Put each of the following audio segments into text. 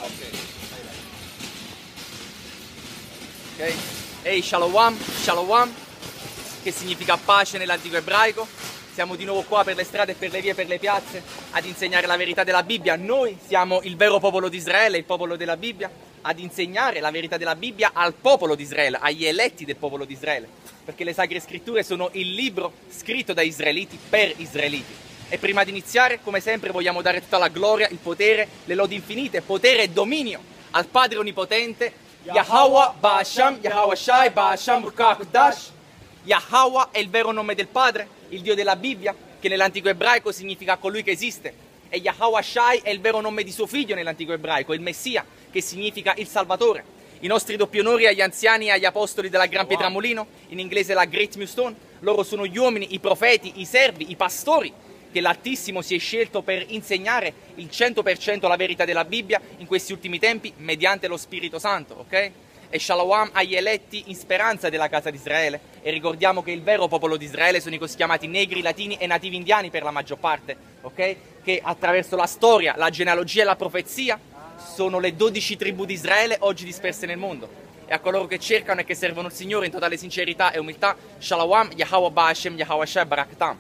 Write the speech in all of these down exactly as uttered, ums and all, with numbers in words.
Ok? Ehi, Shalom, Shalom, che significa pace nell'antico ebraico. Siamo di nuovo qua per le strade, per le vie, per le piazze ad insegnare la verità della Bibbia. Noi siamo il vero popolo di Israele, il popolo della Bibbia, ad insegnare la verità della Bibbia al popolo di Israele, agli eletti del popolo di Israele, perché le Sacre Scritture sono il libro scritto da israeliti per israeliti. E prima di iniziare, come sempre, vogliamo dare tutta la gloria, il potere, le lodi infinite, potere e dominio al Padre Onnipotente, Yahweh Ba'asham, Yahweh Shai, Ba'asham Rukakudash. Yahweh è il vero nome del Padre, il Dio della Bibbia, che nell'antico ebraico significa colui che esiste. E Yahweh Shai è il vero nome di suo figlio nell'antico ebraico, il Messia, che significa il Salvatore. I nostri doppi onori agli anziani e agli apostoli della Gran Pietra Mulino, in inglese la Great Millstone. Loro sono gli uomini, i profeti, i servi, i pastori, che l'Altissimo si è scelto per insegnare il cento per cento la verità della Bibbia in questi ultimi tempi mediante lo Spirito Santo, ok? E Shalom agli eletti in speranza della casa di Israele. E ricordiamo che il vero popolo di Israele sono i così chiamati negri, latini e nativi indiani per la maggior parte, ok? Che attraverso la storia, la genealogia e la profezia sono le dodici tribù di Israele oggi disperse nel mondo. E a coloro che cercano e che servono il Signore in totale sincerità e umiltà, Shalom, Yahweh Ba'ashem, Yahweh Shai, Baraktam.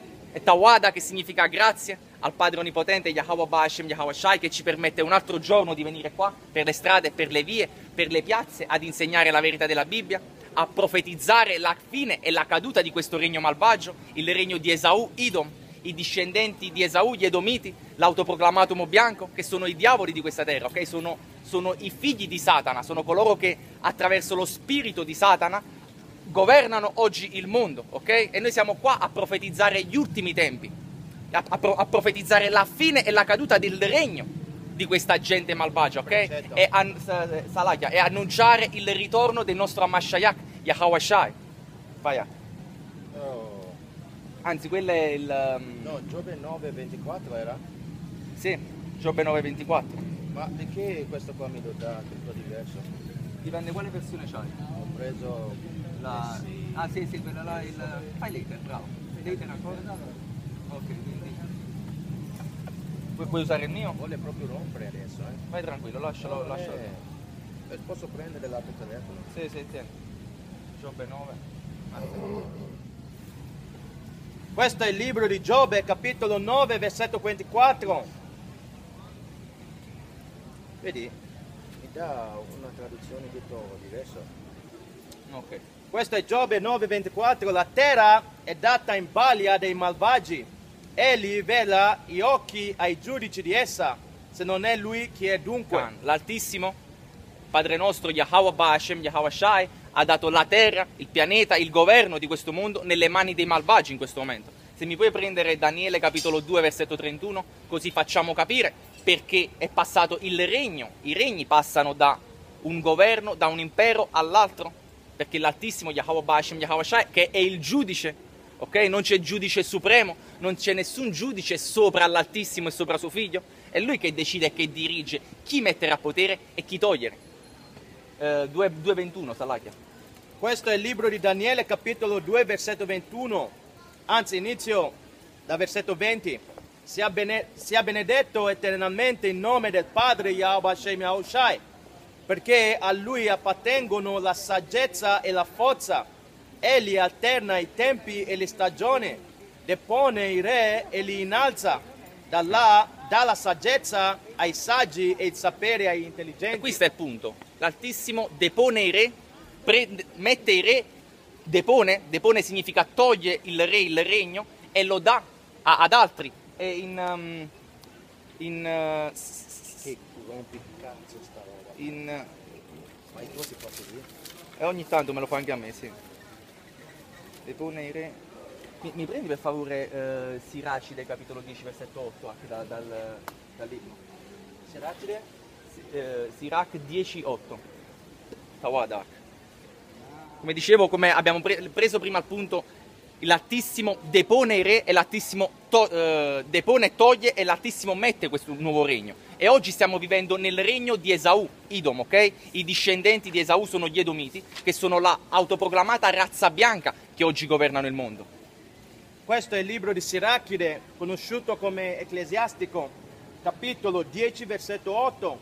E Tawada, che significa grazie al Padre Onnipotente, Yahweh Ba'ashem, Yahweh Shai, che ci permette un altro giorno di venire qua per le strade, per le vie, per le piazze, ad insegnare la verità della Bibbia, a profetizzare la fine e la caduta di questo regno malvagio, il regno di Esau, Idom, i discendenti di Esau, gli Edomiti, l'autoproclamato uomo bianco, che sono i diavoli di questa terra, ok? Sono, sono i figli di Satana, sono coloro che attraverso lo spirito di Satana governano oggi il mondo, ok? E noi siamo qua a profetizzare gli ultimi tempi, a, a, a profetizzare la fine e la caduta del regno di questa gente malvagia, ok? E, an, Salakia, e annunciare il ritorno del nostro Mashiach, Yahweh Shai. Vai. Oh. Anzi, quello è il... Um... No, Giobbe nove ventiquattro era? Sì, Giobbe nove ventiquattro. Ma perché questo qua mi dà tutto diverso? Dipende quale versione c'hai. Ho preso... La... Ah sì, sì, quella là, il... Fai later, bravo. Later ancora? Ok, quindi... Pu puoi usare il mio? Vuole proprio rompere adesso, eh? Vai tranquillo, lascialo, eh, lascialo. Eh, posso prendere l'altro telefono? Sì, sì, tieni. Giobbe nove. Ah. Questo è il libro di Giobbe, capitolo nove, versetto ventiquattro. Vedi? Mi dà una traduzione tutto diversa. Ok. Questo è Giobbe nove ventiquattro. La terra è data in balia dei malvagi. Egli vela gli occhi ai giudici di essa, se non è lui che è dunque. L'Altissimo, Padre nostro, Yahweh Ba'ashem, Yahweh Shai, ha dato la terra, il pianeta, il governo di questo mondo nelle mani dei malvagi in questo momento. Se mi puoi prendere Daniele capitolo due versetto trentuno, così facciamo capire perché è passato il regno. I regni passano da un governo, da un impero all'altro, perché l'Altissimo, Yahweh Ba'ashem, Yahweh Shai, che è il giudice, ok? Non c'è giudice supremo, non c'è nessun giudice sopra l'Altissimo e sopra suo figlio. È lui che decide e che dirige chi mettere a potere e chi togliere. Eh, due ventuno, Salakia. Questo è il libro di Daniele, capitolo due, versetto ventuno. Anzi, inizio da versetto venti. Sia, bene, sia benedetto eternamente il nome del Padre Yahweh Hashem Yahweh Shai, perché a lui appartengono la saggezza e la forza. Egli alterna i tempi e le stagioni, depone i re e li innalza, dà la, dà la saggezza ai saggi e il sapere agli intelligenti. E questo è il punto. L'Altissimo depone i re, prende, mette i re, depone, depone significa toglie il re, il regno, e lo dà a, ad altri. E in... Um, in uh, che rompi cazzo sta roba. In... Ma io si fa così? E ogni tanto me lo fa anche a me, sì. Depone i re. Mi, mi prendi per favore eh, Siracide capitolo dieci versetto otto anche da, dal, dal libro? Siracide? Eh, Sirac dieci otto. Tawadak. Come dicevo, come abbiamo pre preso prima al punto, l'Altissimo depone i re e l'Altissimo eh, depone e toglie e l'Altissimo mette questo nuovo regno. E oggi stiamo vivendo nel regno di Esau, Idom, ok? I discendenti di Esau sono gli Edomiti, che sono la autoproclamata razza bianca che oggi governano il mondo. Questo è il libro di Sirachide, conosciuto come Ecclesiastico, capitolo dieci, versetto otto.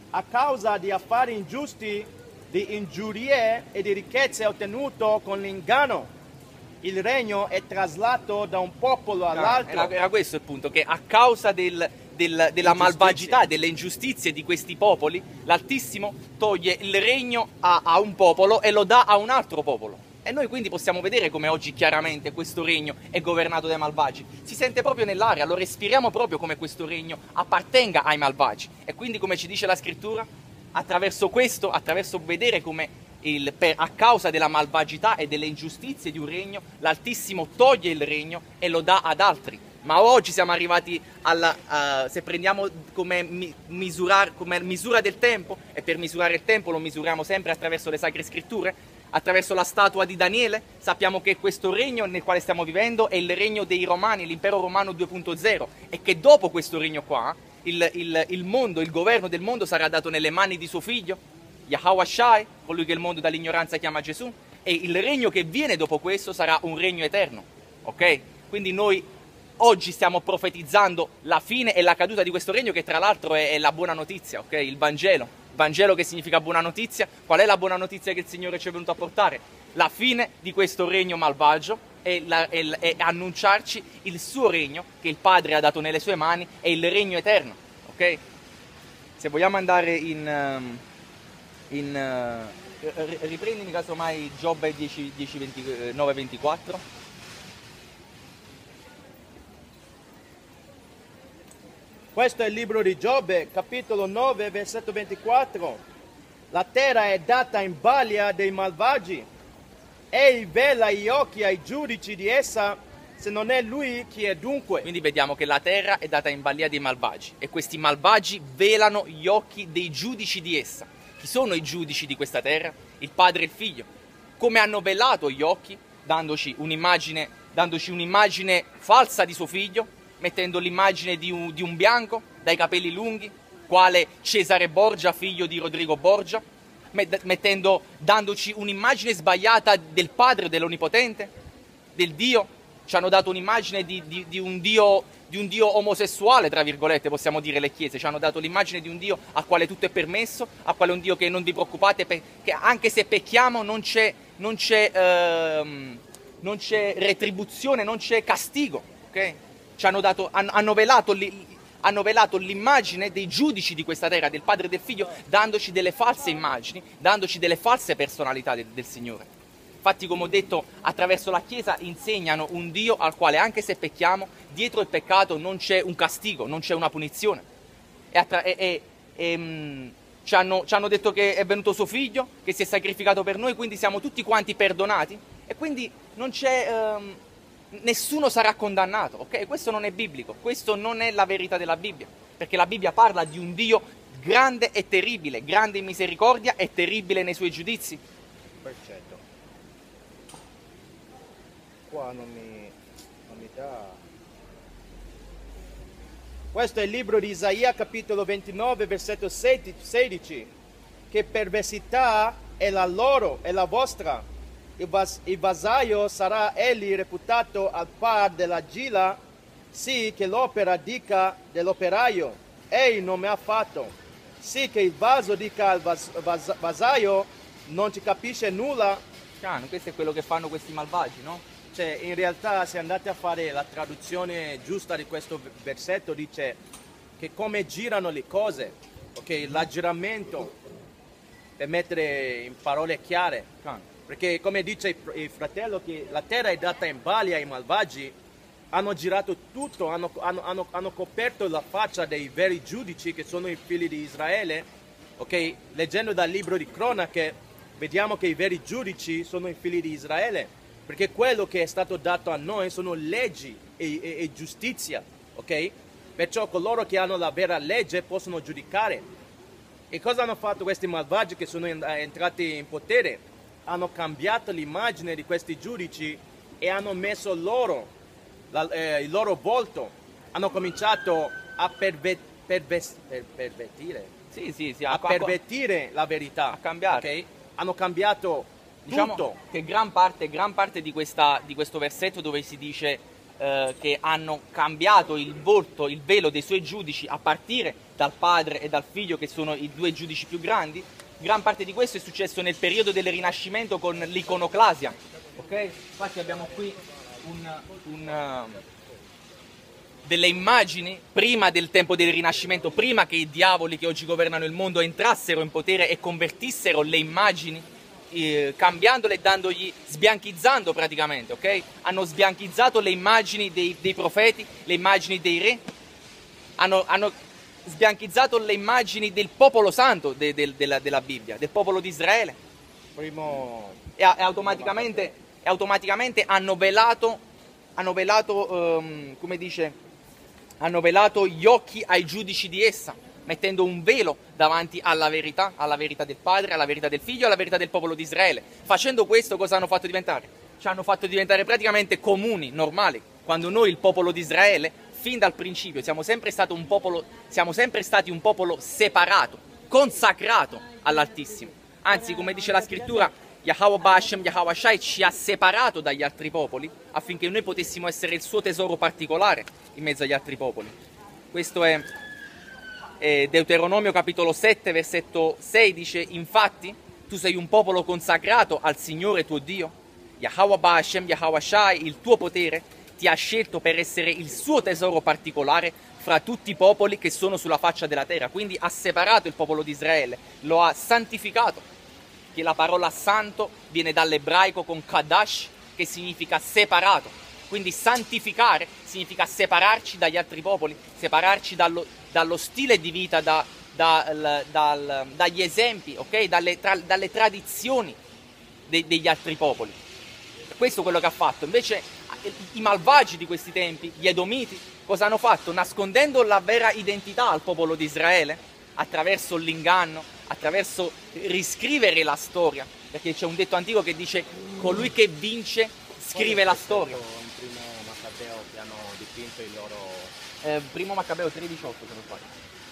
a causa di affari ingiusti, di ingiurie e di ricchezze ottenute con l'inganno, il regno è traslato da un popolo all'altro. Era, era questo il punto, che a causa del, del, della malvagità, delle ingiustizie di questi popoli, l'Altissimo toglie il regno a, a un popolo e lo dà a un altro popolo. E noi quindi possiamo vedere come oggi chiaramente questo regno è governato dai malvagi. Si sente proprio nell'aria, lo respiriamo proprio come questo regno appartenga ai malvagi. E quindi, come ci dice la scrittura, attraverso questo, attraverso vedere come il, per, a causa della malvagità e delle ingiustizie di un regno, l'Altissimo toglie il regno e lo dà ad altri. Ma oggi siamo arrivati alla, uh, se prendiamo come, mi, misurar, come misura del tempo, e per misurare il tempo lo misuriamo sempre attraverso le Sacre Scritture, attraverso la statua di Daniele, sappiamo che questo regno nel quale stiamo vivendo è il regno dei Romani, l'impero romano due punto zero, e che dopo questo regno qua, il, il, il mondo, il governo del mondo sarà dato nelle mani di suo figlio, Yahweh Shai, colui che il mondo dall'ignoranza chiama Gesù, e il regno che viene dopo questo sarà un regno eterno, ok? Quindi noi oggi stiamo profetizzando la fine e la caduta di questo regno, che tra l'altro è, è la buona notizia, ok? Il Vangelo. Vangelo che significa buona notizia. Qual è la buona notizia che il Signore ci è venuto a portare? La fine di questo regno malvagio e, la, e, e annunciarci il suo regno che il Padre ha dato nelle sue mani, è il regno eterno, ok? Se vogliamo andare in... Um, in uh, riprendimi casomai Giobbe dieci, dieci, venti, nove ventiquattro. Questo è il libro di Giobbe, capitolo nove, versetto ventiquattro. La terra è data in balia dei malvagi. Egli vela gli occhi ai giudici di essa, se non è lui chi è dunque. Quindi vediamo che la terra è data in balia dei malvagi, e questi malvagi velano gli occhi dei giudici di essa. Chi sono i giudici di questa terra? Il Padre e il Figlio. Come hanno velato gli occhi, dandoci un'immagine, dandoci un'immagine falsa di suo figlio, mettendo l'immagine di un, di un bianco dai capelli lunghi, quale Cesare Borgia, figlio di Rodrigo Borgia, mettendo, dandoci un'immagine sbagliata del Padre, dell'Onnipotente, del Dio. Ci hanno dato un'immagine di, di, di, un Dio, di un Dio omosessuale, tra virgolette, possiamo dire le chiese. Ci hanno dato l'immagine di un Dio a quale tutto è permesso, a quale un Dio che non vi preoccupate, che anche se pecchiamo non c'è, non c'è, ehm, non c'è retribuzione, non c'è castigo, ok? Ci hanno dato, hanno, hanno velato hanno velato l'immagine dei giudici di questa terra, del Padre e del Figlio, dandoci delle false immagini, dandoci delle false personalità del, del Signore. Infatti, come ho detto, attraverso la Chiesa insegnano un Dio al quale, anche se pecchiamo, dietro il peccato non c'è un castigo, non c'è una punizione. E, attra- e, e, e mh, ci, hanno, ci hanno detto che è venuto suo figlio, che si è sacrificato per noi, quindi siamo tutti quanti perdonati, e quindi non c'è... Um, nessuno sarà condannato, ok? Questo non è biblico, questo non è la verità della Bibbia, perché la Bibbia parla di un Dio grande e terribile, grande in misericordia e terribile nei suoi giudizi. Perfetto. Qua non mi, non mi dà. Questo è il libro di Isaia, capitolo ventinove, versetto sedici. Che perversità è la loro e la vostra. Il, vas- il vasaio sarà egli reputato al par della gila, sì che l'opera dica dell'operaio, egli non mi ha fatto, sì che il vaso dica al vas- vas- vasaio, non ci capisce nulla. Chiaro, questo è quello che fanno questi malvagi, no? Cioè, in realtà, se andate a fare la traduzione giusta di questo versetto, dice che come girano le cose, ok? L'aggiramento, per mettere in parole chiare. Chiaro. Perché come dice il fratello che la terra è data in balia ai malvagi, hanno girato tutto, hanno, hanno, hanno, hanno coperto la faccia dei veri giudici che sono i figli di Israele. Ok? Leggendo dal libro di Cronache vediamo che i veri giudici sono i figli di Israele, perché quello che è stato dato a noi sono leggi e, e, e giustizia. Ok? Perciò coloro che hanno la vera legge possono giudicare. E cosa hanno fatto questi malvagi che sono entrati in potere? Hanno cambiato l'immagine di questi giudici e hanno messo loro, la, eh, il loro volto, hanno cominciato a perve- perves- per- pervertire, sì, sì, sì, a, a pervertire la verità, a cambiare. Okay? Hanno cambiato diciamo tutto. Che gran parte, gran parte di, questa, di questo versetto dove si dice eh, che hanno cambiato il volto, il velo dei suoi giudici a partire dal padre e dal figlio, che sono i due giudici più grandi. Gran parte di questo è successo nel periodo del Rinascimento con l'iconoclasia, ok? Infatti abbiamo qui un, un, uh, delle immagini prima del tempo del Rinascimento, prima che i diavoli che oggi governano il mondo entrassero in potere e convertissero le immagini, eh, cambiandole e dandogli, sbianchizzando praticamente, ok? Hanno sbianchizzato le immagini dei, dei profeti, le immagini dei re, hanno... hanno sbianchizzato le immagini del popolo santo de, de, della, della Bibbia, del popolo di Israele. Primo... E, e, automaticamente, e automaticamente hanno velato, hanno velato um, come dice, hanno velato gli occhi ai giudici di essa, mettendo un velo davanti alla verità, alla verità del Padre, alla verità del Figlio, alla verità del popolo di Israele. Facendo questo, cosa hanno fatto diventare? Ci hanno fatto diventare praticamente comuni, normali, quando noi, il popolo di Israele, fin dal principio siamo sempre stati un popolo, siamo sempre stati un popolo separato, consacrato all'Altissimo. Anzi, come dice la scrittura, Yahweh Ba'Hashem Yahweh Shai ci ha separato dagli altri popoli affinché noi potessimo essere il suo tesoro particolare in mezzo agli altri popoli. Questo è, è Deuteronomio capitolo sette, versetto sei, dice: infatti tu sei un popolo consacrato al Signore tuo Dio, Yahweh Ba'Hashem Yahweh Shai, il tuo potere ti ha scelto per essere il suo tesoro particolare fra tutti i popoli che sono sulla faccia della terra. Quindi ha separato il popolo di Israele, lo ha santificato, che la parola santo viene dall'ebraico con kadash, che significa separato. Quindi santificare significa separarci dagli altri popoli, separarci dallo, dallo stile di vita, da, da, dal, dagli esempi, okay? dalle, tra, dalle tradizioni de, degli altri popoli. Questo è quello che ha fatto. Invece i malvagi di questi tempi, gli Edomiti, cosa hanno fatto? Nascondendo la vera identità al popolo di Israele, attraverso l'inganno, attraverso riscrivere la storia, perché c'è un detto antico che dice: colui che vince scrive la storia. In primo Maccabeo che hanno dipinto il loro... Eh, primo Maccabeo tre diciotto, se non sbaglio.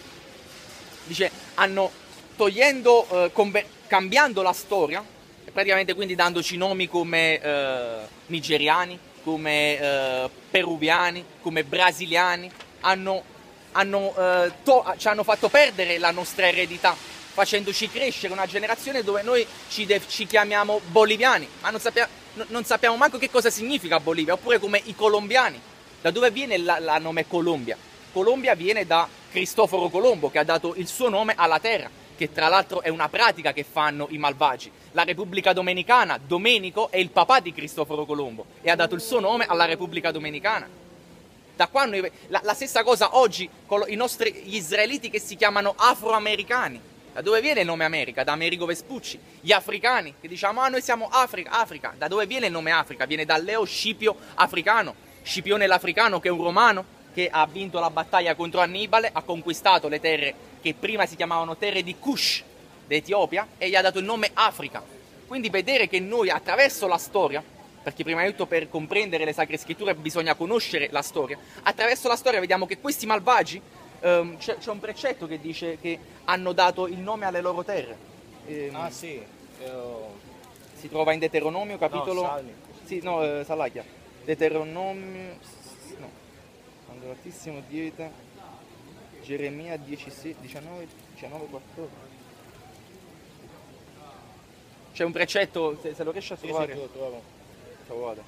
Dice, hanno, togliendo, eh, conver- cambiando la storia, praticamente quindi dandoci nomi come eh, nigeriani, come eh, peruviani, come brasiliani, hanno, hanno, eh, to- ci hanno fatto perdere la nostra eredità, facendoci crescere una generazione dove noi ci, de- ci chiamiamo boliviani, ma non, sappia- n- non sappiamo manco che cosa significa Bolivia, oppure come i colombiani. Da dove viene la, la nome Colombia? Colombia viene da Cristoforo Colombo, che ha dato il suo nome alla terra, che tra l'altro è una pratica che fanno i malvagi. La Repubblica Dominicana, Domenico, è il papà di Cristoforo Colombo e ha dato il suo nome alla Repubblica Dominicana. Da quando, la, la stessa cosa oggi con i nostri gli israeliti che si chiamano afroamericani. Da dove viene il nome America? Da Amerigo Vespucci. Gli africani che diciamo: ah, noi siamo Africa, Africa. Da dove viene il nome Africa? Viene da Leo Scipio Africano, Scipione l'Africano, che è un romano che ha vinto la battaglia contro Annibale, ha conquistato le terre che prima si chiamavano terre di Kush, d'Etiopia, e gli ha dato il nome Africa. Quindi vedere che noi attraverso la storia, perché prima di tutto per comprendere le Sacre Scritture bisogna conoscere la storia, attraverso la storia vediamo che questi malvagi, um, c'è, c'è un precetto che dice che hanno dato il nome alle loro terre. Ehm, Ah sì, io... si trova in Deuteronomio capitolo... No, Salmi. Sì, no, eh, Salachia. Deuteronomio... no. Quando l'Altissimo diede... Geremia dieci, diciannove, diciannove, quattordici. C'è un precetto, se, se lo riesci a Sì, trovare. sì, tu lo trovo. Trovate.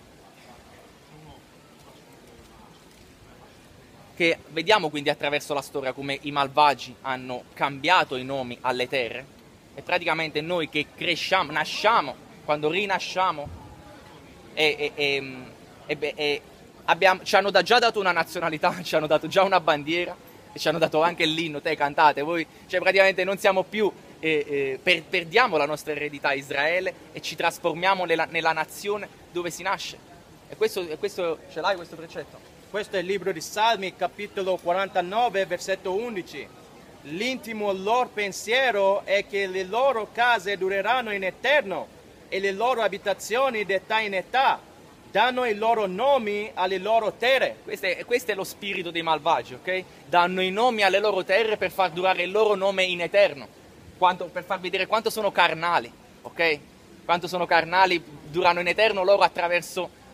Che vediamo quindi attraverso la storia come i malvagi hanno cambiato i nomi alle terre, e praticamente noi che cresciamo, nasciamo, quando rinasciamo e, e, e, e, e abbiamo, ci hanno da, già dato una nazionalità, ci hanno dato già una bandiera e ci hanno dato anche l'inno, te cantate, voi, cioè praticamente non siamo più, eh, eh, per, perdiamo la nostra eredità Israele e ci trasformiamo nella, nella nazione dove si nasce. E questo, e questo ce l'hai questo precetto? Questo è il libro di Salmi, capitolo quarantanove, versetto undici. L'intimo loro pensiero è che le loro case dureranno in eterno e le loro abitazioni d'età in età. Danno i loro nomi alle loro terre. Questo è, questo è lo spirito dei malvagi, ok? Danno i nomi alle loro terre per far durare il loro nome in eterno, quanto, per far vedere quanto sono carnali, ok? Quanto sono carnali, durano in eterno loro attraverso,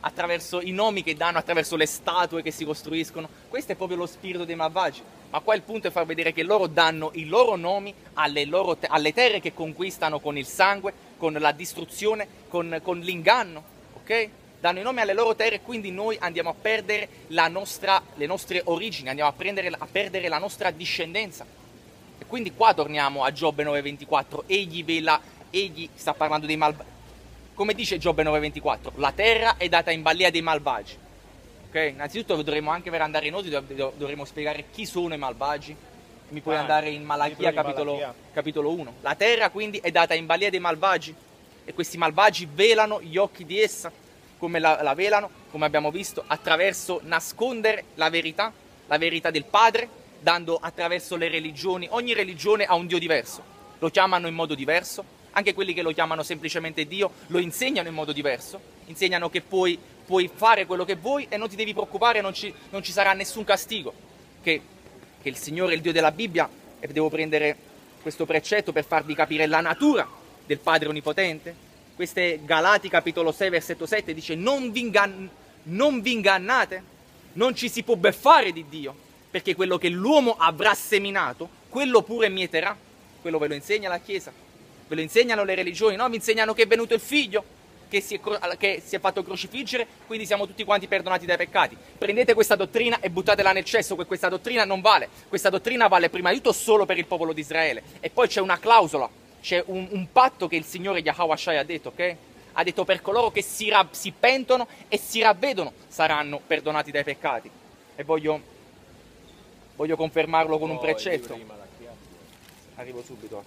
attraverso i nomi che danno, attraverso le statue che si costruiscono. Questo è proprio lo spirito dei malvagi. Ma qua il punto è far vedere che loro danno i loro nomi alle, loro te- alle terre che conquistano con il sangue, con la distruzione, con, con l'inganno, ok? Danno i nomi alle loro terre, quindi noi andiamo a perdere la nostra, le nostre origini, andiamo a, prendere, a perdere la nostra discendenza. E quindi qua torniamo a Giobbe nove ventiquattro, egli vela, egli sta parlando dei malvagi. Come dice Giobbe nove ventiquattro, la terra è data in balia dei malvagi. Okay? Innanzitutto dovremo anche per andare in ordine, dovremo spiegare chi sono i malvagi. Mi puoi ah, andare in Malachia capitolo, Malachia capitolo uno. La terra quindi è data in balia dei malvagi e questi malvagi velano gli occhi di essa. Come la, la velano, come abbiamo visto, attraverso nascondere la verità, la verità del Padre, dando attraverso le religioni, ogni religione ha un Dio diverso, lo chiamano in modo diverso, anche quelli che lo chiamano semplicemente Dio lo insegnano in modo diverso, insegnano che puoi, puoi fare quello che vuoi e non ti devi preoccupare, non ci, non ci sarà nessun castigo, che, che il Signore è il Dio della Bibbia, e devo prendere questo precetto per farvi capire la natura del Padre Onnipotente. Questo è Galati capitolo sei versetto sette, dice non vi, ingann- non vi ingannate, non ci si può beffare di Dio, perché quello che l'uomo avrà seminato, quello pure mieterà. Quello ve lo insegna la Chiesa, ve lo insegnano le religioni, no? Vi insegnano che è venuto il Figlio, che si, è, che si è fatto crocifiggere, quindi siamo tutti quanti perdonati dai peccati. Prendete questa dottrina e buttatela nel cesso, che questa dottrina non vale. Questa dottrina vale prima di tutto solo per il popolo di Israele, e poi c'è una clausola. C'è un, un patto che il Signore Yahweh Shai ha detto, ok? Ha detto per coloro che si, ra- si pentono e si ravvedono saranno perdonati dai peccati. E voglio, voglio confermarlo con oh, un precetto. Arrivo subito.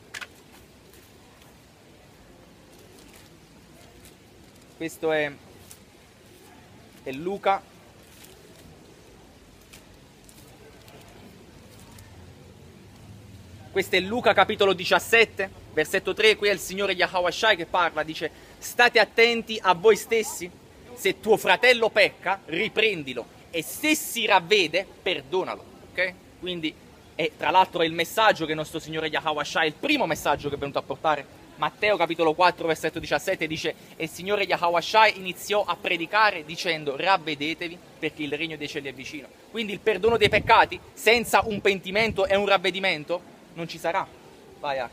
Questo è, è Luca. Questo è Luca capitolo diciassette, versetto tre, qui è il Signore Yahweh Shai che parla, dice state attenti a voi stessi, se tuo fratello pecca, riprendilo, e se si ravvede, perdonalo, ok? Quindi, e tra l'altro è il messaggio che il nostro Signore Yahweh Shai, il primo messaggio che è venuto a portare. Matteo capitolo quattro, versetto diciassette dice e il Signore Yahweh Shai iniziò a predicare dicendo ravvedetevi perché il regno dei cieli è vicino. Quindi il perdono dei peccati senza un pentimento e un ravvedimento non ci sarà. Vai Arco.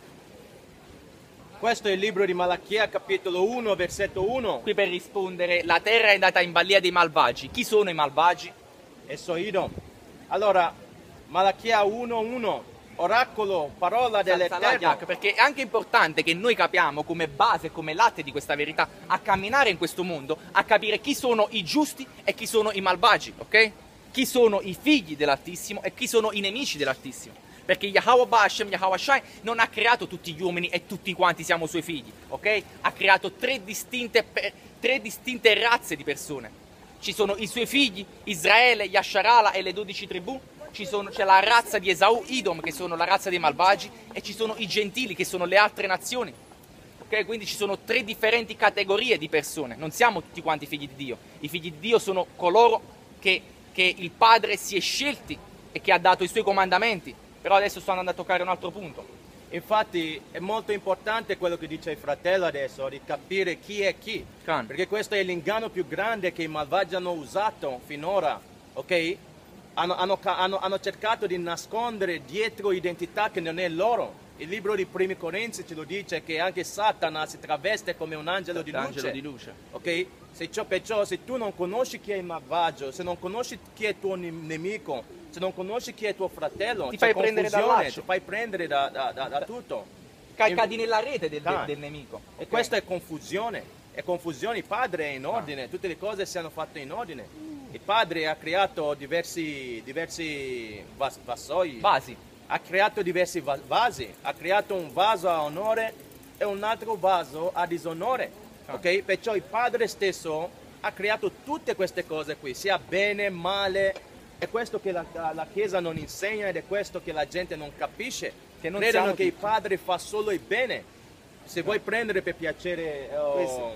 Questo è il libro di Malachia, capitolo uno, versetto uno. Qui per rispondere, la terra è andata in balia dei malvagi. Chi sono i malvagi? E so io. Allora, Malachia uno, uno, oracolo, parola dell'Eterno. Perché è anche importante che noi capiamo come base, come latte di questa verità, a camminare in questo mondo, a capire chi sono i giusti e chi sono i malvagi, ok? Chi sono i figli dell'Altissimo e chi sono i nemici dell'Altissimo. Perché Yahweh Hashem, Yahweh Shai non ha creato tutti gli uomini e tutti quanti siamo suoi figli, ok? Ha creato tre distinte, tre distinte razze di persone. Ci sono i suoi figli, Israele, Yasharala e le dodici tribù, ci sono, c'è la razza di Esau, Idom, che sono la razza dei malvagi, e ci sono i gentili, che sono le altre nazioni. Ok? Quindi ci sono tre differenti categorie di persone, non siamo tutti quanti figli di Dio. I figli di Dio sono coloro che, che il Padre si è scelti e che ha dato i suoi comandamenti. Però adesso sto andando a toccare un altro punto. Infatti è molto importante quello che dice il fratello adesso, di capire chi è chi. Can. Perché questo è l'inganno più grande che i malvagi hanno usato finora, ok? Hanno, hanno, hanno, hanno cercato di nascondere dietro identità che non è loro. Il libro di Primi Corinzi ce lo dice che anche Satana si traveste come un angelo di luce. di luce. Ok? Se ciò, perciò se tu non conosci chi è il malvagio, se non conosci chi è il tuo nemico, se non conosci chi è tuo fratello, ti fai prendere dal laccio. Ti fai prendere da, da, da, da tutto. Cadi nella rete del, del, del nemico. E okay. Questa è confusione. È confusione. Il Padre è in ordine, ah. Tutte le cose siano fatte in ordine. Il Padre ha creato diversi, diversi vas, vassoi. Vasi. Ha creato diversi vasi. Ha creato un vaso a onore e un altro vaso a disonore. Ah. Ok? Perciò il Padre stesso ha creato tutte queste cose qui, sia bene, male. È questo che la, la Chiesa non insegna ed è questo che la gente non capisce. Che non credono che tutti. Il Padre fa solo il bene. Se vuoi prendere per piacere... Oh, questo.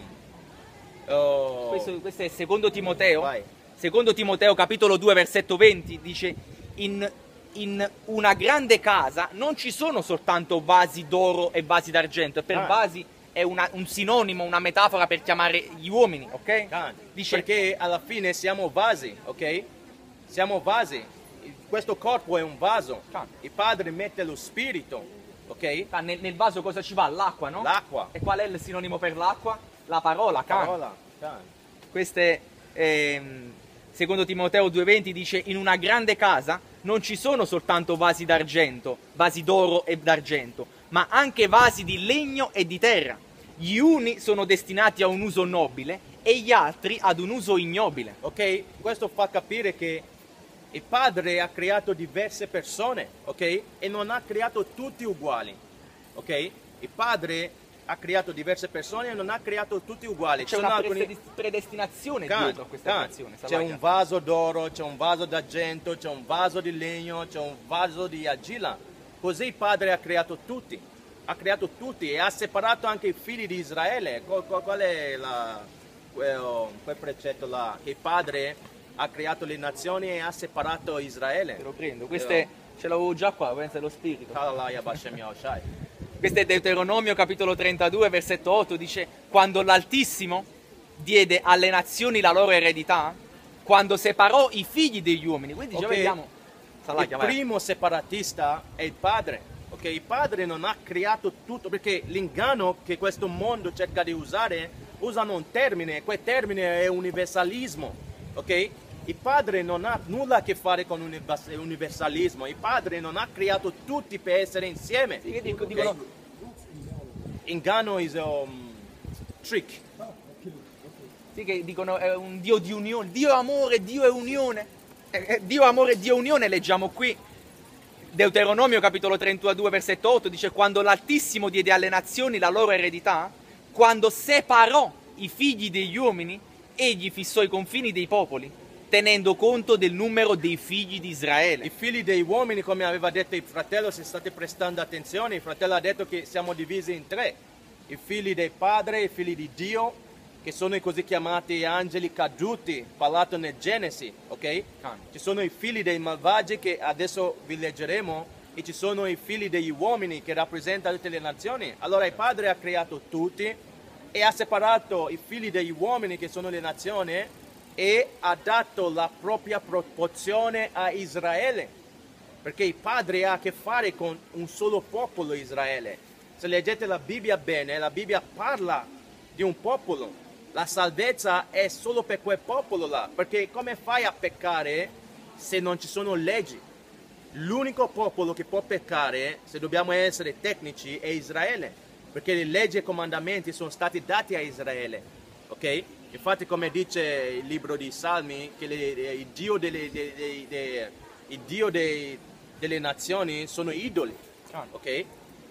Oh, questo, questo è secondo Timoteo. Vai. Secondo Timoteo capitolo due versetto venti dice in, in una grande casa non ci sono soltanto vasi d'oro e vasi d'argento. Per ah. vasi è è una- un sinonimo, una metafora per chiamare gli uomini, ok? Can. Dice, Perché alla fine siamo vasi, ok? Siamo vasi. Questo corpo è un vaso. Can. Il Padre mette lo spirito, ok? ah, nel, nel vaso cosa ci va? L'acqua, no? L'acqua. E qual è il sinonimo per l'acqua? La parola, can. Parola. Can. Queste, ehm, secondo Timoteo due venti dice, in una grande casa non ci sono soltanto vasi d'argento, vasi d'oro e d'argento, ma anche vasi di legno e di terra. Gli uni sono destinati a un uso nobile e gli altri ad un uso ignobile. Ok? Questo fa capire che il Padre ha creato diverse persone, ok? E non ha creato tutti uguali, ok? Il Padre ha creato diverse persone e non ha creato tutti uguali. C'è Ci sono una alcuni- prede- predestinazione Can, dietro a questa can. creazione. C'è Salvaia. un vaso d'oro, c'è un vaso d'argento, c'è un vaso di legno, c'è un vaso di argilla. Così il Padre ha creato tutti, ha creato tutti e ha separato anche i figli di Israele. Qual, qual- qual è la, quel, quel precetto là? Che il Padre ha creato le nazioni e ha separato Israele. Te lo prendo. Queste ce l'avevo già qua, pensa lo spirito. Hallelujah, Bashem Yahushai. Questo è Deuteronomio capitolo trentadue, versetto otto, dice, quando l'Altissimo diede alle nazioni la loro eredità, quando separò i figli degli uomini. Quindi già Ok. vediamo. Salvaia, Il vai. primo separatista è il Padre, ok? Il Padre non ha creato tutto, perché l'inganno che questo mondo cerca di usare, usano un termine, quel termine è universalismo, ok? Il Padre non ha nulla a che fare con univers- universalismo, il Padre non ha creato tutti per essere insieme. Sì, che dico- ok? dicono, Inganno is a um, trick. sì, che dicono è un Dio di unione. Dio è amore, Dio è unione. Eh, eh, Dio amore, Dio unione, leggiamo qui. Deuteronomio capitolo trentadue, versetto otto, dice, quando l'Altissimo diede alle nazioni la loro eredità, quando separò i figli degli uomini, egli fissò i confini dei popoli, tenendo conto del numero dei figli di Israele. I figli dei uomini, come aveva detto il fratello, se state prestando attenzione, il fratello ha detto che siamo divisi in tre. I figli del Padre, i figli di Dio, che sono i così chiamati angeli caduti, parlato nel Genesi, ok? Ci sono i figli dei malvagi che adesso vi leggeremo e ci sono i figli degli uomini che rappresentano tutte le nazioni. Allora il Padre ha creato tutti e ha separato i figli degli uomini che sono le nazioni e ha dato la propria proporzione a Israele, perché il Padre ha a che fare con un solo popolo Israele. Se leggete la Bibbia bene, la Bibbia parla di un popolo. La salvezza è solo per quel popolo là, perché come fai a peccare se non ci sono leggi? L'unico popolo che può peccare, se dobbiamo essere tecnici, è Israele, perché le leggi e i comandamenti sono stati dati a Israele, ok? Infatti, come dice il libro di Salmi, che le, il Dio, delle, de, de, de, il Dio dei, delle nazioni sono idoli, ok?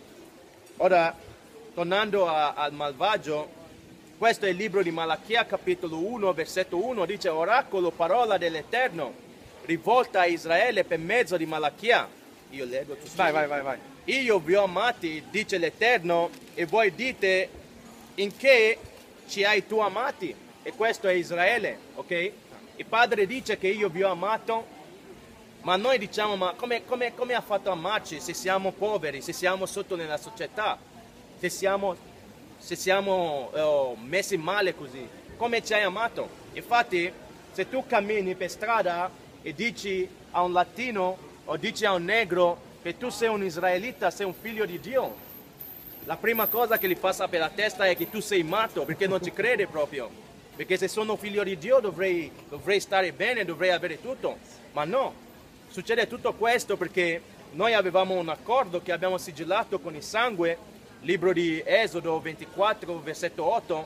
Ora, tornando a, al malvagio, questo è il libro di Malachia, capitolo uno, versetto uno, dice, oracolo, parola dell'Eterno, rivolta a Israele per mezzo di Malachia. Io leggo tutto. Vai, vai, vai, vai. Io vi ho amati, dice l'Eterno, e voi dite, in che ci hai tu amati? E questo è Israele, ok? Il Padre dice che io vi ho amato, ma noi diciamo, ma come, come, come ha fatto amarci se siamo poveri, se siamo sotto nella società, se siamo, se siamo uh, messi male così? Come ci hai amato? Infatti, se tu cammini per strada e dici a un latino o dici a un negro che tu sei un israelita, sei un figlio di Dio, la prima cosa che gli passa per la testa è che tu sei matto, perché non ci crede proprio. Perché se sono figlio di Dio dovrei, dovrei stare bene, dovrei avere tutto. Ma no, succede tutto questo perché noi avevamo un accordo che abbiamo sigillato con il sangue, libro di Esodo ventiquattro, versetto otto,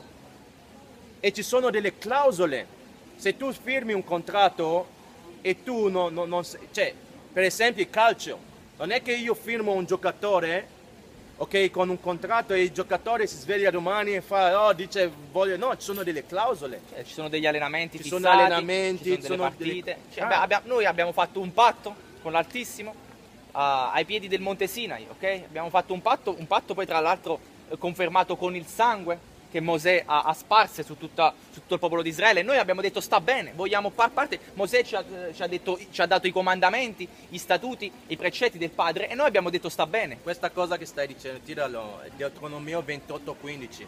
e ci sono delle clausole. Se tu firmi un contratto e tu non, non, non cioè, per esempio il calcio, non è che io firmo un giocatore, ok, con un contratto e il giocatore si sveglia domani e fa, oh, dice, voglio, no, ci sono delle clausole. Eh, ci sono degli allenamenti Ci fissati, sono allenamenti, ci sono delle sono partite. delle- Cioè, Ah. abbi- abbia- noi abbiamo fatto un patto con l'Altissimo ah, ai piedi del Monte Sinai, ok? Abbiamo fatto un patto, un patto poi tra l'altro eh, confermato con il sangue, che Mosè ha, ha sparse su, tutta, su tutto il popolo di Israele. Noi abbiamo detto sta bene, vogliamo far parte. Mosè ci ha, ci, ha detto, ci ha dato i comandamenti, gli statuti, i precetti del Padre e noi abbiamo detto sta bene. Questa cosa che stai dicendo, tiralo, è Deuteronomio ventotto quindici.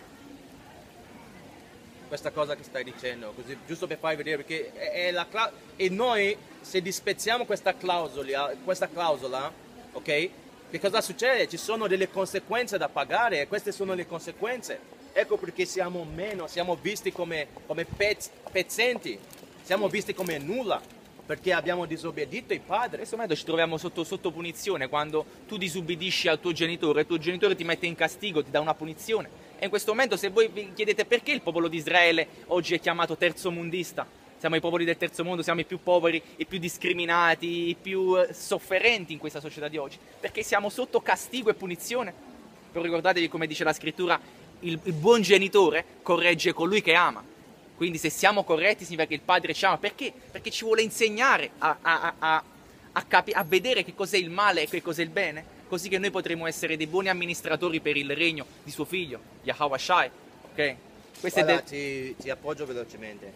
Questa cosa che stai dicendo, così, giusto per farvi vedere, perché è, è la cla- e noi se dispezziamo questa clausola, questa clausola, ok? Che cosa succede? Ci sono delle conseguenze da pagare e queste sono le conseguenze. Ecco perché siamo meno, siamo visti come, come pezz, pezzenti, siamo visti come nulla, perché abbiamo disobbedito ai padri. In questo momento ci troviamo sotto, sotto punizione, quando tu disubbidisci al tuo genitore, il tuo genitore ti mette in castigo, ti dà una punizione. E in questo momento se voi vi chiedete perché il popolo di Israele oggi è chiamato terzomundista, siamo i popoli del terzo mondo, siamo i più poveri, i più discriminati, i più sofferenti in questa società di oggi, perché siamo sotto castigo e punizione. Però ricordatevi come dice la scrittura, il, il buon genitore corregge colui che ama. Quindi se siamo corretti significa che il Padre ci ama. Perché? Perché ci vuole insegnare a, a, a, a, capi- a vedere che cos'è il male e che cos'è il bene, così che noi potremo essere dei buoni amministratori per il regno di suo figlio, Yahweh Shai. Ok? Questo Guarda, è del... ti, ti appoggio velocemente.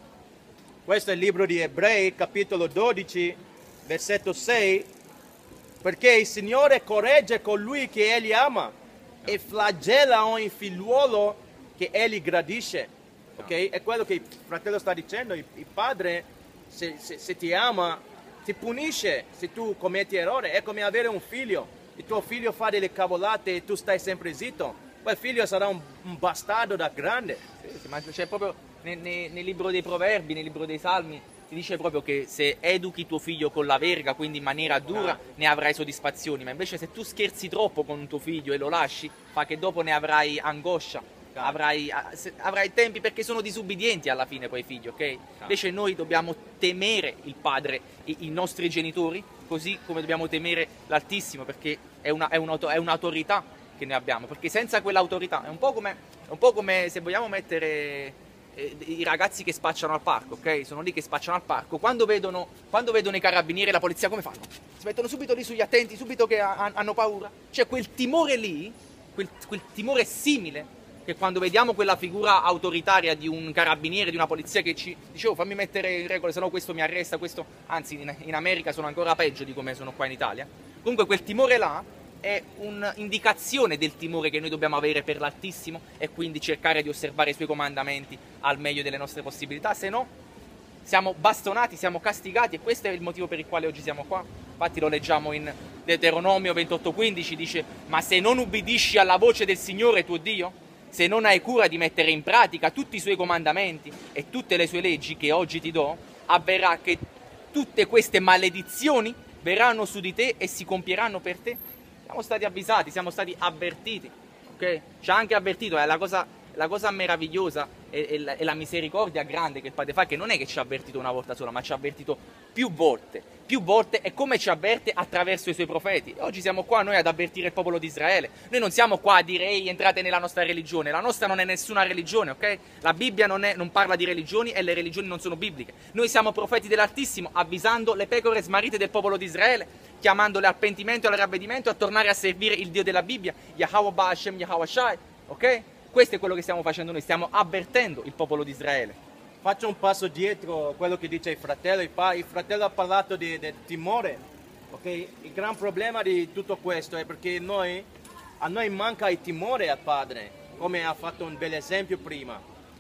Questo è il libro di Ebrei, capitolo dodici, versetto sei. Perché il Signore corregge colui che Egli ama e flagella ogni figliuolo che Egli gradisce. Ok? È quello che il fratello sta dicendo. Il, il padre, se, se, se ti ama, ti punisce se tu commetti errore. È come avere un figlio. Il tuo figlio fa delle cavolate e tu stai sempre zitto. Quel figlio sarà un, un bastardo da grande. Sì, sì, ma c'è proprio nel, nel, nel libro dei Proverbi, nel libro dei Salmi, si dice proprio che se educhi tuo figlio con la verga, quindi in maniera dura, ah. ne avrai soddisfazioni. Ma invece se tu scherzi troppo con un tuo figlio e lo lasci, fa che dopo ne avrai angoscia. Avrai, avrai tempi perché sono disubbidienti alla fine poi i figli, ok? Invece noi dobbiamo temere il padre, i, i nostri genitori, così come dobbiamo temere l'Altissimo, perché è, una, è, un'auto, è un'autorità che noi abbiamo, perché senza quell'autorità è un po' come, è un po' come se vogliamo mettere eh, i ragazzi che spacciano al parco, ok? Sono lì che spacciano al parco, quando vedono, quando vedono i carabinieri e la polizia come fanno? Si mettono subito lì sugli attenti, subito che ha, hanno paura, c'è quel timore lì, quel, quel timore simile, che quando vediamo quella figura autoritaria di un carabiniere, di una polizia che ci dice oh, fammi mettere in regola, sennò questo mi arresta, questo, anzi in, in America sono ancora peggio di come sono qua in Italia. Comunque quel timore là è un'indicazione del timore che noi dobbiamo avere per l'Altissimo e quindi cercare di osservare i suoi comandamenti al meglio delle nostre possibilità, se no siamo bastonati, siamo castigati e questo è il motivo per il quale oggi siamo qua. Infatti lo leggiamo in Deuteronomio ventotto quindici, dice ma se non ubbidisci alla voce del Signore tuo Dio, se non hai cura di mettere in pratica tutti i suoi comandamenti e tutte le sue leggi che oggi ti do, avverrà che tutte queste maledizioni verranno su di te e si compieranno per te. Siamo stati avvisati, siamo stati avvertiti, ok? Ci ha anche avvertito, è la cosa, la cosa meravigliosa e, e, la, e la misericordia grande che il Padre fa, che non è che ci ha avvertito una volta sola, ma ci ha avvertito più volte, più volte e come ci avverte attraverso i suoi profeti. E oggi siamo qua noi ad avvertire il popolo di Israele. Noi non siamo qua a dire ehi entrate nella nostra religione, la nostra non è nessuna religione, ok? La Bibbia non, è, non parla di religioni e le religioni non sono bibliche. Noi siamo profeti dell'Altissimo avvisando le pecore smarrite del popolo di Israele, chiamandole al pentimento e al ravvedimento, a tornare a servire il Dio della Bibbia, Yahweh Ba'Hashem Yahweh Shai, ok? Questo è quello che stiamo facendo noi, stiamo avvertendo il popolo di Israele. Faccio un passo dietro a quello che dice il fratello. Il, pa- il fratello ha parlato di, del timore. Okay? Il gran problema di tutto questo è perché noi, a noi manca il timore al Padre, come ha fatto un bel esempio prima.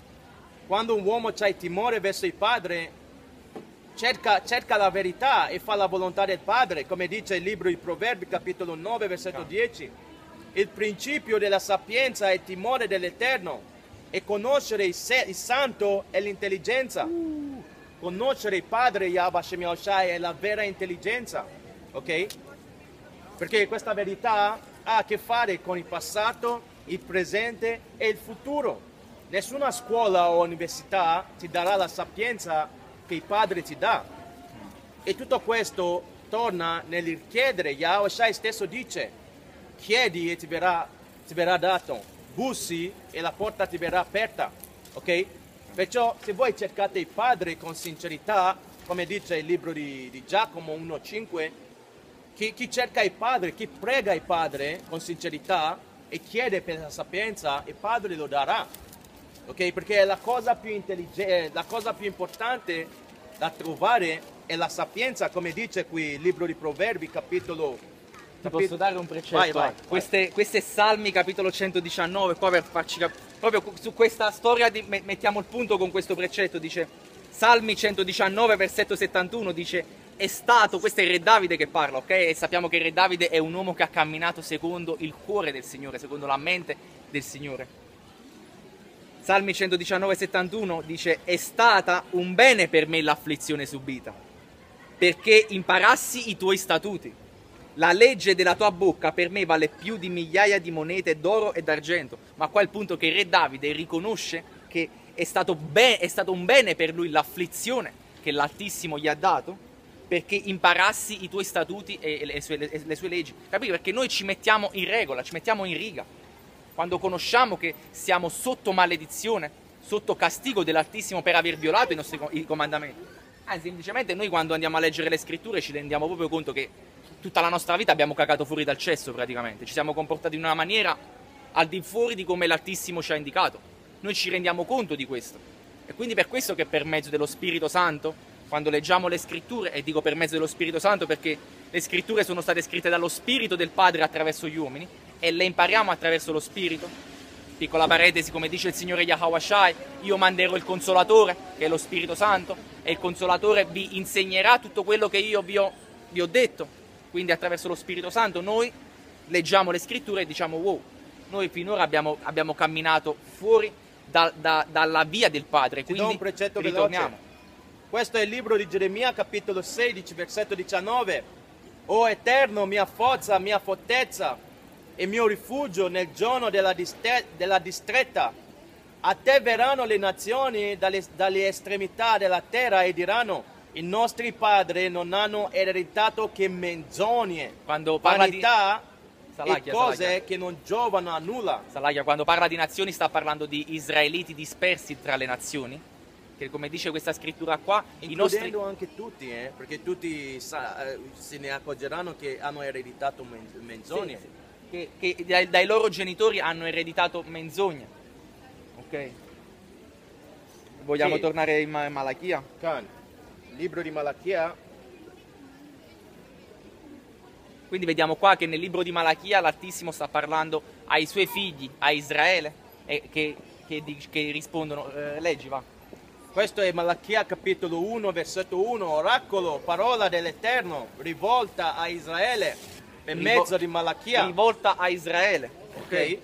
Quando un uomo ha il timore verso il Padre, cerca, cerca la verità e fa la volontà del Padre, come dice il libro di Proverbi, capitolo nove, versetto dieci. Il principio della sapienza è il timore dell'Eterno e conoscere il, se- il santo è l'intelligenza. Uh. Conoscere il Padre Yahweh Hashem Yahushai è la vera intelligenza, ok? Perché questa verità ha a che fare con il passato, il presente e il futuro. Nessuna scuola o università ti darà la sapienza che il Padre ti dà. E tutto questo torna nel richiedere. Yahweh Shai stesso dice: chiedi e ti verrà, ti verrà dato. Bussi e la porta ti verrà aperta, ok? Perciò se voi cercate il Padre con sincerità, come dice il libro di, di Giacomo uno cinque, chi, chi cerca il Padre, chi prega il Padre con sincerità e chiede per la sapienza, il Padre lo darà. ok? Perché la cosa più intelligente, la cosa più importante da trovare è la sapienza, come dice qui il libro di Proverbi, capitolo... Ti posso dare un precetto? Vai, vai, queste, queste Salmi, capitolo centodiciannove, qua per farci cap- proprio su questa storia di, mettiamo il punto con questo precetto, dice Salmi centodiciannove, versetto settantuno, dice è stato, questo è il re Davide che parla, ok? E sappiamo che il re Davide è un uomo che ha camminato secondo il cuore del Signore, secondo la mente del Signore. Salmi centodiciannove, settantuno dice è stata un bene per me l'afflizione subita, perché imparassi i tuoi statuti. La legge della tua bocca per me vale più di migliaia di monete d'oro e d'argento. Ma qua è il punto che il re Davide riconosce che è stato, be- è stato un bene per lui l'afflizione che l'Altissimo gli ha dato, perché imparassi i tuoi statuti e le sue, le, le sue leggi. Capite? Perché noi ci mettiamo in regola, ci mettiamo in riga. Quando conosciamo che siamo sotto maledizione, sotto castigo dell'Altissimo per aver violato i nostri i comandamenti. Anzi, semplicemente noi quando andiamo a leggere le scritture ci rendiamo proprio conto che tutta la nostra vita abbiamo cagato fuori dal cesso praticamente, ci siamo comportati in una maniera al di fuori di come l'Altissimo ci ha indicato. Noi ci rendiamo conto di questo. E quindi per questo che per mezzo dello Spirito Santo, quando leggiamo le scritture, e dico per mezzo dello Spirito Santo perché le scritture sono state scritte dallo Spirito del Padre attraverso gli uomini, e le impariamo attraverso lo Spirito. Piccola parentesi, come dice il Signore Yahweh Shai, io manderò il Consolatore, che è lo Spirito Santo, e il Consolatore vi insegnerà tutto quello che io vi ho, vi ho detto. Quindi attraverso lo Spirito Santo noi leggiamo le scritture e diciamo wow, noi finora abbiamo, abbiamo camminato fuori da, da, dalla via del Padre, quindi Ti do un precetto ritorniamo. veloce. Questo è il libro di Geremia, capitolo sedici, versetto diciannove. O Eterno, mia forza, mia fortezza e mio rifugio nel giorno della, diste- della distretta, a te verranno le nazioni dalle, dalle estremità della terra e diranno: i nostri padri non hanno ereditato che menzogne, Quando parla di vanità Salacchia, e cose Salacchia. che non giovano a nulla. Salacchia, quando parla di nazioni sta parlando di israeliti dispersi tra le nazioni, che come dice questa scrittura qua, i nostri... Includendo anche tutti, eh, perché tutti sa, eh, se ne accorgeranno che hanno ereditato men- menzogne. Sì, sì. Che, che dai, dai loro genitori hanno ereditato menzogne. Ok? Vogliamo Sì. tornare in Ma- Malachia? Can, libro di Malachia, Quindi vediamo qua che nel libro di Malachia l'Altissimo sta parlando ai suoi figli, a Israele, e che, che, che rispondono, eh, leggi va. questo è Malachia capitolo uno, versetto uno, oracolo, parola dell'Eterno, rivolta a Israele, per Rivo- mezzo di Malachia. Rivolta a Israele. Ok?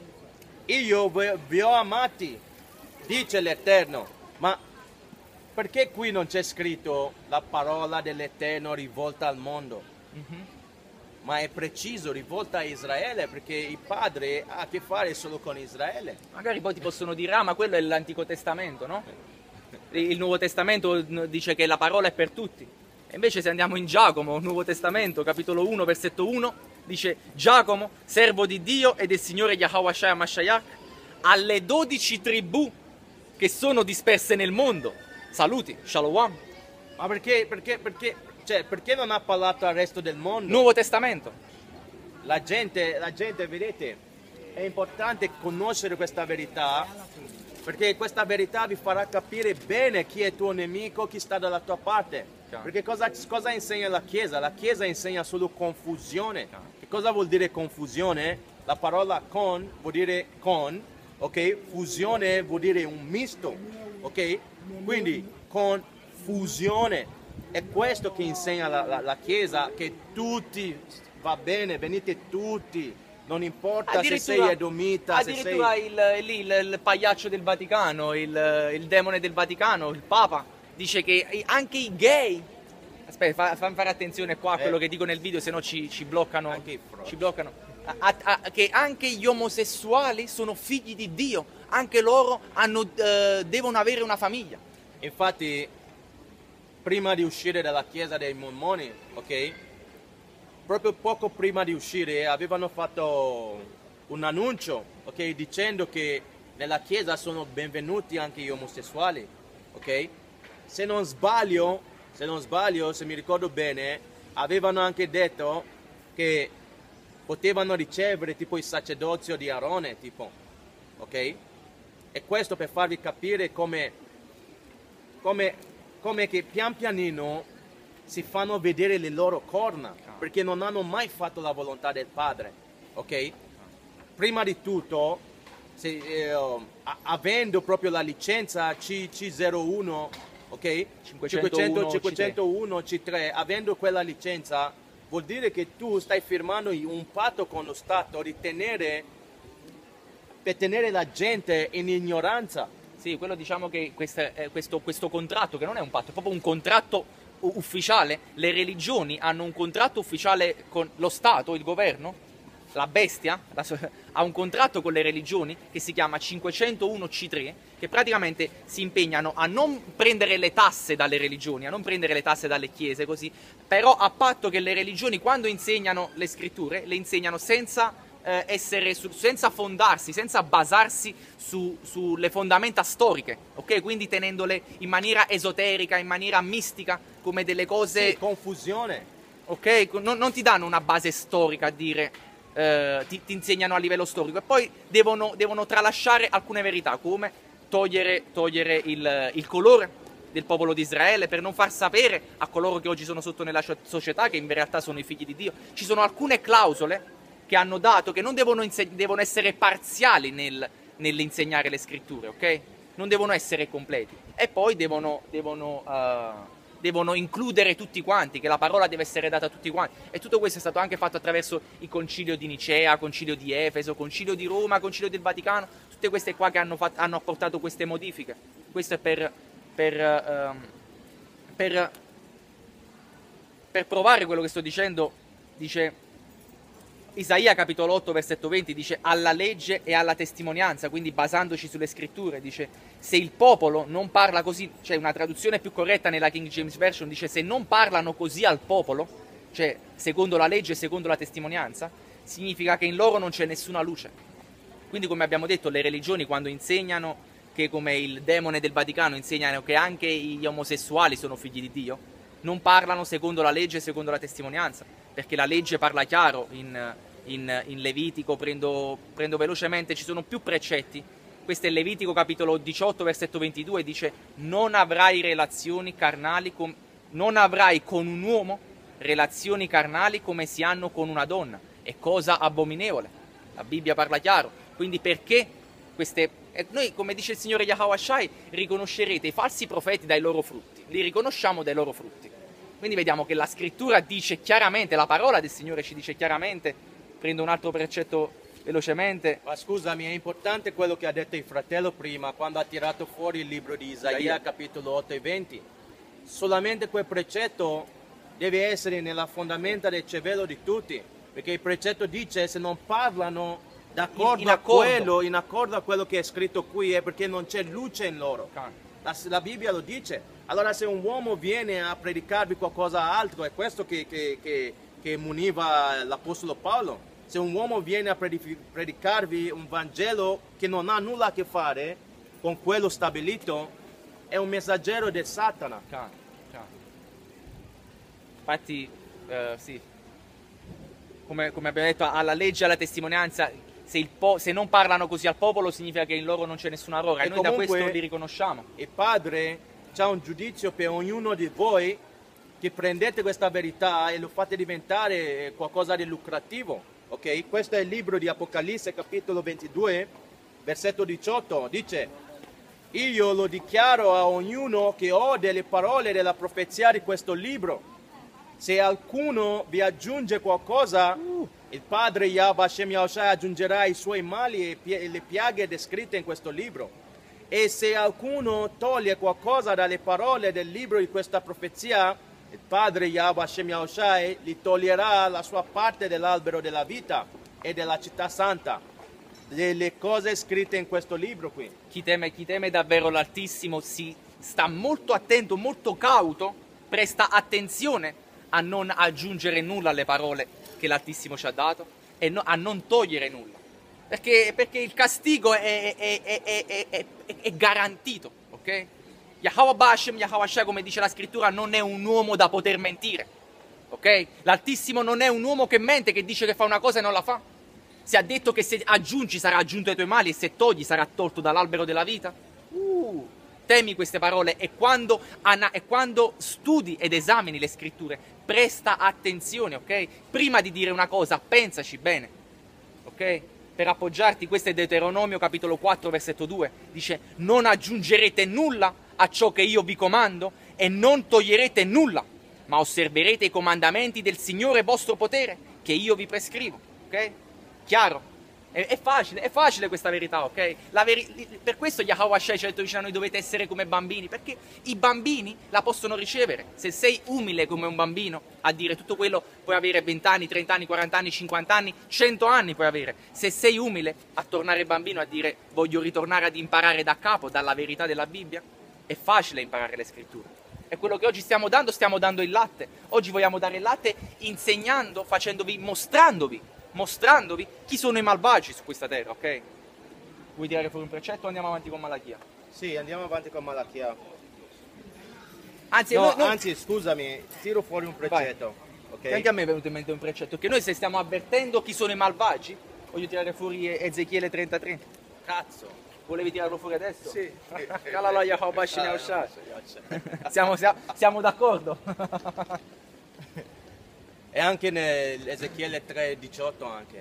Io vi vi ho amati, dice l'Eterno, ma perché qui non c'è scritto la parola dell'Eterno rivolta al mondo? Mhm. Ma è preciso, rivolta a Israele, perché il Padre ha a che fare solo con Israele. Magari poi ti possono dire, ah ma quello è l'Antico Testamento, no? Il Nuovo Testamento dice che la parola è per tutti. E invece se andiamo in Giacomo, Nuovo Testamento, capitolo uno, versetto uno, dice Giacomo, servo di Dio e del Signore Yahweh Shai Mashiach, alle dodici tribù che sono disperse nel mondo. Saluti, shalom. Ma perché, perché, perché, cioè, perché non ha parlato al resto del mondo? Nuovo Testamento. La gente, la gente, vedete, è importante conoscere questa verità, perché questa verità vi farà capire bene chi è tuo nemico, chi sta dalla tua parte. Chiaro. Perché cosa, cosa insegna la Chiesa? La Chiesa insegna solo confusione. Che cosa vuol dire confusione? La parola con vuol dire con, ok? Fusione vuol dire un misto, ok? Quindi confusione. È questo che insegna la, la, la Chiesa, che tutti, va bene, venite tutti, non importa se sei edomita, se sei... addirittura il, lì, il, il pagliaccio del Vaticano, il, il demone del Vaticano, il Papa, dice che anche i gay, aspetta, fa- fammi fare attenzione qua a quello Eh. che dico nel video, se no ci, ci bloccano, Anche i frodi. ci bloccano. A- a- a- che anche gli omosessuali sono figli di Dio, anche loro hanno, eh, devono avere una famiglia. Infatti, prima di uscire dalla chiesa dei mormoni, ok? Proprio poco prima di uscire avevano fatto un annuncio, ok? Dicendo che nella chiesa sono benvenuti anche gli omosessuali, ok? Se non sbaglio, se non sbaglio, se mi ricordo bene, avevano anche detto che potevano ricevere tipo il sacerdozio di Aarone, tipo, ok? E questo per farvi capire come, come, come che pian pianino si fanno vedere le loro corna, perché non hanno mai fatto la volontà del Padre, ok? Prima di tutto, se, eh, a- avendo proprio la licenza C, C zero uno, ok? cinquecentouno, cinquecentouno C tre, avendo quella licenza, vuol dire che tu stai firmando un patto con lo Stato di tenere, per tenere la gente in ignoranza. Sì, quello diciamo che questa- eh, questo, questo contratto, che non è un patto, è proprio un contratto u- ufficiale. Le religioni hanno un contratto ufficiale con lo Stato, il governo, la bestia, la so- ha un contratto con le religioni che si chiama cinquecentouno C tre, che praticamente si impegnano a non prendere le tasse dalle religioni, a non prendere le tasse dalle chiese, così, però a patto che le religioni, quando insegnano le scritture, le insegnano senza eh, essere su- senza fondarsi, senza basarsi su- sulle fondamenta storiche, ok? Quindi tenendole in maniera esoterica, in maniera mistica, come delle cose, Sì, confusione. ok? Non, non ti danno una base storica a dire, eh, ti, ti insegnano a livello storico, e poi devono, devono tralasciare alcune verità, come togliere, togliere il, il colore del popolo di Israele, per non far sapere a coloro che oggi sono sotto nella società che in realtà sono i figli di Dio. Ci sono alcune clausole che hanno dato, che non devono, inse- devono essere parziali nel, nell'insegnare le scritture, ok? Non devono essere completi. E poi devono, devono, uh, devono includere tutti quanti, che la parola deve essere data a tutti quanti. E tutto questo è stato anche fatto attraverso il concilio di Nicea, concilio di Efeso, concilio di Roma, concilio del Vaticano, tutte queste qua che hanno, fatto, hanno apportato queste modifiche. Questo è per, per, uh, per, per provare quello che sto dicendo. Dice Isaia capitolo otto versetto venti, dice alla legge e alla testimonianza, quindi basandoci sulle scritture, dice se il popolo non parla così, cioè una traduzione più corretta nella King James Version dice se non parlano così al popolo, cioè secondo la legge e secondo la testimonianza, significa che in loro non c'è nessuna luce. Quindi, come abbiamo detto, le religioni quando insegnano che, come il demone del Vaticano, insegnano che anche gli omosessuali sono figli di Dio, non parlano secondo la legge e secondo la testimonianza, perché la legge parla chiaro. in, in, in Levitico, prendo, prendo velocemente, ci sono più precetti. Questo è Levitico capitolo diciotto versetto ventidue, dice non avrai relazioni carnali con, non avrai con un uomo relazioni carnali come si hanno con una donna, è cosa abominevole. La Bibbia parla chiaro. Quindi perché queste, e noi, come dice il Signore Yahweh Shai, riconoscerete i falsi profeti dai loro frutti, li riconosciamo dai loro frutti. Quindi vediamo che la scrittura dice chiaramente, la parola del Signore ci dice chiaramente. Prendo un altro precetto velocemente. Ma scusami, è importante quello che ha detto il fratello prima, quando ha tirato fuori il libro di Isaia, Isaia. capitolo otto e venti. Solamente quel precetto deve essere nella fondamenta del cervello di tutti, perché il precetto dice se non parlano d'accordo In- in a accordo. quello, in accordo a quello che è scritto qui, è perché non c'è luce in loro. La, la Bibbia lo dice. Allora se un uomo viene a predicarvi qualcosa altro, è questo che, che, che, che muniva l'Apostolo Paolo. Se un uomo viene a predicarvi un Vangelo che non ha nulla a che fare con quello stabilito, è un messaggero del Satana. Chiaro, chiaro. Infatti, eh, sì, come, come abbiamo detto, alla legge e alla testimonianza, se, il po- se non parlano così al popolo significa che in loro non c'è nessuna errore, e E noi da comunque- questo li riconosciamo. Il Padre ha un giudizio per ognuno di voi che prendete questa verità e lo fate diventare qualcosa di lucrativo. Ok? Questo è il libro di Apocalisse, capitolo ventidue, versetto diciotto. Dice: io lo dichiaro a ognuno che ode le parole della profezia di questo libro. Se qualcuno vi aggiunge qualcosa, il Padre Yahweh Hashem Yahushua aggiungerà i suoi mali e pie- le piaghe descritte in questo libro. E se qualcuno toglie qualcosa dalle parole del libro di questa profezia, il Padre Yahweh Hashem Yahushua gli toglierà la sua parte dell'albero della vita e della città santa, delle cose scritte in questo libro qui. Chi teme, chi teme davvero l'Altissimo si sta molto attento, molto cauto, presta attenzione a non aggiungere nulla alle parole che l'Altissimo ci ha dato e no- a non togliere nulla. Perché, perché il castigo è, è, è, è, è, è, è garantito, ok? Yahweh Bashem, Yahweh Shai, come dice la scrittura, non è un uomo da poter mentire, ok? L'Altissimo non è un uomo che mente, che dice che fa una cosa e non la fa. Se ha detto che se aggiungi sarà aggiunto ai tuoi mali e se togli sarà tolto dall'albero della vita? Uh, temi queste parole e quando, e quando studi ed esamini le scritture, presta attenzione, ok? Prima di dire una cosa, pensaci bene, ok? Per appoggiarti, questo è Deuteronomio capitolo quattro versetto due, dice non aggiungerete nulla a ciò che io vi comando e non toglierete nulla, ma osserverete i comandamenti del Signore vostro potere che io vi prescrivo, ok? Chiaro? È, è facile, è facile questa verità, ok? La veri per questo Yahweh ci ha detto vicino a noi dovete essere come bambini, perché i bambini la possono ricevere. Se sei umile come un bambino, a dire tutto quello, puoi avere venti anni, trenta anni, quaranta anni, cinquanta anni, cento anni puoi avere. Se sei umile a tornare bambino, a dire voglio ritornare ad imparare da capo, dalla verità della Bibbia, è facile imparare le scritture. È quello che oggi stiamo dando, stiamo dando il latte. Oggi vogliamo dare il latte insegnando, facendovi, mostrandovi, mostrandovi chi sono i malvagi su questa terra, ok? Vuoi tirare fuori un precetto o andiamo avanti con Malachia? Sì, andiamo avanti con Malachia. Anzi, no, noi, noi... anzi, scusami, tiro fuori un precetto. Okay? Anche a me è venuto in mente un precetto, che noi se stiamo avvertendo chi sono i malvagi, voglio tirare fuori Ezechiele trentatré. Cazzo! Volevi tirarlo fuori adesso? Sì. siamo, siamo, siamo d'accordo. E anche nell'Ezechiele tre diciotto anche.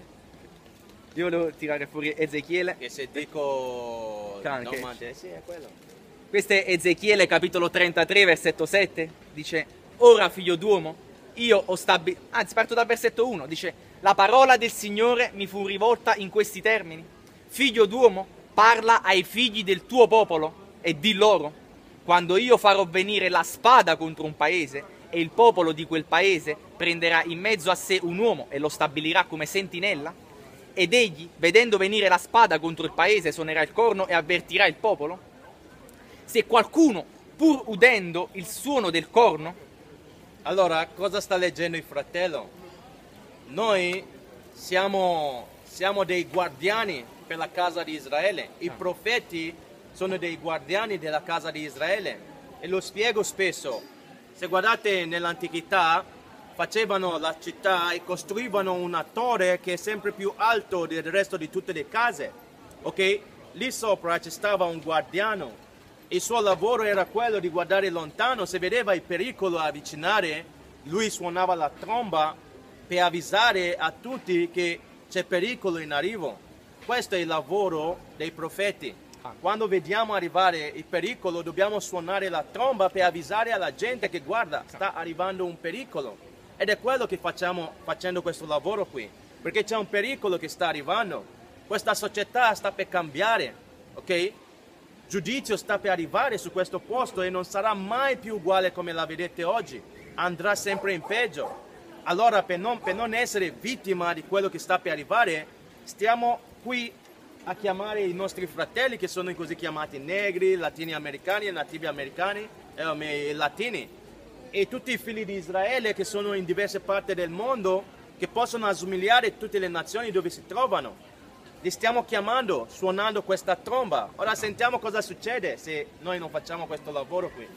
Io volevo tirare fuori Ezechiele. Che se dico... Canche. Non mante, sì, è quello. Questo è Ezechiele capitolo trentatré versetto sette. Dice, ora figlio d'uomo, io ho stabilito... Anzi, parto dal versetto uno. Dice, la parola del Signore mi fu rivolta in questi termini. Figlio d'uomo, parla ai figli del tuo popolo e di loro, quando io farò venire la spada contro un paese e il popolo di quel paese prenderà in mezzo a sé un uomo e lo stabilirà come sentinella, ed egli, vedendo venire la spada contro il paese, suonerà il corno e avvertirà il popolo. Se qualcuno, pur udendo il suono del corno... Allora, cosa sta leggendo il fratello? Noi siamo, siamo dei guardiani per la casa di Israele. I profeti sono dei guardiani della casa di Israele e lo spiego spesso. Se guardate nell'antichità facevano la città e costruivano una torre che è sempre più alto del resto di tutte le case, ok? Lì sopra ci stava un guardiano, il suo lavoro era quello di guardare lontano, se vedeva il pericolo avvicinare lui suonava la tromba per avvisare a tutti che c'è pericolo in arrivo. Questo è il lavoro dei profeti. Quando vediamo arrivare il pericolo dobbiamo suonare la tromba per avvisare alla gente che guarda, sta arrivando un pericolo. Ed è quello che facciamo facendo questo lavoro qui, perché c'è un pericolo che sta arrivando. Questa società sta per cambiare, ok? Giudizio sta per arrivare su questo posto e non sarà mai più uguale come la vedete oggi, andrà sempre in peggio. Allora per non, per non essere vittima di quello che sta per arrivare, stiamo qui a chiamare i nostri fratelli che sono i così chiamati negri, latini americani, nativi americani e latini e tutti i figli di Israele che sono in diverse parti del mondo che possono assomigliare a tutte le nazioni dove si trovano. Li stiamo chiamando, suonando questa tromba. Ora sentiamo cosa succede se noi non facciamo questo lavoro qui.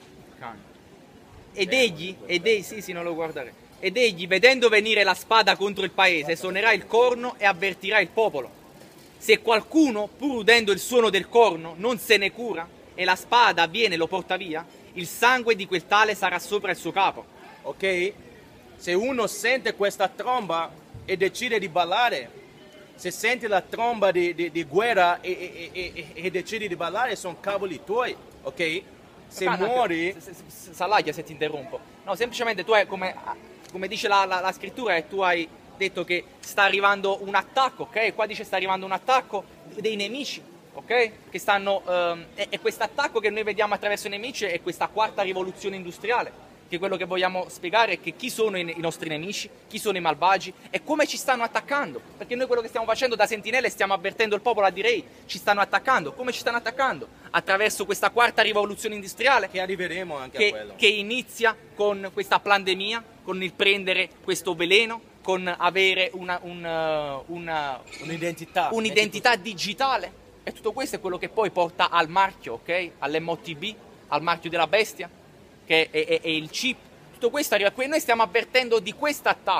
Ed egli, ed egli, sì sì non lo guardare, ed egli vedendo venire la spada contro il paese suonerà il corno e avvertirà il popolo. Se qualcuno, pur udendo il suono del corno, non se ne cura e la spada viene e lo porta via, il sangue di quel tale sarà sopra il suo capo. Ok? Se uno sente questa tromba e decide di ballare, se senti la tromba di, di, di guerra e, e, e, e decidi di ballare, sono cavoli tuoi, ok? Se Ah, no, muori... se- se- se- Salaglia se ti interrompo. No, semplicemente tu hai, come, come dice la, la, la scrittura, e tu hai detto che sta arrivando un attacco, ok? Qua dice sta arrivando un attacco dei nemici, ok? Che stanno, ehm, e, e questo attacco che noi vediamo attraverso i nemici è questa quarta rivoluzione industriale, che quello che vogliamo spiegare è che chi sono i, i nostri nemici, chi sono i malvagi e come ci stanno attaccando, perché noi quello che stiamo facendo da sentinelle stiamo avvertendo il popolo a dire ehi, ci stanno attaccando, come ci stanno attaccando? Attraverso questa quarta rivoluzione industriale Che arriveremo anche a che, quello. che inizia con questa pandemia, con il prendere questo veleno, con avere una, un, uh, una, Un'identità. un'identità digitale, e tutto questo è quello che poi porta al marchio, ok? All'M O T B, al marchio della bestia, che è, è- è il chip. Tutto questo arriva qui e noi stiamo avvertendo di questo attacco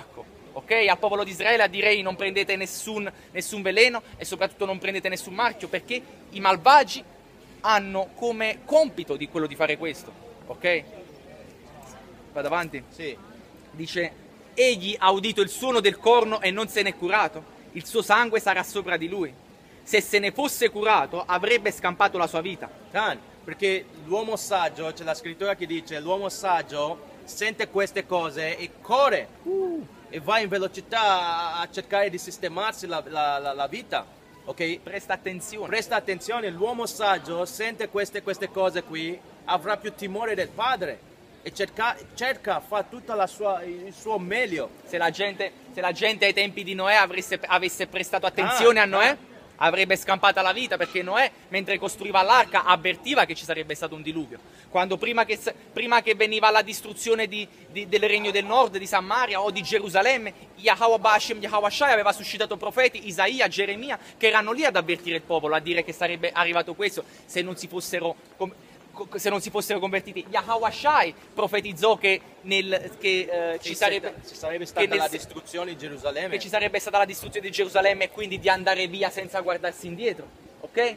ok? Al popolo di Israele direi non prendete nessun, nessun veleno e soprattutto non prendete nessun marchio, perché i malvagi hanno come compito di quello di fare questo, ok? Vado avanti? Sì. Dice, egli ha udito il suono del corno e non se n'è curato, il suo sangue sarà sopra di lui. Se se ne fosse curato avrebbe scampato la sua vita. Can, perché l'uomo saggio, c'è la scrittura che dice, l'uomo saggio sente queste cose e corre uh, e va in velocità a cercare di sistemarsi la, la, la, la vita, ok? Presta attenzione. Presta attenzione, l'uomo saggio sente queste, queste cose qui, avrà più timore del padre e cerca, cerca fa tutto la sua, il suo meglio. Se la gente, se la gente ai tempi di Noè avesse, avesse prestato attenzione ah, a Noè, ah. avrebbe scampata la vita, perché Noè, mentre costruiva l'arca, avvertiva che ci sarebbe stato un diluvio. Quando prima che, prima che veniva la distruzione di, di, del Regno del Nord, di Samaria o di Gerusalemme, Yahweh Bashem, Yahweh Shai aveva suscitato profeti, Isaia, Geremia, che erano lì ad avvertire il popolo, a dire che sarebbe arrivato questo se non si fossero... se non si fossero convertiti. Yahweh Shai profetizzò che, nel, che eh, ci, sarebbe, ci sarebbe stata nel, la distruzione di Gerusalemme. Che ci sarebbe stata la distruzione di Gerusalemme e quindi di andare via senza guardarsi indietro. Ok?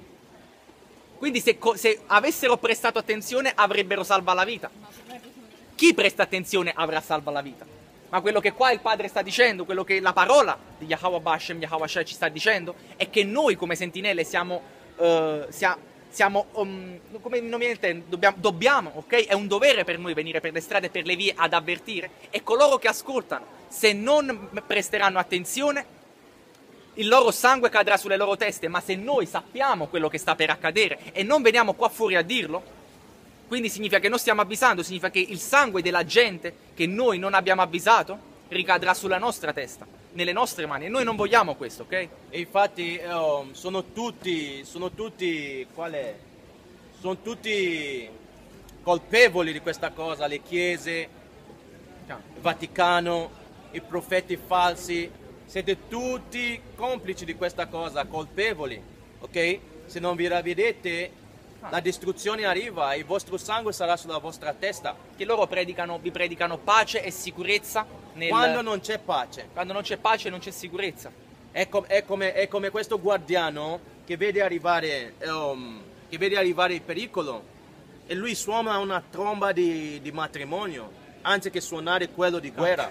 Quindi se, se avessero prestato attenzione avrebbero salva la vita. Chi presta attenzione avrà salva la vita. Ma quello che qua il Padre sta dicendo, quello che la parola di Yahweh Bashem, Yahweh Shai ci sta dicendo, è che noi come sentinelle siamo... Uh, siamo Siamo, um, come non mi intendo, dobbiamo, dobbiamo, ok? È un dovere per noi venire per le strade e per le vie ad avvertire, e coloro che ascoltano, se non presteranno attenzione, il loro sangue cadrà sulle loro teste. Ma se noi sappiamo quello che sta per accadere e non veniamo qua fuori a dirlo, quindi significa che non stiamo avvisando, significa che il sangue della gente che noi non abbiamo avvisato ricadrà sulla nostra testa, nelle nostre mani, e noi non vogliamo questo, ok? E infatti oh, sono tutti, sono tutti, qual è? Sono tutti colpevoli di questa cosa, le chiese, il Vaticano, i profeti falsi, siete tutti complici di questa cosa, colpevoli, ok? Se non vi ravvedete, la distruzione arriva e il vostro sangue sarà sulla vostra testa. Che loro predicano, vi predicano pace e sicurezza nel... quando non c'è pace. Quando non c'è pace non c'è sicurezza. È, com è, come, è come questo guardiano che vede arrivare, um, che vede arrivare il pericolo e lui suona una tromba di, di matrimonio anziché suonare quello di guerra.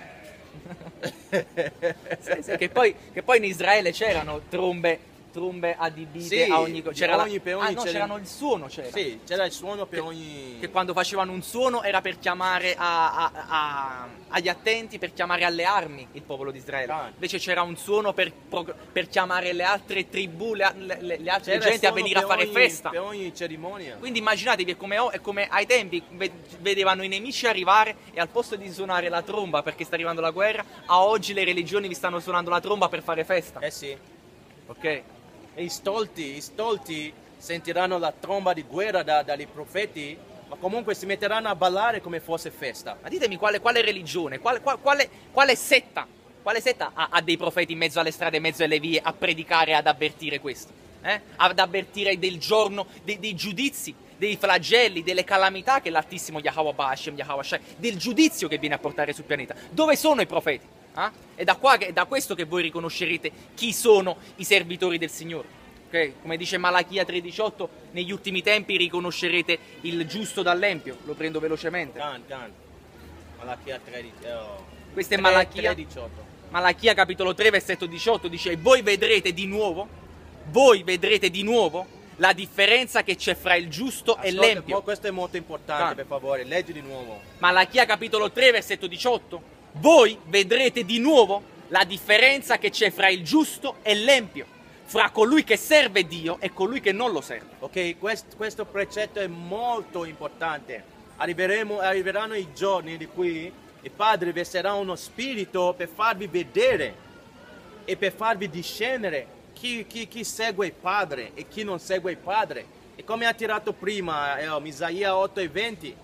sì, sì, che, poi, che poi in Israele c'erano trombe... trombe adibite sì, a ogni cosa. C'era ogni, la... ogni ah, no, c'erano il suono, c'era. Sì, c'era il suono per che, ogni... Che quando facevano un suono era per chiamare a, a, a, agli attenti, per chiamare alle armi il popolo di Israele. Ah. Invece c'era un suono per, per chiamare le altre tribù, le, le, le altre gente a venire a fare ogni, festa. Per ogni cerimonia. Quindi immaginatevi è come, è come ai tempi vedevano i nemici arrivare e al posto di suonare la tromba perché sta arrivando la guerra, a oggi le religioni vi stanno suonando la tromba per fare festa. Eh sì. Ok? E i stolti, i stolti sentiranno la tromba di guerra da, dai profeti, ma comunque si metteranno a ballare come fosse festa. Ma ditemi quale, quale religione, quale, quale, quale setta, quale setta ha, ha dei profeti in mezzo alle strade, in mezzo alle vie a predicare, ad avvertire questo? Eh? Ad avvertire del giorno, dei, dei giudizi, dei flagelli, delle calamità che l'Altissimo Yahweh Bashem, Yahweh Shai, del giudizio che viene a portare sul pianeta. Dove sono i profeti? Eh? È da, qua che, è da questo che voi riconoscerete chi sono i servitori del Signore. Okay? Come dice Malachia tre diciotto, negli ultimi tempi riconoscerete il giusto dall'empio. Lo prendo velocemente. Can, can. Malachia tre, oh. Questo è Malachia, Malachia capitolo tre versetto diciotto, dice: e voi vedrete di nuovo, voi vedrete di nuovo la differenza che c'è fra il giusto Ascolta, e l'empio. Questo è molto importante, can. Per favore, leggi di nuovo. Malachia capitolo tre versetto diciotto. Voi vedrete di nuovo la differenza che c'è fra il giusto e l'empio, fra colui che serve Dio e colui che non lo serve. Ok, questo, questo precetto è molto importante. Arriveremo, arriveranno i giorni di cui il Padre verserà uno spirito per farvi vedere e per farvi discernere chi, chi, chi segue il Padre e chi non segue il Padre. E come ha tirato prima eh, Isaia otto e venti,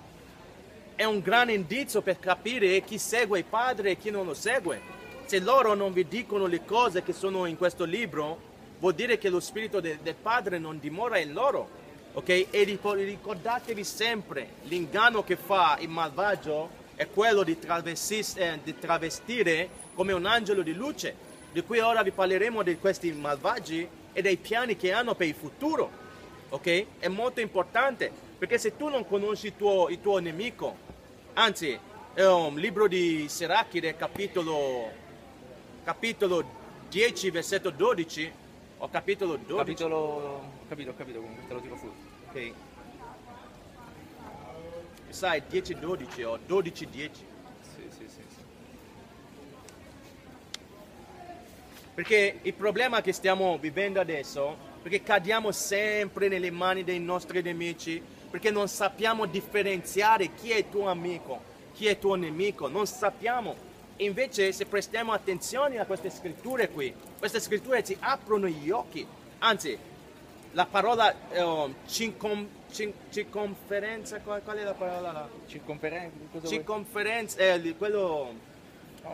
è un grande indizio per capire chi segue il Padre e chi non lo segue. Se loro non vi dicono le cose che sono in questo libro, vuol dire che lo Spirito de, del Padre non dimora in loro. Ok? E ricordatevi sempre, l'inganno che fa il malvagio è quello di, travestis, eh, di travestire come un angelo di luce, di cui ora vi parleremo di questi malvagi e dei piani che hanno per il futuro, ok? È molto importante, perché se tu non conosci il tuo, il tuo nemico, anzi, è un libro di Sirachide, capitolo, capitolo dieci, versetto dodici, o capitolo dodici? Capitolo... capito, ho capito comunque, te lo tiro fuori. Ok. Sai, dieci dodici o dodici dieci. Sì, sì, sì, sì. Perché il problema che stiamo vivendo adesso, perché cadiamo sempre nelle mani dei nostri nemici, perché non sappiamo differenziare chi è tuo amico, chi è tuo nemico, non sappiamo. E invece se prestiamo attenzione a queste scritture qui, queste scritture ci aprono gli occhi, anzi, la parola eh, cincom, cin, circonferenza, qual, qual è la parola là? Circonferenza? Cosa vuoi? Circonferenza, eh, quello... Oh.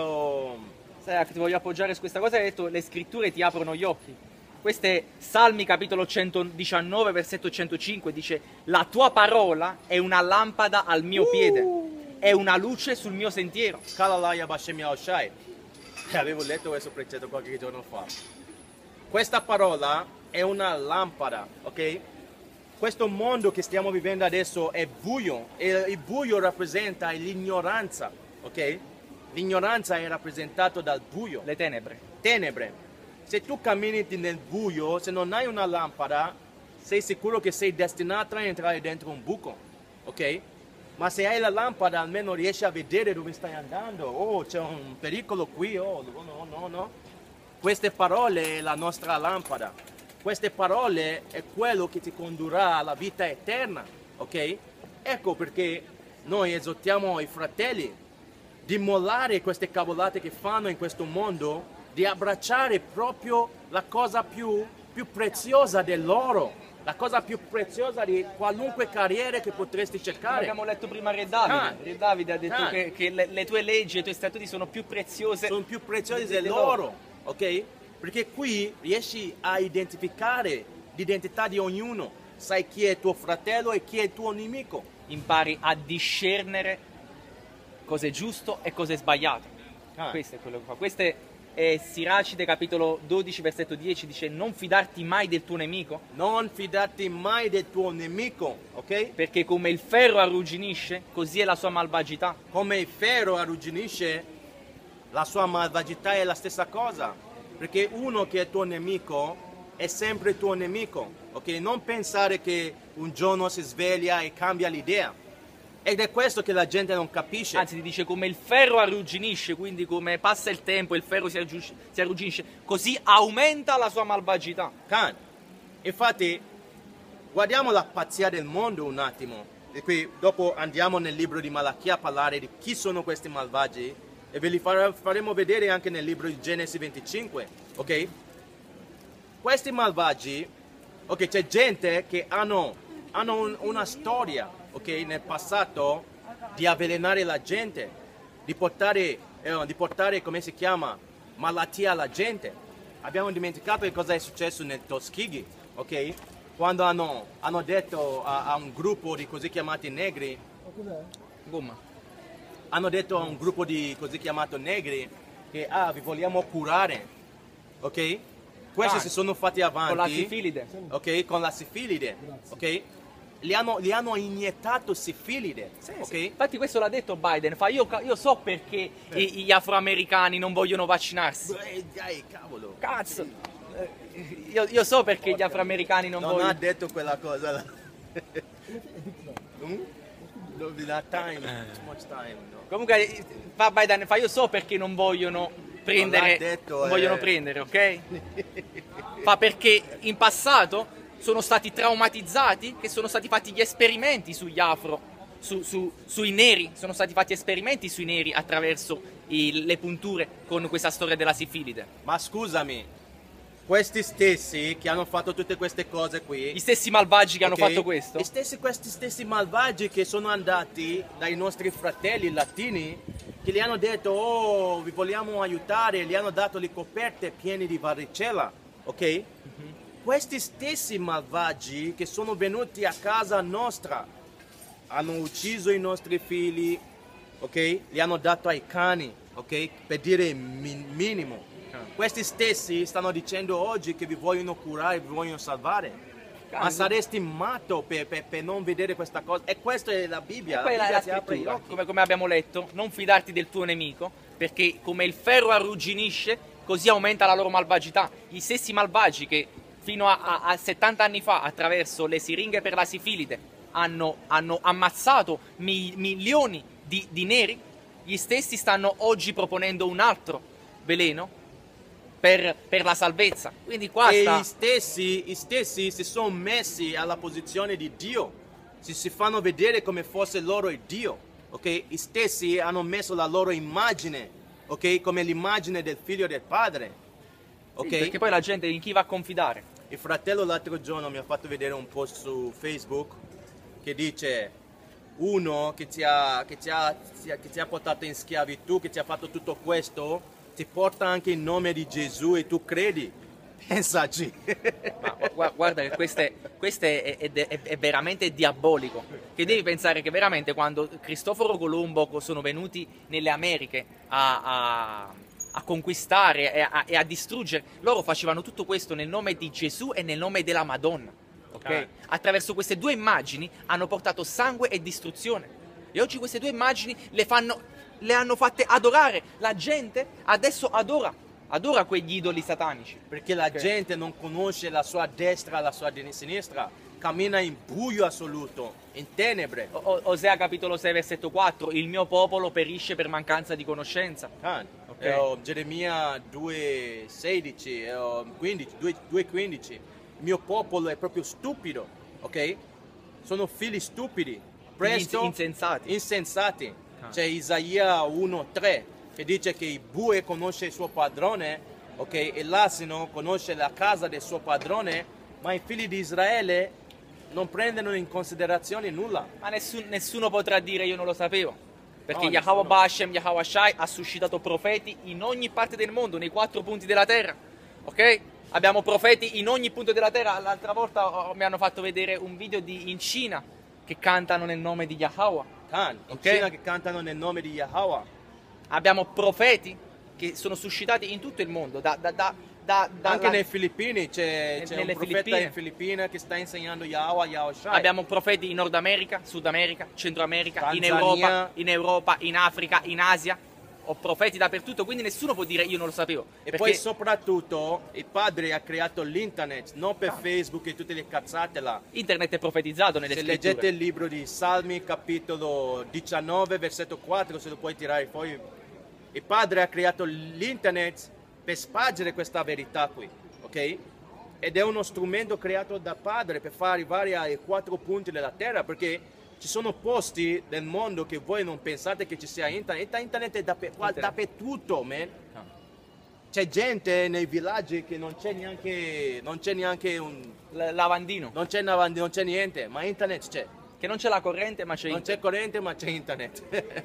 Oh, Sai, ti voglio appoggiare su questa cosa, hai detto le scritture ti aprono gli occhi. Questo è Salmi capitolo centodiciannove, versetto centocinque, dice: la tua parola è una lampada al mio Uh. piede, è una luce sul mio sentiero. Kalalaya Bashem Yahushai. Avevo letto questo precetto qualche giorno fa. Questa parola è una lampada, ok? Questo mondo che stiamo vivendo adesso è buio, e il buio rappresenta l'ignoranza, ok? L'ignoranza è rappresentata dal buio, Le tenebre. tenebre. Se tu cammini nel buio, se non hai una lampada, sei sicuro che sei destinato a entrare dentro un buco, ok? Ma se hai la lampada almeno riesci a vedere dove stai andando. Oh, c'è un pericolo qui, oh, no, no, no. Queste parole è la nostra lampada. Queste parole è quello che ti condurrà alla vita eterna, ok? Ecco perché noi esortiamo i fratelli di mollare queste cavolate che fanno in questo mondo, di abbracciare proprio la cosa più, più preziosa dell'oro, la cosa più preziosa di qualunque carriera che potresti cercare. Abbiamo letto prima Re Davide. Ah. Re Davide ha detto Ah. che, che le, le tue leggi e i tuoi statuti sono più preziose. Sono più preziosi dell'oro. dell'oro, ok? Perché qui riesci a identificare l'identità di ognuno, sai chi è tuo fratello e chi è il tuo nemico. Impari a discernere cosa è giusto e cosa è sbagliato. Ah. Questo è quello che fa. Questo è, è Siracide capitolo dodici versetto dieci, dice: non fidarti mai del tuo nemico, Non fidarti mai del tuo nemico, ok? perché come il ferro arrugginisce, così è la sua malvagità. Come il ferro arrugginisce, la sua malvagità è la stessa cosa. Perché uno che è tuo nemico è sempre tuo nemico, ok? Non pensare che un giorno si sveglia e cambia l'idea. Ed è questo che la gente non capisce. Anzi, ti dice come il ferro arrugginisce, quindi come passa il tempo e il ferro si, arruggi- si arrugginisce, così aumenta la sua malvagità. Can. Infatti, guardiamo la pazzia del mondo un attimo. E qui dopo andiamo nel libro di Malachia a parlare di chi sono questi malvagi. E ve li fare- faremo vedere anche nel libro di Genesi venticinque, ok? Questi malvagi, ok, c'è gente che hanno, hanno un- una storia, ok, nel passato di avvelenare la gente, di portare, eh, di portare, come si chiama, malattia alla gente. Abbiamo dimenticato che cosa è successo nel Tuskegee, ok? Quando hanno, hanno detto a, a un gruppo di così chiamati negri, Gomma. hanno detto a un gruppo di così chiamato negri che ah, vi vogliamo curare, ok? Questi Ah, si sono fatti avanti Con la sifilide. ok, con la sifilide, ok? Li hanno, li hanno iniettato sifilide, ok? Infatti questo l'ha detto Biden, fa io, ca- io so perché i- gli afroamericani non vogliono vaccinarsi. Beh, dai, cavolo. Cazzo! Eh, Io, io so perché gli afroamericani non, Non ha vogliono... detto quella cosa là. Mm? No, not time, too much time, no. Comunque eh, fa Biden, fa io so perché non vogliono prendere, l'ha detto, non eh. vogliono prendere, ok? Fa perché in passato sono stati traumatizzati, che sono stati fatti gli esperimenti sugli afro, su- su- sui neri, sono stati fatti esperimenti sui neri attraverso i- le punture con questa storia della sifilide. Ma scusami, questi stessi che hanno fatto tutte queste cose qui, Gli stessi malvagi che hanno ok? fatto questo, Gli stessi, questi stessi malvagi che sono andati dai nostri fratelli latini, che gli hanno detto, oh, vi vogliamo aiutare, gli hanno dato le coperte piene di varicella, ok? Questi stessi malvagi che sono venuti a casa nostra, hanno ucciso i nostri figli, ok? Li hanno dato ai cani, ok? Per dire mi- minimo. Ah. Questi stessi stanno dicendo oggi che vi vogliono curare, vi vogliono salvare. Ma Cazzo. saresti matto per, per- per non vedere questa cosa. E questa è la Bibbia. E La poi la, Bibbia la ti apre gli scrittura, occhi. come, come abbiamo letto, non fidarti del tuo nemico, perché come il ferro arrugginisce, così aumenta la loro malvagità. Gli stessi malvagi che fino a, a- a settanta anni fa, attraverso le siringhe per la sifilide, hanno, hanno ammazzato mi- milioni di, di neri, gli stessi stanno oggi proponendo un altro veleno per, per la salvezza. Quindi qua E sta... gli stessi, gli stessi si sono messi alla posizione di Dio, si, si fanno vedere come fosse loro il Dio, ok? Gli stessi hanno messo la loro immagine, ok? Come l'immagine del figlio del padre, ok? Sì, perché poi la gente in chi va a confidare? Il fratello l'altro giorno mi ha fatto vedere un post su Facebook che dice uno che ti ha, che ti ha, che ti ha portato in schiavitù, che ti ha fatto tutto questo, ti porta anche il nome di Gesù e tu credi. Pensaci. Ma gu- guarda che questo, è, questo è, è- è- è veramente diabolico. Che devi pensare che veramente quando Cristoforo Colombo sono venuti nelle Americhe a, a- a conquistare e a, e a distruggere, loro facevano tutto questo nel nome di Gesù e nel nome della Madonna. Ok? Ah. Attraverso queste due immagini hanno portato sangue e distruzione. E oggi queste due immagini le, fanno, le hanno fatte adorare. La gente adesso adora, adora quegli idoli satanici. Perché la Ok. gente non conosce la sua destra, la sua sinistra, cammina in buio assoluto, in tenebre. O- O- Osea capitolo sei versetto quattro, il mio popolo perisce per mancanza di conoscenza. Ah, Ok. eh, Geremia due sedici, eh, quindici, due quindici, il mio popolo è proprio stupido, ok? Sono figli stupidi, presto Ins- insensati. insensati. Ah. C'è Isaia uno tre che dice che il bue conosce il suo padrone, ok? E l'asino conosce la casa del suo padrone, ma i figli di Israele non prendono in considerazione nulla. Ma nessun- nessuno potrà dire io non lo sapevo. Perché No, Yahweh nessuno. Bashem, Yahweh Shai ha suscitato profeti in ogni parte del mondo, nei quattro punti della terra. Ok? Abbiamo profeti in ogni punto della terra. L'altra volta oh, mi hanno fatto vedere un video di, in Cina che cantano nel nome di Yahweh. Can, in Ok. Cina che cantano nel nome di Yahweh. Abbiamo profeti che sono suscitati in tutto il mondo. Da, da, da, da, da- Anche la- nei Filippini c'è, c'è un Nelle profeta Filippine. in Filippine che sta insegnando Yahweh, Yahweh Shai. Abbiamo profeti in Nord America, Sud America, Centro America, in Tanzania. Europa, in Europa, in Africa, in Asia. Ho profeti dappertutto, quindi nessuno può dire io non lo sapevo. E perché poi soprattutto il padre ha creato l'internet, non per Facebook e tutte le cazzate là. internet è profetizzato nelle Se scritture. leggete il libro di Salmi, capitolo diciannove, versetto quattro, se lo puoi tirare fuori, il padre ha creato l'internet per spargere questa verità qui, ok? Ed è uno strumento creato da padre per far arrivare ai quattro punti della terra, perché ci sono posti del mondo che voi non pensate che ci sia internet. Internet è dape- qua- Internet. dappertutto, man. No. C'è gente nei villaggi che non c'è neanche, non c'è neanche un, L- lavandino, non c'è, nav- non c'è niente, ma internet c'è. che non c'è la corrente ma c'è Non c'è internet. corrente, ma c'è internet.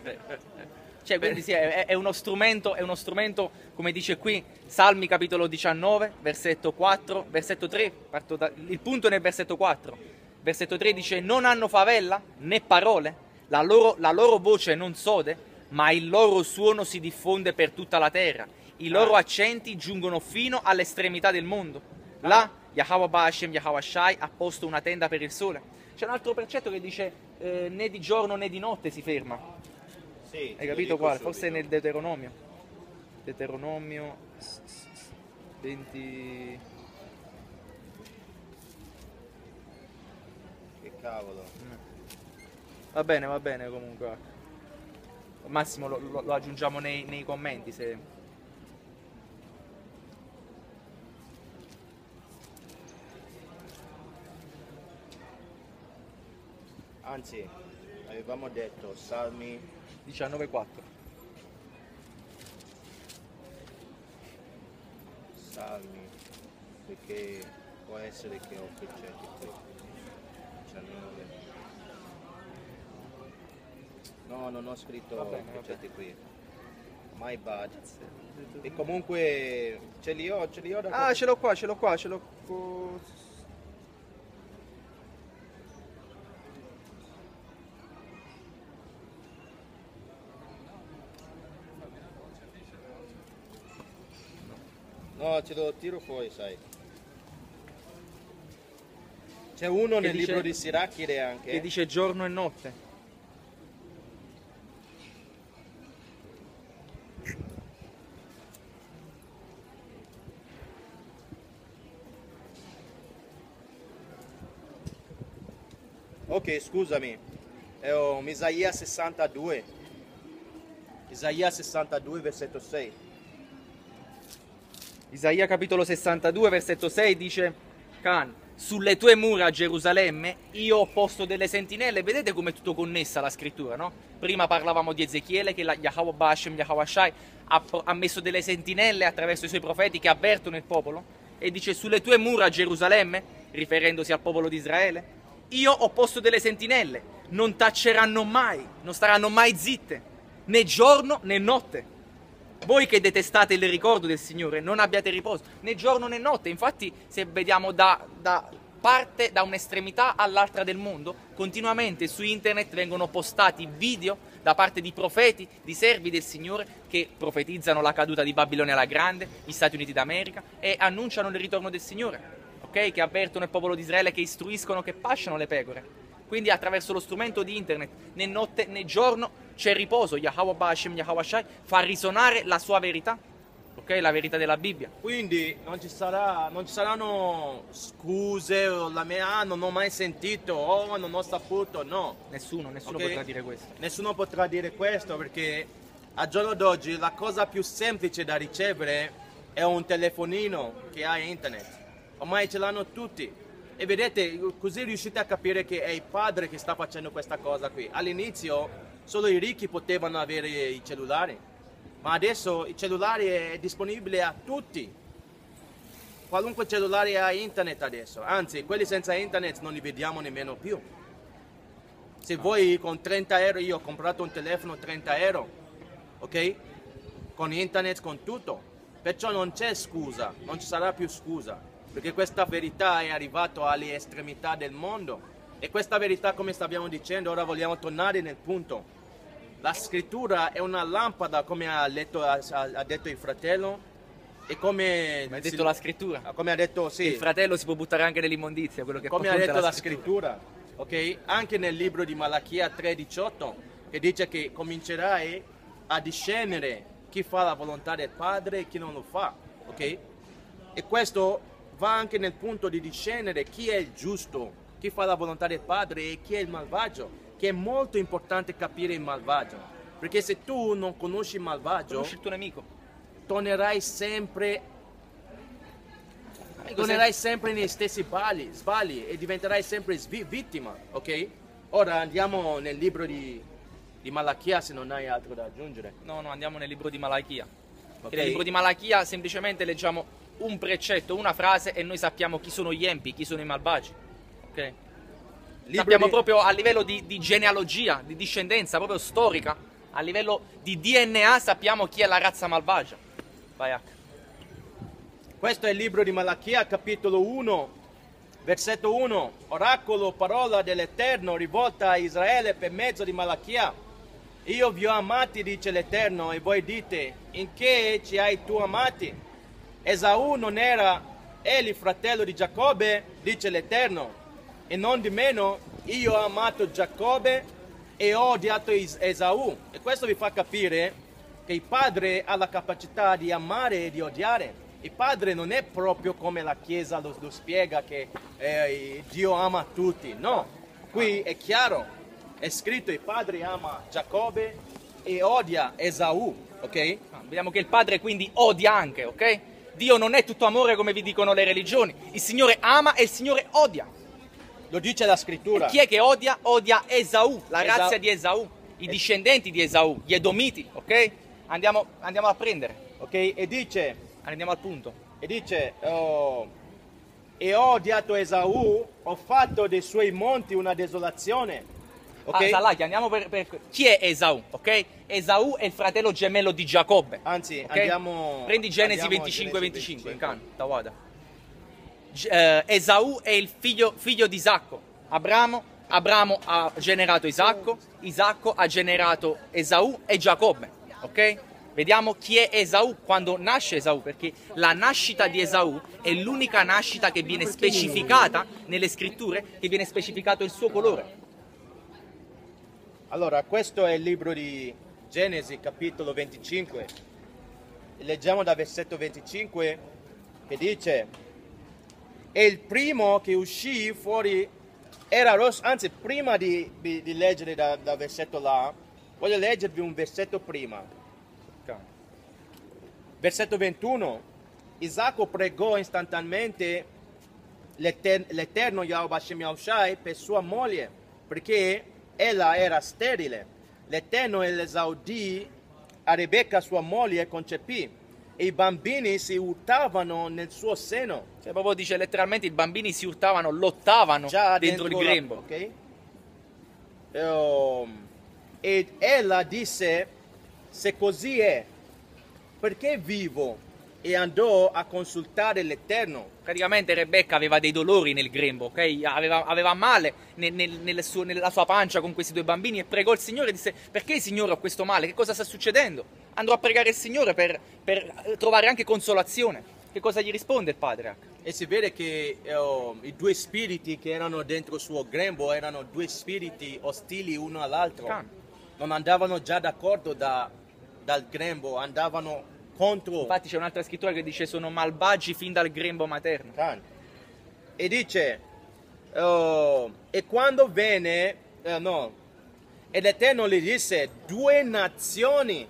Cioè, quindi sì, è, è uno strumento, è uno strumento, come dice qui, Salmi capitolo diciannove, versetto quattro, versetto tre, parto da- il punto è nel versetto quattro. Versetto tre dice, non hanno favella né parole, la loro, la loro voce non sode, ma il loro suono si diffonde per tutta la terra. I loro Ah. accenti giungono fino all'estremità del mondo. Là, Yahweh Bashem, Yahweh Shai ha posto una tenda per il sole. C'è un altro precetto che dice, eh, né di giorno né di notte si ferma. Sì, Hai capito quale? Forse nel Deuteronomio. Deuteronomio venti. Che cavolo. Va bene, va bene comunque. Al massimo lo, lo- lo aggiungiamo nei, nei commenti se. Anzi, avevamo detto Salmi diciannove quattro. Salmi, perché può essere che ho precetti qui. diciannove. No, non ho scritto Va bene, va precetti qui. My bad. E comunque ce li ho, ce li ho da Ah, ce l'ho qua, ce l'ho qua, ce l'ho qua. No, te lo tiro fuori, sai. C'è uno Che nel dice- libro di Sirachide anche. che dice giorno e notte. Ok, scusami. È um, Isaia sessantadue. Isaia sessantadue, versetto sei. Isaia capitolo sessantadue, versetto sei dice: Can, sulle tue mura, Gerusalemme, io ho posto delle sentinelle. Vedete come è tutto connessa la scrittura, no? Prima parlavamo di Ezechiele, che la Yahweh Bashem, Yahweh Shai ha, ha messo delle sentinelle attraverso i suoi profeti che avvertono il popolo. E dice: sulle tue mura, Gerusalemme, riferendosi al popolo di Israele, io ho posto delle sentinelle, non tacceranno mai, non staranno mai zitte, né giorno né notte. Voi che detestate il ricordo del Signore, non abbiate riposo, né giorno né notte. Infatti, se vediamo da, da parte, da un'estremità all'altra del mondo, continuamente su internet vengono postati video da parte di profeti, di servi del Signore, che profetizzano la caduta di Babilonia la Grande, gli Stati Uniti d'America, e annunciano il ritorno del Signore. Okay? Che avvertono il popolo di Israele, che istruiscono, che pasciano le pecore. Quindi attraverso lo strumento di internet, né notte né giorno c'è riposo. Yahweh Bashem, Yahweh Shai fa risonare la sua verità, ok? La verità della Bibbia. Quindi non ci, sarà, non ci saranno scuse o la mia ah, non ho mai sentito, oh non ho saputo, no. Nessuno, nessuno Ok? potrà dire questo. Nessuno potrà dire questo perché al giorno d'oggi la cosa più semplice da ricevere è un telefonino che ha internet. Ormai ce l'hanno tutti. E vedete, così riuscite a capire che è il padre che sta facendo questa cosa qui. All'inizio solo i ricchi potevano avere i cellulari, ma adesso il cellulare è disponibile a tutti. Qualunque cellulare ha internet adesso, anzi quelli senza internet non li vediamo nemmeno più. Se voi con trenta euro, io ho comprato un telefono trenta euro, ok? Con internet, con tutto. Perciò non c'è scusa, non ci sarà più scusa. Perché questa verità è arrivata alle estremità del mondo e questa verità, come stiamo dicendo, ora vogliamo tornare nel punto. La scrittura è una lampada, come ha, letto, ha, ha detto il fratello, e come, Come ha detto si- la scrittura. come ha detto, sì, Il fratello si può buttare anche nell'immondizia, quello che come ha porta detto la scrittura, ok? Anche nel libro di Malachia tre diciotto, che dice che comincerai a discernere chi fa la volontà del Padre e chi non lo fa, ok? E questo va anche nel punto di discernere chi è il giusto, chi fa la volontà del Padre e chi è il malvagio, che è molto importante capire il malvagio, perché se tu non conosci il malvagio, Conosci il tuo nemico. tornerai sempre, Amico, tornerai sempre nei stessi sbagli, sbagli e diventerai sempre svi- vittima, ok? Ora andiamo nel libro di, di Malachia, se non hai altro da aggiungere. No, no, andiamo nel libro di Malachia. Ok. Che nel libro di Malachia semplicemente leggiamo un precetto, una frase e noi sappiamo chi sono gli empi, chi sono i malvagi. Ok? Libro Sappiamo di- proprio a livello di, di genealogia, di discendenza, proprio storica, a livello di D N A sappiamo chi è la razza malvagia. Vai H. Questo è il libro di Malachia, capitolo uno, versetto uno. Oracolo, parola dell'Eterno rivolta a Israele per mezzo di Malachia. Io vi ho amati, dice l'Eterno, e voi dite, in che ci hai tu amati? Esau non era egli fratello di Giacobbe, dice l'Eterno, e non di meno io ho amato Giacobbe e ho odiato Is- Esau. E questo vi fa capire che il padre ha la capacità di amare e di odiare. Il padre non è proprio come la Chiesa lo, lo spiega, che eh, Dio ama tutti. No, qui è chiaro, è scritto il padre ama Giacobbe e odia Esau, ok? Ah, vediamo che il padre quindi odia anche, ok? Dio non è tutto amore come vi dicono le religioni. Il Signore ama e il Signore odia. Lo dice la scrittura. E chi è che odia? Odia Esau, la Esau. razza di Esau, i discendenti di Esau, gli Edomiti, ok? Andiamo, andiamo a prendere, Ok, e dice, andiamo al punto. e dice, oh, e ho odiato Esau, ho fatto dei suoi monti una desolazione. Ok? Ah, Salaki, andiamo per, per... Chi è Esau, ok? Esau è il fratello gemello di Giacobbe. Anzi, ok? andiamo... Prendi Genesi andiamo a venticinque Genesi venticinque, in venticinque. can, tawada. G- eh, Esau è il figlio, figlio di Isacco. Abramo, Abramo ha generato Isacco, Isacco ha generato Esau e Giacobbe, ok? Vediamo chi è Esaù quando nasce Esaù, perché la nascita di Esaù è l'unica nascita che viene specificata nelle scritture, che viene specificato il suo colore. Allora, questo è il libro di Genesi, capitolo venticinque. Leggiamo dal versetto venticinque che dice: e il primo che uscì fuori era rosso. Anzi, prima di, di, di leggere dal da versetto là, voglio leggervi un versetto prima. Versetto ventuno. Isacco pregò istantaneamente l'Eterno Yahweh Hashem Yahushai per sua moglie, perché ella era sterile. L'Eterno esaudì a Rebecca sua moglie e concepì, e i bambini si urtavano nel suo seno. Cioè, proprio dice letteralmente: i bambini si urtavano, lottavano Già dentro, dentro il la- grembo. ok? Ehm, ed ella disse: se così è, perché vivo? E andò a consultare l'Eterno. Praticamente Rebecca aveva dei dolori nel grembo, ok? Aveva, aveva male nel- nel- nel suo- nella sua pancia con questi due bambini e pregò il Signore e disse: perché Signore ho questo male? Che cosa sta succedendo? Andrò a pregare il Signore per, per trovare anche consolazione. Che cosa gli risponde il padre? E si vede che eh, i due spiriti che erano dentro il suo grembo erano due spiriti ostili uno all'altro. Can. Non andavano già d'accordo da- dal grembo, andavano contro. Infatti c'è un'altra scrittura che dice: sono malvagi fin dal grembo materno. Can. E dice, eh, e quando venne, eh, no, e l'Eterno gli disse: due nazioni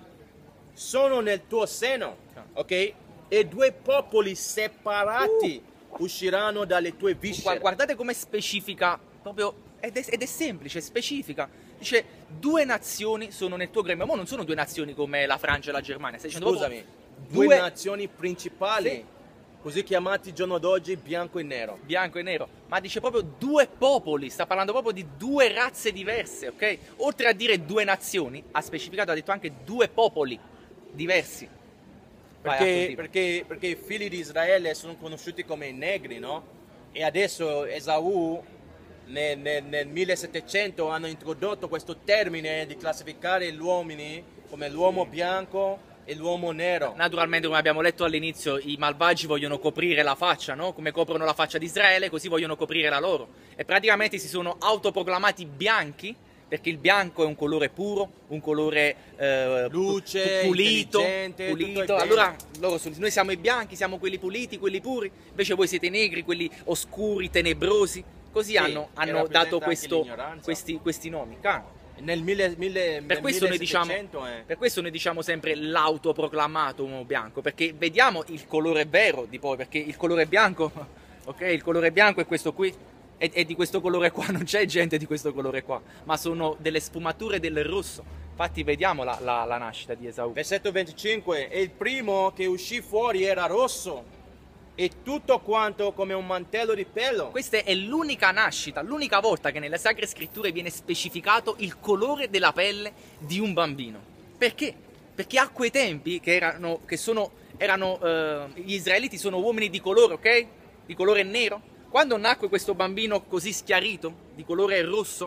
sono nel tuo seno, ok? E due popoli separati usciranno dalle tue Gua- viscere. Guardate come specifica, proprio, ed è, ed è semplice, specifica. Dice: due nazioni sono nel tuo grembo. Ma non sono due nazioni come la Francia e la Germania. Stai dicendo Scusami, proprio due, due nazioni principali, Sì. così chiamati al giorno d'oggi bianco e nero. bianco e nero, ma dice proprio due popoli, sta parlando proprio di due razze diverse, ok? Oltre a dire due nazioni, ha specificato, ha detto anche due popoli diversi. Vai, Perché, Arturo, perché, perché i figli di Israele sono conosciuti come negri, no? E adesso Esaù nel, nel, nel millesettecento hanno introdotto questo termine di classificare gli uomini come l'uomo bianco e l'uomo nero. Naturalmente, come abbiamo letto all'inizio, i malvagi vogliono coprire la faccia, no? Come coprono la faccia di Israele, così vogliono coprire la loro. E praticamente si sono autoproclamati bianchi, perché il bianco è un colore puro, un colore eh, Luce, pu- pulito, intelligente, tutto pulito. è bene. Allora loro sono- noi siamo i bianchi, siamo quelli puliti, quelli puri, invece voi siete i negri, quelli oscuri, tenebrosi. Così Sì, hanno, che hanno rappresenta dato anche questo- l'ignoranza. questi, questi nomi. Can. Nel, mille, mille, Per nel questo, noi diciamo, millesettecento è... per questo noi diciamo sempre l'autoproclamato uomo bianco, perché vediamo il colore vero di poi, perché il colore bianco, ok, il colore bianco è questo qui, e, e di questo colore qua non c'è gente di questo colore qua, ma sono delle sfumature del rosso. Infatti vediamo la, la- la nascita di Esaù. Versetto venticinque, e il primo che uscì fuori era rosso e tutto quanto come un mantello di pelo. Questa è l'unica nascita, l'unica volta che nelle Sacre Scritture viene specificato il colore della pelle di un bambino. Perché? Perché a quei tempi, che erano, che sono, erano eh, gli israeliti sono uomini di colore, ok? Di colore nero. Quando nacque questo bambino così schiarito, di colore rosso,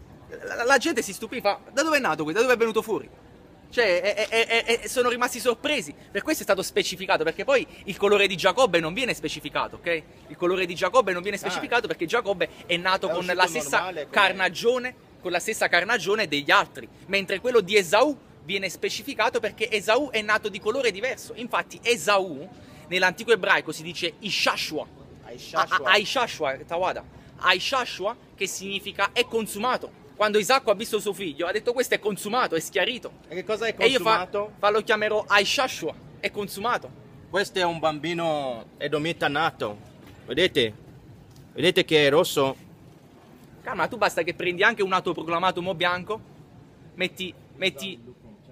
la, la gente si stupiva: da dove è nato questo? Da dove è venuto fuori? Cioè, e- e- e- e sono rimasti sorpresi. Per questo è stato specificato, perché poi il colore di Giacobbe non viene specificato, ok? Il colore di Giacobbe non viene specificato perché Giacobbe è nato È con uscito la stessa normale, come- carnagione, con la stessa carnagione degli altri, mentre quello di Esaù viene specificato perché Esaù è nato di colore diverso. Infatti Esaù nell'antico ebraico si dice Ishashua, Aishashua. Aishashua, Tawada, Aishashua, che significa è consumato. Quando Isacco ha visto suo figlio ha detto: questo è consumato, è schiarito. E che cosa è E io fa, consumato? fa lo chiamerò Aishashua, è consumato. Questo è un bambino edomita nato. Vedete? Vedete che è rosso? Calma, tu basta che prendi anche un autoproclamato uomo bianco, metti, metti,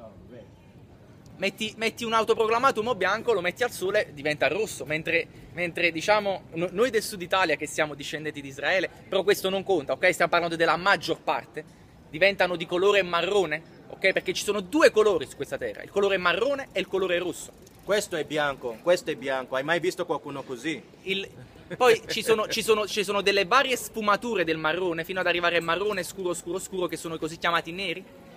metti, metti un autoproclamato uomo bianco, lo metti al sole, diventa rosso, mentre, mentre diciamo, no- noi del sud Italia che siamo discendenti di Israele, però questo non conta, ok? Stiamo parlando della maggior parte, diventano di colore marrone, ok? Perché ci sono due colori su questa terra, il colore marrone e il colore rosso. Questo è bianco, questo è bianco. Hai mai visto qualcuno così? Il- Poi ci sono, ci, sono, ci sono delle varie sfumature del marrone fino ad arrivare al marrone scuro, scuro, scuro, che sono i così chiamati neri.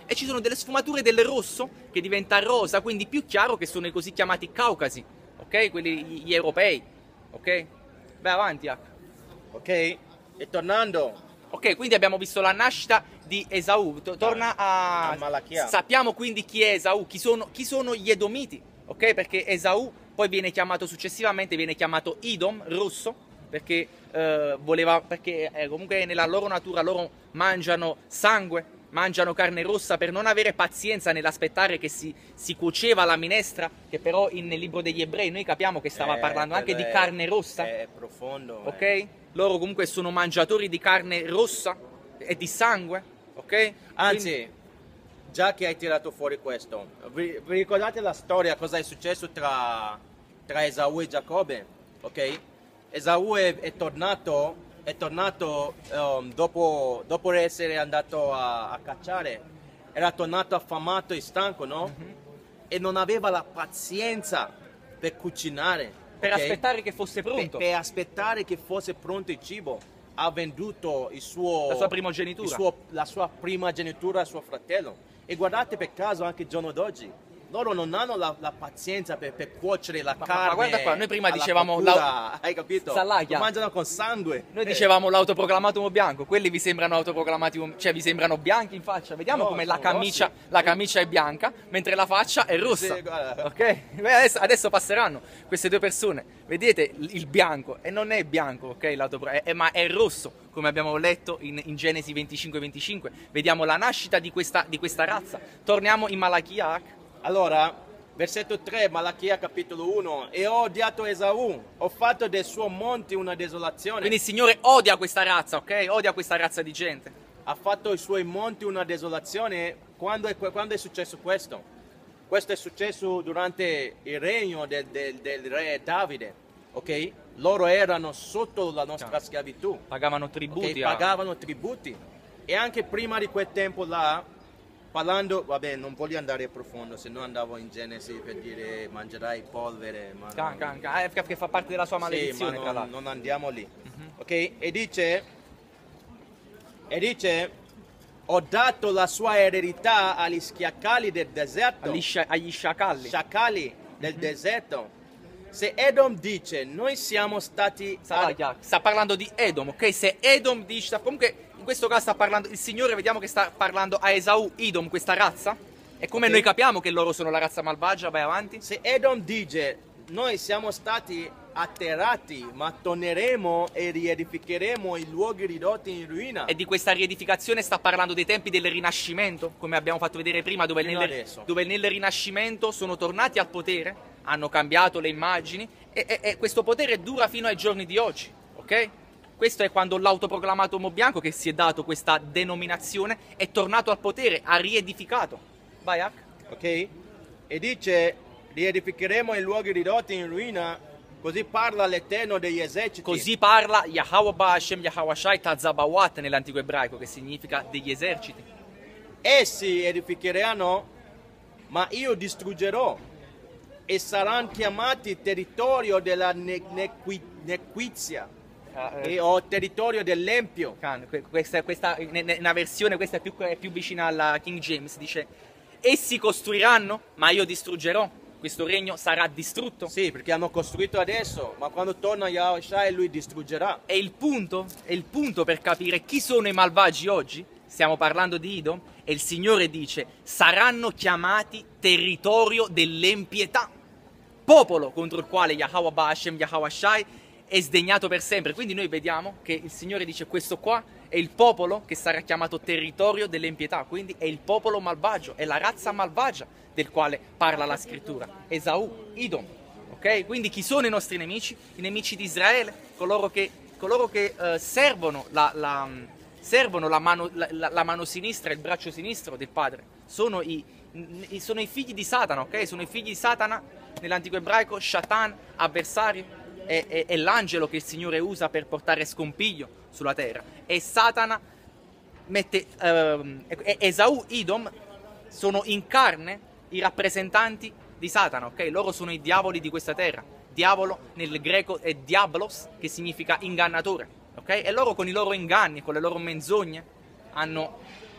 e ci sono delle sfumature del rosso che diventa rosa, quindi più chiaro, che sono i così chiamati Caucasi, ok? Quelli gli, gli europei, ok? Vai avanti, H. Ok? E tornando, Ok, quindi abbiamo visto la nascita di Esaù. To- torna a... a Malachia. Sappiamo quindi chi è Esaù, chi sono, chi sono gli Edomiti, ok? Perché Esaù poi viene chiamato successivamente, viene chiamato Idom, rosso, perché, eh, voleva, perché eh, comunque nella loro natura loro mangiano sangue, mangiano carne rossa per non avere pazienza nell'aspettare che si, si cuoceva la minestra, che però in- nel libro degli Ebrei noi capiamo che stava Eh, parlando anche di quello è- carne rossa. È profondo. Ok? eh. Loro comunque sono mangiatori di carne rossa e di sangue, ok? Anzi, Quindi- già che hai tirato fuori questo, vi, vi ricordate la storia, cosa è successo tra, tra Esaù e Giacobbe? Ok? Esaù è, è tornato, è tornato um, dopo, dopo essere andato a, a cacciare, era tornato affamato e stanco, no? Mhm. E non aveva la pazienza per cucinare. per ok? aspettare che fosse Per, pronto. per aspettare che fosse pronto il cibo, ha venduto il suo, La sua primogenitura. il suo- la sua primogenitura a suo fratello. E guardate per caso anche il giorno d'oggi, loro non hanno la, la pazienza per, per cuocere la Ma- ma carne. guarda qua, noi prima alla dicevamo cottura, lau- hai capito? Salaglia. Lo mangiano con sangue. Noi dicevamo l'autoproclamato uomo bianco, quelli vi sembrano autoproclamati uomo, cioè vi sembrano bianchi in faccia. Vediamo No, come la sono camicia, rossi. la camicia è bianca, mentre la faccia è rossa. Sì, guarda. Ok? Beh, adesso, adesso passeranno queste due persone. Vedete il bianco, e non è bianco, ok? L'autopro- è- è- ma è rosso, come abbiamo letto in, in Genesi venticinque venticinque. Vediamo la nascita di questa, di questa razza. Torniamo in Malachia. Allora, versetto tre, Malachia capitolo uno. E ho odiato Esaù, ho fatto del suo monte una desolazione. Quindi il Signore odia questa razza, ok? Odia questa razza di gente. Ha fatto i suoi monti una desolazione. Quando è, quando è successo questo? Questo è successo durante il regno del, del- del re Davide, ok? Loro erano sotto la nostra Chiaro. schiavitù, Pagavano ok? tributi. a- Pagavano tributi. E anche prima di quel tempo là, parlando, vabbè, non voglio andare profondo, se no andavo in Genesi per dire mangerai polvere, ma Can- non- can- can- eh, Che fa parte della sua Sì, maledizione, ma tra non, l'altro. non andiamo lì, Mhm. ok? E dice, e dice, ho dato la sua eredità agli schiacali del deserto, Agli, scia- agli sciacalli. sciacali del deserto. Se Edom dice, noi siamo stati... Sta, là, sta parlando di Edom, ok? Se Edom dice, comunque in questo caso sta parlando, il Signore vediamo che sta parlando a Esaù, Edom, questa razza. E come Ok. noi capiamo che loro sono la razza malvagia, vai avanti. Se Edom dice, noi siamo stati atterrati, ma torneremo e riedificheremo i luoghi ridotti in ruina. E di questa riedificazione sta parlando dei tempi del Rinascimento, come abbiamo fatto vedere prima, dove, Fino nel, adesso. dove nel Rinascimento sono tornati al potere, hanno cambiato le immagini e, e- e questo potere dura fino ai giorni di oggi, ok? Questo è quando l'autoproclamato uomo bianco, che si è dato questa denominazione, è tornato al potere, ha riedificato. Vai, H. Ok? E dice, riedificheremo i luoghi ridotti in ruina, così parla l'Eterno degli eserciti. Così parla Yahweh Hashem Yahweh Shai Tazabawat nell'antico ebraico, che significa degli eserciti. Essi edificheranno, ma io distruggerò, e saranno chiamati territorio della ne- nequi- nequizia, e, o territorio dell'empio. Can- que- Questa, questa, ne- ne- una versione, questa è più, è più vicina alla King James, dice: essi costruiranno, ma io distruggerò. Questo regno sarà distrutto. Sì, perché hanno costruito adesso, ma quando torna Yahushua lui distruggerà. E il punto, è il punto per capire chi sono i malvagi oggi, stiamo parlando di Edom, e il Signore dice: saranno chiamati territorio dell'empietà, popolo contro il quale Yahweh Hashem Yahweh Shai è sdegnato per sempre. Quindi noi vediamo che il Signore dice: questo qua è il popolo che sarà chiamato territorio dell'empietà, quindi è il popolo malvagio, è la razza malvagia del quale parla la scrittura. Esaù, Edom, ok? Quindi chi sono i nostri nemici? I nemici di Israele, coloro che, coloro che eh, servono, la, la, servono la, mano, la, la- la mano sinistra, il braccio sinistro del padre. Sono i, i- sono i figli di Satana, ok? Sono i figli di Satana nell'antico ebraico, Shatan, avversario. È, è- è l'angelo che il Signore usa per portare scompiglio sulla terra. E Satana mette ehm, e- Esaù, Edom sono in carne i rappresentanti di Satana, ok? Loro sono i diavoli di questa terra. Diavolo nel greco è diablos, che significa ingannatore, ok? E loro con i loro inganni, con le loro menzogne hanno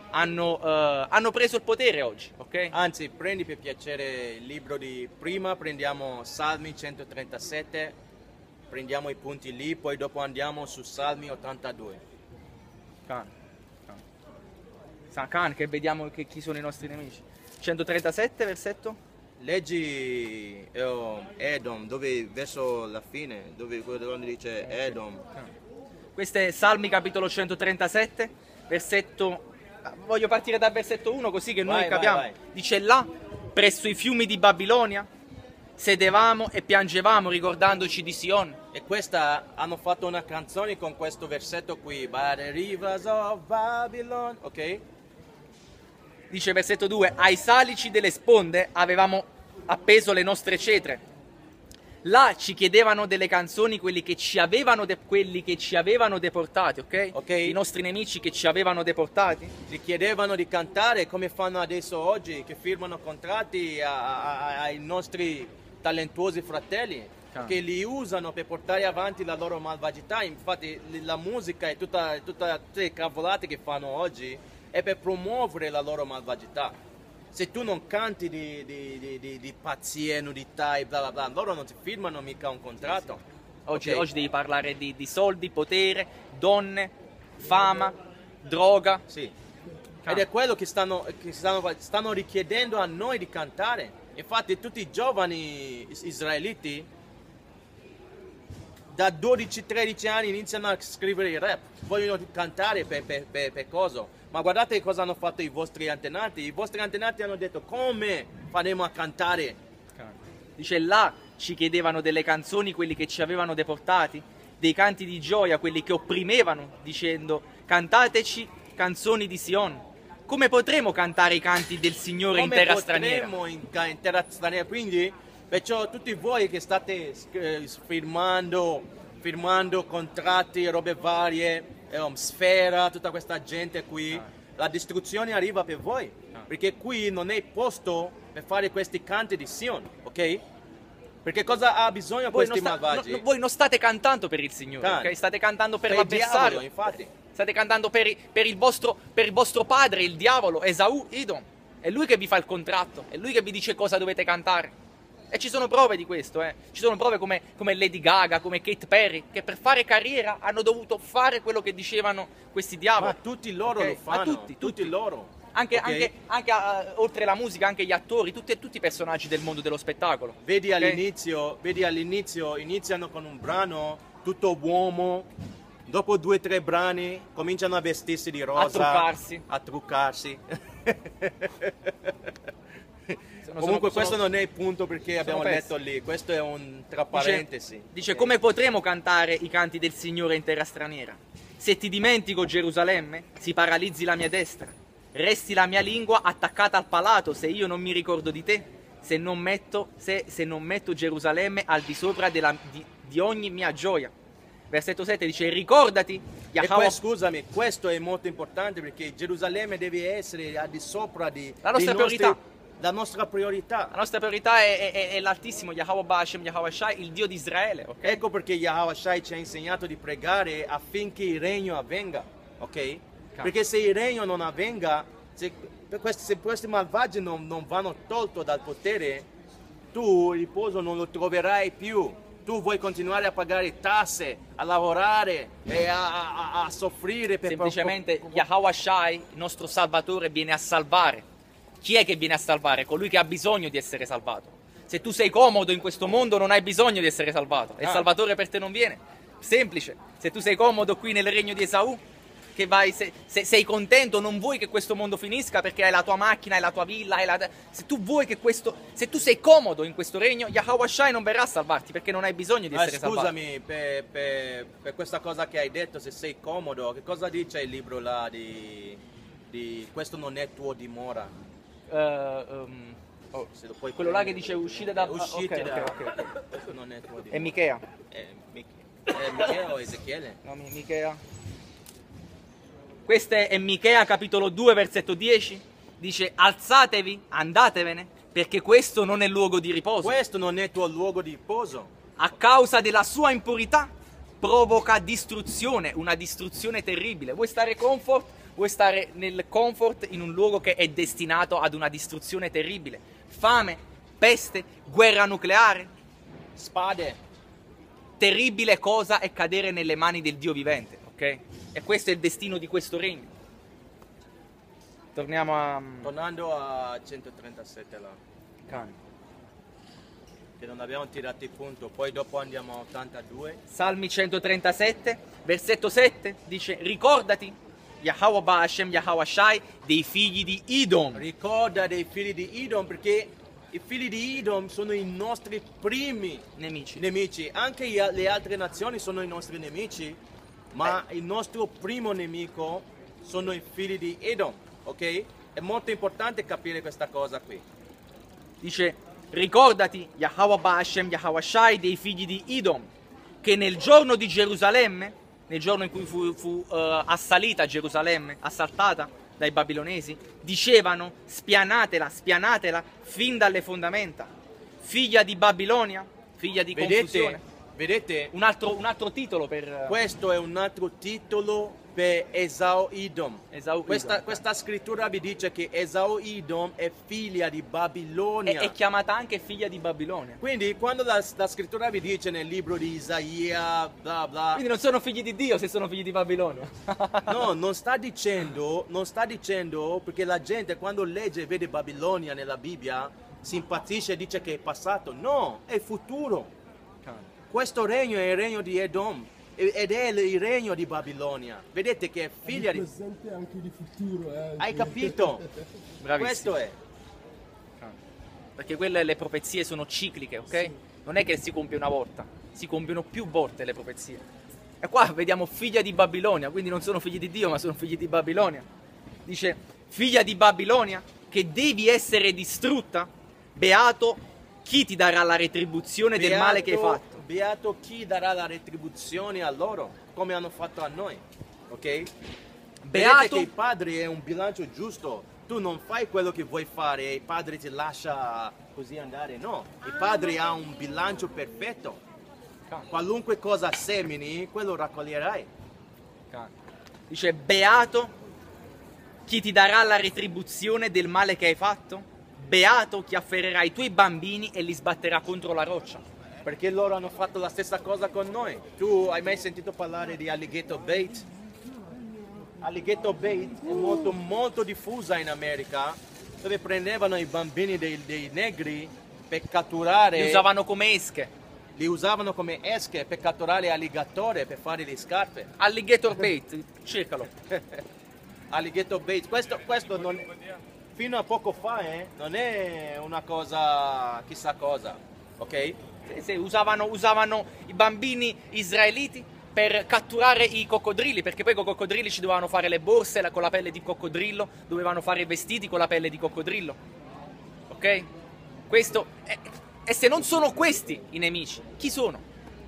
hanno, uh, hanno preso il potere oggi, ok? Anzi, prendi per piacere il libro di prima, prendiamo Salmi centotrentasette, prendiamo i punti lì, poi dopo andiamo su Salmi ottantadue. Can, can. Sa Can, che vediamo che, chi sono i nostri nemici. centotrentasette, versetto? Leggi eh, Edom, dove verso la fine, dove quello dice Edom. Questo è Salmi capitolo centotrentasette, versetto... Voglio partire dal versetto uno così che noi Vai, capiamo. vai, vai. Dice là, presso i fiumi di Babilonia, sedevamo e piangevamo ricordandoci di Sion. E questa hanno fatto una canzone con questo versetto qui, By the rivers of Babylon, ok? Dice versetto due, ai salici delle sponde avevamo appeso le nostre cetre. Là ci chiedevano delle canzoni quelli che ci avevano, de- quelli che ci avevano deportati, ok? Ok. I nostri nemici che ci avevano deportati. Gli chiedevano di cantare come fanno adesso oggi, che firmano contratti a- a- ai nostri talentuosi fratelli, Ah. che li usano per portare avanti la loro malvagità. Infatti la musica e tutta, tutta- tutte le cavolate che fanno oggi è per promuovere la loro malvagità. Se tu non canti di, di, di, di, di pazzia, nudità e bla bla bla, loro non ti firmano mica un contratto. Oggi, Ok? oggi devi parlare di, di soldi, potere, donne, fama, droga. Sì. Ah. Ed è quello che, stanno, che stanno, stanno richiedendo a noi di cantare. Infatti tutti i giovani is- israeliti da dodici tredici anni iniziano a scrivere il rap, vogliono cantare per, per, per, per cosa. Ma guardate cosa hanno fatto i vostri antenati. I vostri antenati hanno detto come faremo a cantare. Dice là ci chiedevano delle canzoni quelli che ci avevano deportati, dei canti di gioia quelli che opprimevano, dicendo cantateci canzoni di Sion. Come potremo cantare i canti del Signore in Come terra straniera? potremo in, in terra straniera? Quindi, perciò tutti voi che state eh, firmando, firmando contratti, robe varie, eh, sfera, tutta questa gente qui, Ah. la distruzione arriva per voi. Ah. Perché qui non è posto per fare questi canti di Sion, ok? Perché cosa ha bisogno Voi non, questi sta- malvagi? no- no- voi non state cantando per il Signore, Can. ok? State cantando per Per il diavolo, l'avversario. infatti. State cantando per, i- per il vostro, per il vostro padre, il diavolo, Esaù, Idom. È lui che vi fa il contratto, è lui che vi dice cosa dovete cantare. E ci sono prove di questo, eh. Ci sono prove come, come Lady Gaga, come Katy Perry, che per fare carriera hanno dovuto fare quello che dicevano questi diavoli. Ma tutti loro Ok? lo fanno, Ma tutti, tutti. loro. Anche, ok? anche, anche eh, oltre la musica, anche gli attori, tutti, tutti i personaggi del mondo dello spettacolo. Vedi ok? all'inizio, vedi all'inizio, iniziano con un brano tutto uomo, dopo due o tre brani cominciano a vestirsi di rosa, A truccarsi. a truccarsi. Sono- Comunque sono- questo sono- non è il punto perché abbiamo pezzi. letto lì, questo è un tra Dice, parentesi. dice Ok. come potremo cantare i canti del Signore in terra straniera? Se ti dimentico Gerusalemme, si paralizzi la mia destra, resti la mia lingua attaccata al palato se io non mi ricordo di te, se non metto, se, se non metto Gerusalemme al di sopra della- di, di ogni mia gioia. Versetto sette dice ricordati, E Yahweh- poi scusami, questo è molto importante perché Gerusalemme deve essere al di sopra di La nostra dei nostri- priorità. la nostra priorità. la nostra priorità è, è- è l'altissimo Yahweh Bashem, Yahweh Shai, il Dio di Israele, ok? Ecco perché Yahweh Shai ci ha insegnato di pregare affinché il regno avvenga, ok? Perché se il regno non avvenga, se per questi, se questi malvagi non, non vanno tolto dal potere, tu il riposo non lo troverai più. Tu vuoi continuare a pagare tasse, a lavorare e a, a- a- a soffrire per Semplicemente Yahweh Shai, il nostro Salvatore, viene a salvare. Chi è che viene a salvare? Colui che ha bisogno di essere salvato. Se tu sei comodo in questo mondo non hai bisogno di essere salvato. E il Ah. Salvatore per te non viene. Semplice. Se tu sei comodo qui nel regno di Esaù, che vai, se, se sei contento, non vuoi che questo mondo finisca perché hai la tua macchina, hai la tua villa, hai la... se tu vuoi che questo, se tu sei comodo in questo regno, Yahweh Shai non verrà a salvarti perché non hai bisogno di Ah, essere salvato. scusami per, per- per questa cosa che hai detto, se sei comodo, che cosa dice il libro là di, di questo non è tuo dimora? Eh, ehm, oh, Se lo puoi quello là che prendere. dice uscite da... Uscite ok, da... ok, ok. Questo non è tuo dimora. È Michea. È Mich- è Michele o Ezechiele? No, Mi- Michea. Questo è Michea capitolo due versetto dieci. Dice alzatevi, andatevene, perché questo non è luogo di riposo. Questo non è tuo luogo di riposo. A causa della sua impurità provoca distruzione, una distruzione terribile. Vuoi stare comfort? Vuoi stare nel comfort in un luogo che è destinato ad una distruzione terribile? Fame, peste, guerra nucleare. Spade. Terribile cosa è cadere nelle mani del Dio vivente, ok? E questo è il destino di questo regno. Torniamo a... Tornando a centotrentasette là, Can. che non abbiamo tirato il punto, poi dopo andiamo a ottantadue. Salmi centotrentasette, versetto sette, dice: ricordati, Yahweh Ba Hashem Yahweh Shai, dei figli di Idom. Ricorda dei figli di Idom, perché i figli di Idom sono i nostri primi Nemici. nemici. Anche gli- le altre nazioni sono i nostri nemici, ma il nostro primo nemico sono i figli di Edom, ok? È molto importante capire questa cosa qui. Dice: ricordati, Yahweh Ba Hashem Yahweh Shai, dei figli di Idom, che nel giorno di Gerusalemme, nel giorno in cui fu, fu eh, assalita Gerusalemme, assaltata dai babilonesi, dicevano: spianatela, spianatela fin dalle fondamenta, figlia di Babilonia, figlia di confusione. Vedete, vedete, Un altro, un altro titolo per questo è un altro titolo per Esau Idom. Esau Questa, Idom. questa scrittura vi dice che Esau Idom è figlia di Babilonia. È, è chiamata anche figlia di Babilonia. Quindi quando la, la scrittura vi dice nel libro di Isaia, bla bla, Quindi non sono figli di Dio se sono figli di Babilonia. no, non sta dicendo, non sta dicendo, perché la gente quando legge e vede Babilonia nella Bibbia si impazzisce e dice che è passato. No, è futuro. Questo regno è il regno di Edom ed è il regno di Babilonia. Vedete che è figlia di... presente anche di futuro, eh. Hai capito? Bravissimo. Questo è. Perché quelle le profezie sono cicliche, ok? Non è che si compie una volta, si compiono più volte le profezie. E qua vediamo figlia di Babilonia, quindi non sono figli di Dio, ma sono figli di Babilonia. Dice: figlia di Babilonia, che devi essere distrutta, beato chi ti darà la retribuzione del male che hai fatto. Beato chi darà la retribuzione a loro, come hanno fatto a noi. Ok? Vedete Beato che il padre è un bilancio giusto. Tu non fai quello che vuoi fare e il padre ti lascia così andare. No, il padre ha un bilancio perfetto. Qualunque cosa semini, quello raccoglierai. Dice: beato chi ti darà la retribuzione del male che hai fatto, beato chi afferrerà i tuoi bambini e li sbatterà contro la roccia. Perché loro hanno fatto la stessa cosa con noi. Tu hai mai sentito parlare di alligator bait? Alligator bait è molto molto diffusa in America, dove prendevano i bambini dei, dei negri per catturare... Li usavano come esche. li usavano come esche per catturare alligatore, per fare le scarpe. Alligator bait, cercalo. Alligator bait, questo, questo non, fino a poco fa eh, non è una cosa chissà cosa, ok? Se- se usavano, usavano i bambini israeliti per catturare i coccodrilli, perché poi con i coccodrilli ci dovevano fare le borse la- con la pelle di coccodrillo, dovevano fare i vestiti con la pelle di coccodrillo. Ok? Questo è- e se non sono questi i nemici, chi sono?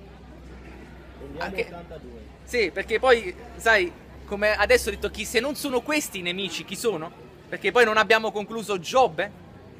Anche- Sì, perché poi, sai, come adesso ho detto chi, se non sono questi i nemici, chi sono? Perché poi non abbiamo concluso Giobbe?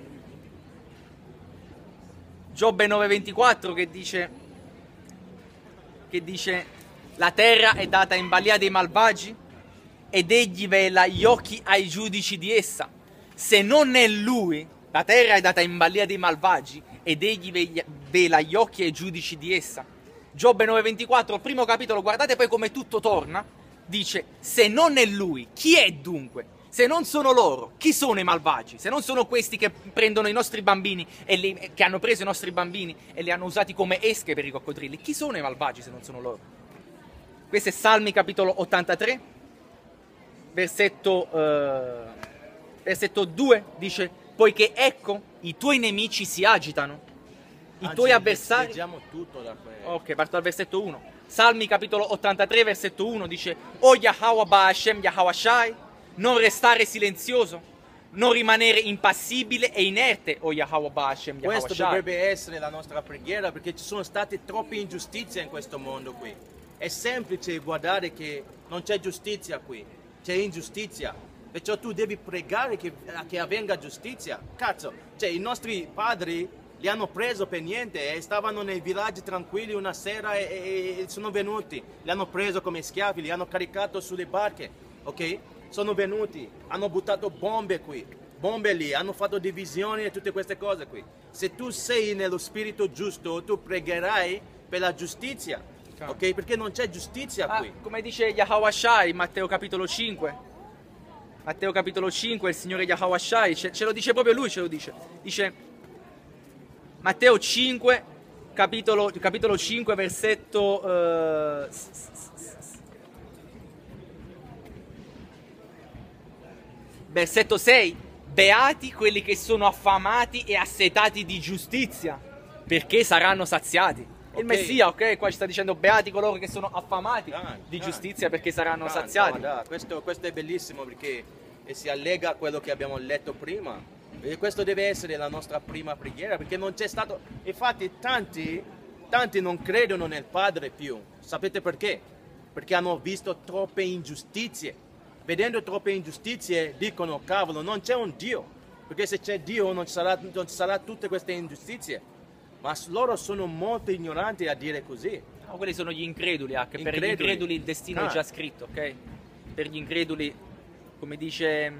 Giobbe nove ventiquattro che dice che dice la terra è data in balia dei malvagi ed egli vela gli occhi ai giudici di essa. Se non è lui, la terra è data in balia dei malvagi ed egli veglia- vela gli occhi ai giudici di essa. Giobbe nove ventiquattro, primo capitolo, guardate poi come tutto torna, dice: se non è lui, chi è dunque? Se non sono loro, chi sono i malvagi? Se non sono questi che prendono i nostri bambini e li- che hanno preso i nostri bambini e li hanno usati come esche per i coccodrilli, chi sono i malvagi se non sono loro? Questo è Salmi capitolo ottantatré, versetto, eh, versetto due, dice: poiché ecco i tuoi nemici si agitano, i Anzi, tuoi avversari... leggiamo tutto da questo. Ok, parto dal versetto uno. Salmi capitolo ottantatré, versetto uno dice: O Yahweh Ba Hashem Yahweh Shai, non restare silenzioso, non rimanere impassibile e inerte, o Yahweh Ba Hashem Yahweh Questo Shai. dovrebbe essere la nostra preghiera, perché ci sono state troppe ingiustizie in questo mondo qui. È semplice guardare che non c'è giustizia qui, c'è ingiustizia. Perciò tu devi pregare che, che avvenga giustizia. Cazzo, cioè i nostri padri li hanno preso per niente e stavano nei villaggi tranquilli una sera e, e, e sono venuti, li hanno preso come schiavi, li hanno caricato sulle barche, ok? Sono venuti, hanno buttato bombe qui, bombe lì, hanno fatto divisioni e tutte queste cose qui. Se tu sei nello spirito giusto, tu pregherai per la giustizia, ok? Perché non c'è giustizia Ah, qui. come dice Yahweh Shai in Matteo capitolo cinque, Matteo capitolo cinque, il Signore Yahweh Shai, ce, ce lo dice proprio lui, ce lo dice. Dice Matteo cinque, capitolo, capitolo cinque, versetto... eh, versetto sei. Beati quelli che sono affamati e assetati di giustizia, perché saranno saziati. Il Ok. Messia, ok? Qua ci sta dicendo beati coloro che sono affamati Ah, di ah. giustizia, perché saranno Ah, saziati. no, no, questo, questo è bellissimo perché si allega a quello che abbiamo letto prima. E questo deve essere la nostra prima preghiera perché non c'è stato... Infatti tanti, tanti non credono nel Padre più. Sapete perché? Perché hanno visto troppe ingiustizie. Vedendo troppe ingiustizie dicono cavolo non c'è un Dio. Perché se c'è Dio non ci sarà, non ci sarà tutte queste ingiustizie. Ma loro sono molto ignoranti a dire così. No, quelli sono gli increduli, ah, che per gli Increduli. increduli il destino Ah. è già scritto, ok? Per gli increduli, come dice,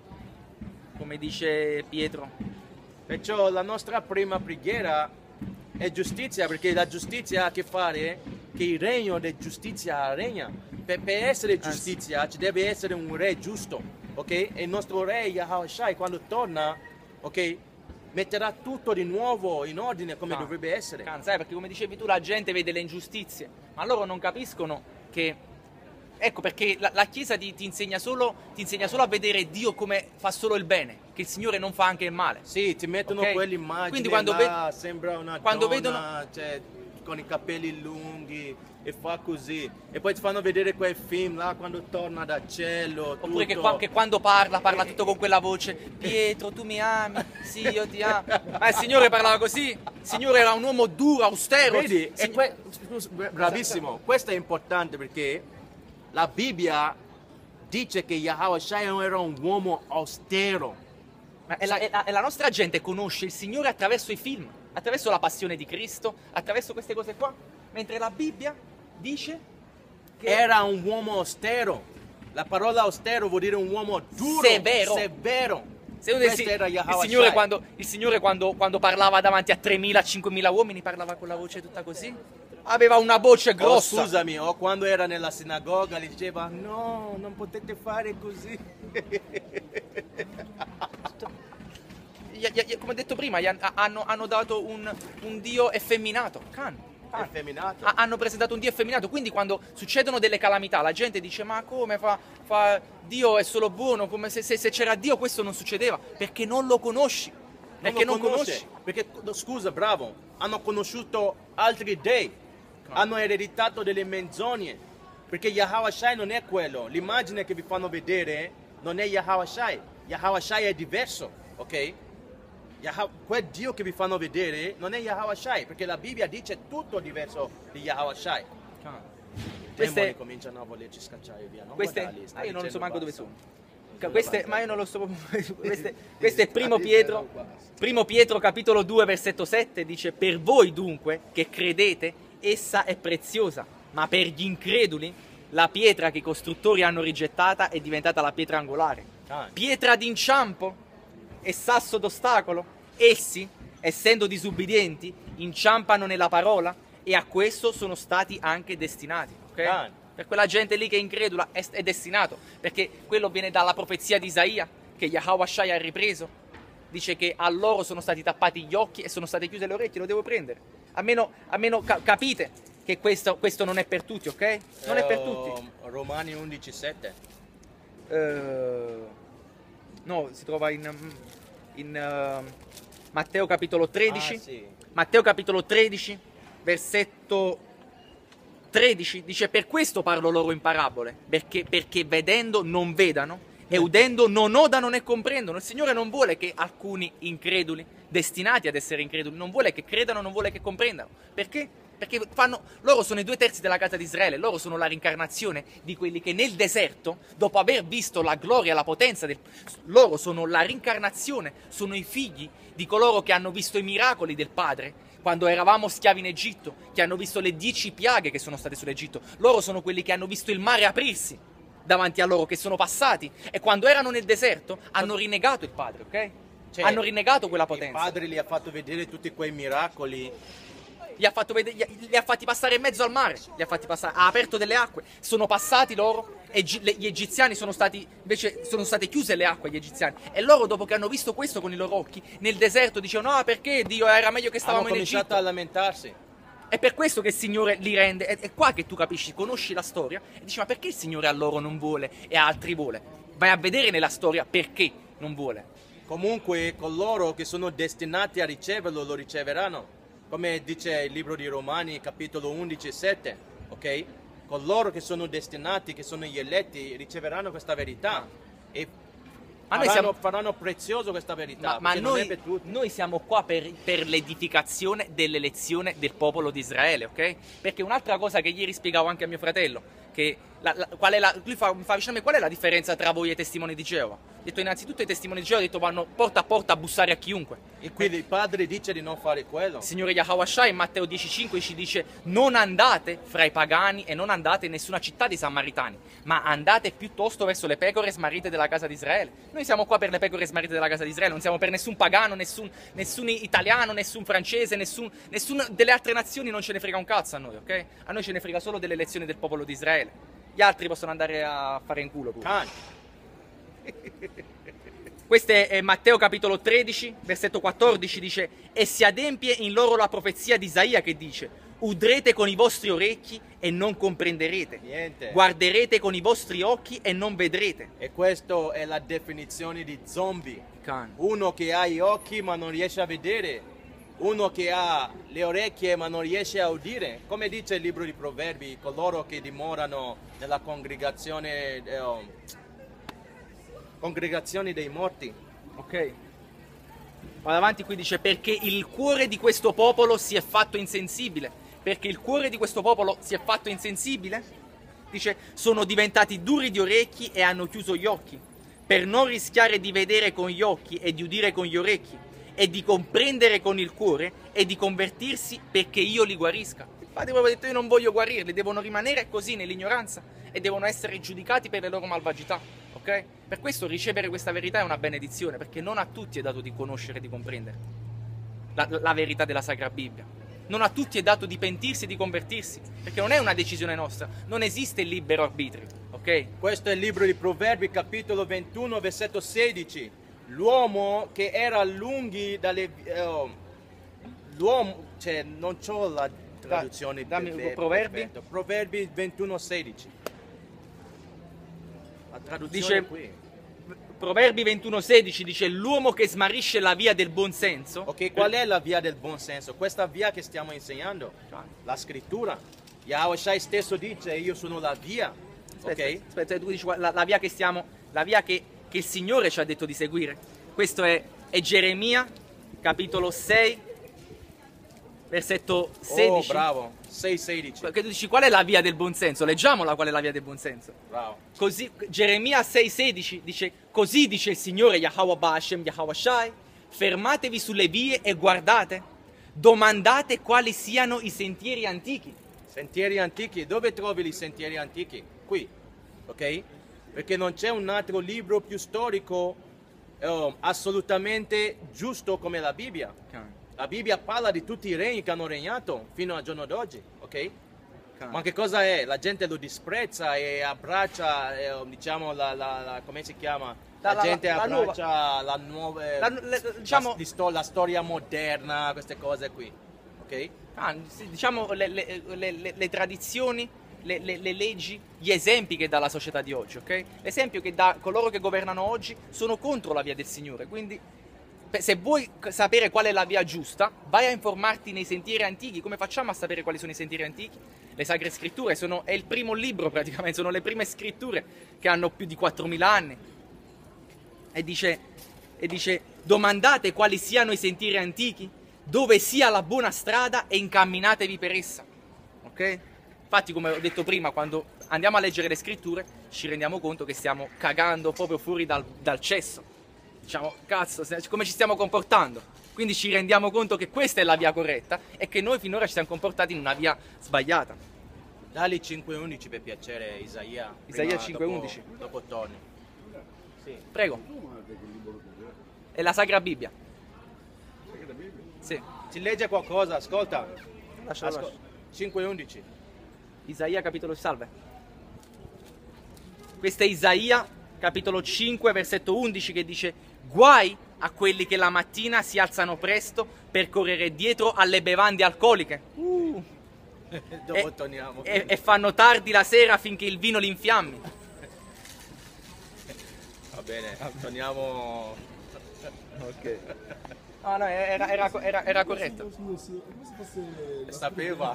come dice Pietro, Perciò la nostra prima preghiera è giustizia, perché la giustizia ha a che fare che il regno di giustizia regna. Per, per essere giustizia ci deve essere un re giusto, ok? E il nostro re Yahweh Shai quando torna, ok? Metterà tutto di nuovo in ordine come No. dovrebbe essere. Cansa, eh, perché come dicevi tu la gente vede le ingiustizie, ma loro non capiscono che, ecco perché la, la Chiesa ti, ti insegna solo, ti insegna solo a vedere Dio come fa solo il bene, che il Signore non fa anche il male. Sì, ti mettono Ok? quell'immagine Quindi quando là, ve- sembra una quando donna, cioè, con i capelli lunghi e fa così. E poi ti fanno vedere quel film là quando torna dal cielo. Oppure che, tutto. qua- che quando parla, parla Eh, tutto con quella voce. Pietro, tu mi ami? Sì, io ti amo. Ma il Signore parlava così. Il Signore era un uomo duro, austero. Vedi, Sig- e que- scusa, bravissimo, questo è importante perché la Bibbia dice che Yahweh Shai era un uomo austero. Ma è la, è la- è la nostra gente conosce il Signore attraverso i film, attraverso la passione di Cristo, attraverso queste cose qua. Mentre la Bibbia dice che Era un uomo austero. La parola austero vuol dire un uomo duro, Severo. severo. Se uno Questo dice- era il Yahweh Signore, Shai. quando, il Signore quando, quando parlava davanti a tremila cinquemila uomini parlava con la voce tutta così. Aveva una voce Oh, grossa. scusami, o quando era nella sinagoga gli diceva no, non potete fare così. Gli- gli- come detto prima, gli han- hanno, hanno dato un, un dio effeminato. Can, can. Effeminato. Ha- hanno presentato un dio effeminato. Quindi, quando succedono delle calamità, la gente dice: ma come fa, fa Dio è solo buono? Come se, se- se c'era Dio questo non succedeva. Perché non lo conosci. Perché non, lo conosci. conosce. Perché, scusa, bravo, hanno conosciuto altri dei, hanno ereditato delle menzogne. Perché Yahweh Shai non è quello. L'immagine che vi fanno vedere non è Yahweh Shai. Yahweh Shai è diverso, ok? Yah- quel Dio che vi fanno vedere non è Yahweh Shai, perché la Bibbia dice tutto diverso di Yahweh Shai. Can. I Queste- demoni cominciano a volerci scacciare via. Non Queste, guardarli, stai ah, io non so dicendo manco dove basta. sono. Ca- Queste, ma io non lo so proprio. Queste, questo è primo Pietro, primo Pietro capitolo due versetto sette dice: per voi dunque che credete essa è preziosa, ma per gli increduli la pietra che i costruttori hanno rigettata è diventata la pietra angolare, Ah. pietra d'inciampo e sasso d'ostacolo. Essi, essendo disubbidienti, inciampano nella parola e a questo sono stati anche destinati. Ok? Ah. Per quella gente lì che è incredula è, è destinato, perché quello viene dalla profezia di Isaia che Yahweh Shai ha ripreso. Dice che a loro sono stati tappati gli occhi e sono state chiuse le orecchie. Lo devo prendere. Almeno, almeno ca- capite che questo, questo non è per tutti, ok? Non è per tutti. Eh, Romani undici sette. Eh, no, si trova in, in eh, Matteo capitolo tredici. Ah, sì. Matteo capitolo tredici, versetto tredici, dice: per questo parlo loro in parabole, perché, perché vedendo non vedano e udendo non odano né comprendono. Il Signore non vuole che alcuni increduli, destinati ad essere increduli, non vuole che credano, non vuole che comprendano. Perché? Perché fanno, loro sono i due terzi della casa di Israele, loro sono la rincarnazione di quelli che nel deserto, dopo aver visto la gloria e la potenza del... loro sono la rincarnazione, sono i figli di coloro che hanno visto i miracoli del Padre, quando eravamo schiavi in Egitto, che hanno visto le dieci piaghe che sono state sull'Egitto. Loro sono quelli che hanno visto il mare aprirsi davanti a loro, che sono passati, e quando erano nel deserto hanno rinnegato il Padre, ok? Cioè, hanno rinnegato quella potenza. Il Padre gli ha fatto vedere tutti quei miracoli. Li ha, fatto vedere, li ha fatti passare in mezzo al mare, li ha fatti passare, ha aperto delle acque, sono passati loro, e gli egiziani sono stati, invece sono state chiuse le acque agli egiziani, e loro dopo che hanno visto questo con i loro occhi, nel deserto dicevano, no, perché Dio era meglio che stavamo Hanno in Egitto. cominciato a lamentarsi. È per questo che il Signore li rende, è, è qua che tu capisci, conosci la storia, e dici, ma perché il Signore a loro non vuole e a altri vuole? Vai a vedere nella storia perché non vuole. Comunque coloro che sono destinati a riceverlo lo riceveranno. Come dice il libro di Romani, capitolo undici, sette, ok? Coloro che sono destinati, che sono gli eletti, riceveranno questa verità e ma faranno, noi siamo... faranno prezioso questa verità. Ma, ma non noi, è per tutti. noi siamo qua per, per l'edificazione dell'elezione del popolo di Israele, ok? Perché un'altra cosa che ieri spiegavo anche a mio fratello, che la, la, qual è la, lui fa, mi fa vicino a me, qual è la differenza tra voi e i testimoni di Geova? Ho detto, innanzitutto i testimoni di Geova, ho detto, vanno porta a porta a bussare a chiunque. E quindi il Padre dice di non fare quello. Il Signore Yahweh Shai in Matteo dieci cinque ci dice, non andate fra i pagani e non andate in nessuna città dei Samaritani, ma andate piuttosto verso le pecore smarrite della casa di Israele. Noi siamo qua per le pecore smarrite della casa di Israele, non siamo per nessun pagano, nessun, nessun italiano, nessun francese, nessun, nessun delle altre nazioni, non ce ne frega un cazzo a noi, ok? A noi ce ne frega solo delle elezioni del popolo di Israele. Gli altri possono andare a fare in culo pure. Cani. Questo è Matteo capitolo tredici, versetto quattordici, dice, e si adempie in loro la profezia di Isaia che dice, udrete con i vostri orecchi e non comprenderete, Niente. guarderete con i vostri occhi e non vedrete. E questa è la definizione di zombie. Can. Uno che ha gli occhi ma non riesce a vedere, uno che ha le orecchie ma non riesce a udire. Come dice il libro di Proverbi, coloro che dimorano nella congregazione, eh, congregazione dei morti. Ok. Vado avanti, qui dice, perché il cuore di questo popolo si è fatto insensibile. Perché il cuore di questo popolo si è fatto insensibile? Dice, sono diventati duri di orecchi e hanno chiuso gli occhi, per non rischiare di vedere con gli occhi e di udire con gli orecchi, e di comprendere con il cuore e di convertirsi perché io li guarisca. Il Padre aveva detto, io non voglio guarirli, devono rimanere così nell'ignoranza e devono essere giudicati per le loro malvagità, ok? Per questo ricevere questa verità è una benedizione, perché non a tutti è dato di conoscere e di comprendere la, la verità della Sacra Bibbia. Non a tutti è dato di pentirsi e di convertirsi, perché non è una decisione nostra, non esiste il libero arbitrio, ok? Questo è il libro di Proverbi, capitolo ventuno, versetto sedici. L'uomo che era lunghi dalle... Uh, l'uomo... cioè, non c'ho la traduzione. Da, dammi per- Proverbi. perfetto. Proverbi ventuno, sedici. La traduzione Dice, qui. Proverbi ventuno sedici dice, l'uomo che smarrisce la via del buon senso. Ok, qual è la via del buon senso? Questa via che stiamo insegnando, la scrittura. Yahweh Shai stesso dice, io sono la via. Aspetta, Ok? aspetta, tu dici la, la via che stiamo, la via che, che il Signore ci ha detto di seguire. Questo è, è Geremia, capitolo sei, versetto sedici. Oh, bravo. sei sedici. Che tu dici, qual è la via del buon senso? Leggiamola qual è la via del buon senso. Bravo. Così, Geremia sei sedici dice, così dice il Signore Yahweh Ba'ashem Yahweh Shai, fermatevi sulle vie e guardate, domandate quali siano i sentieri antichi. Sentieri antichi, dove trovi i sentieri antichi? Qui, ok? Perché non c'è un altro libro più storico eh, assolutamente giusto come la Bibbia. La Bibbia parla di tutti i regni che hanno regnato fino al giorno d'oggi, ok? Ma che cosa è? La gente lo disprezza e abbraccia, eh, diciamo, la, la, la, come si chiama? La, La- la- gente la- la abbraccia la nuova, La- le- diciamo- la, di sto- la storia moderna, queste cose qui, ok? Ah, sì, diciamo le, le- le- le- le tradizioni, le, le- le leggi, gli esempi che dà la società di oggi, ok? L'esempio che dà coloro che governano oggi sono contro la via del Signore, quindi beh, se vuoi c- sapere qual è la via giusta, vai a informarti nei sentieri antichi. Come facciamo a sapere quali sono i sentieri antichi? Le Sacre Scritture sono, è il primo libro praticamente, sono le prime scritture che hanno più di quattromila anni. E dice, e dice, domandate quali siano i sentieri antichi, dove sia la buona strada e incamminatevi per essa. ok? Infatti, come ho detto prima, quando andiamo a leggere le scritture ci rendiamo conto che stiamo cagando proprio fuori dal, dal cesso. Diciamo, cazzo, come ci stiamo comportando? Quindi ci rendiamo conto che questa è la via corretta e che noi finora ci siamo comportati in una via sbagliata. Dali cinque undici per piacere, Isaia. Isaia cinque undici. Dopo, dopo torni. Sì. Prego. È la Sacra Bibbia. Sì. Si legge qualcosa, ascolta. Lascialo, Ascol- lascia. cinque undici. Isaia capitolo salve. Questo è Isaia capitolo cinque versetto undici che dice: guai a quelli che la mattina si alzano presto per correre dietro alle bevande alcoliche uh, Dopo e, torniamo. e, e fanno tardi la sera finché il vino li infiammi. Va bene, torniamo. Ok. No, no, era, era, era, era corretto. Scusa, scusa, come se fosse la Sapeva.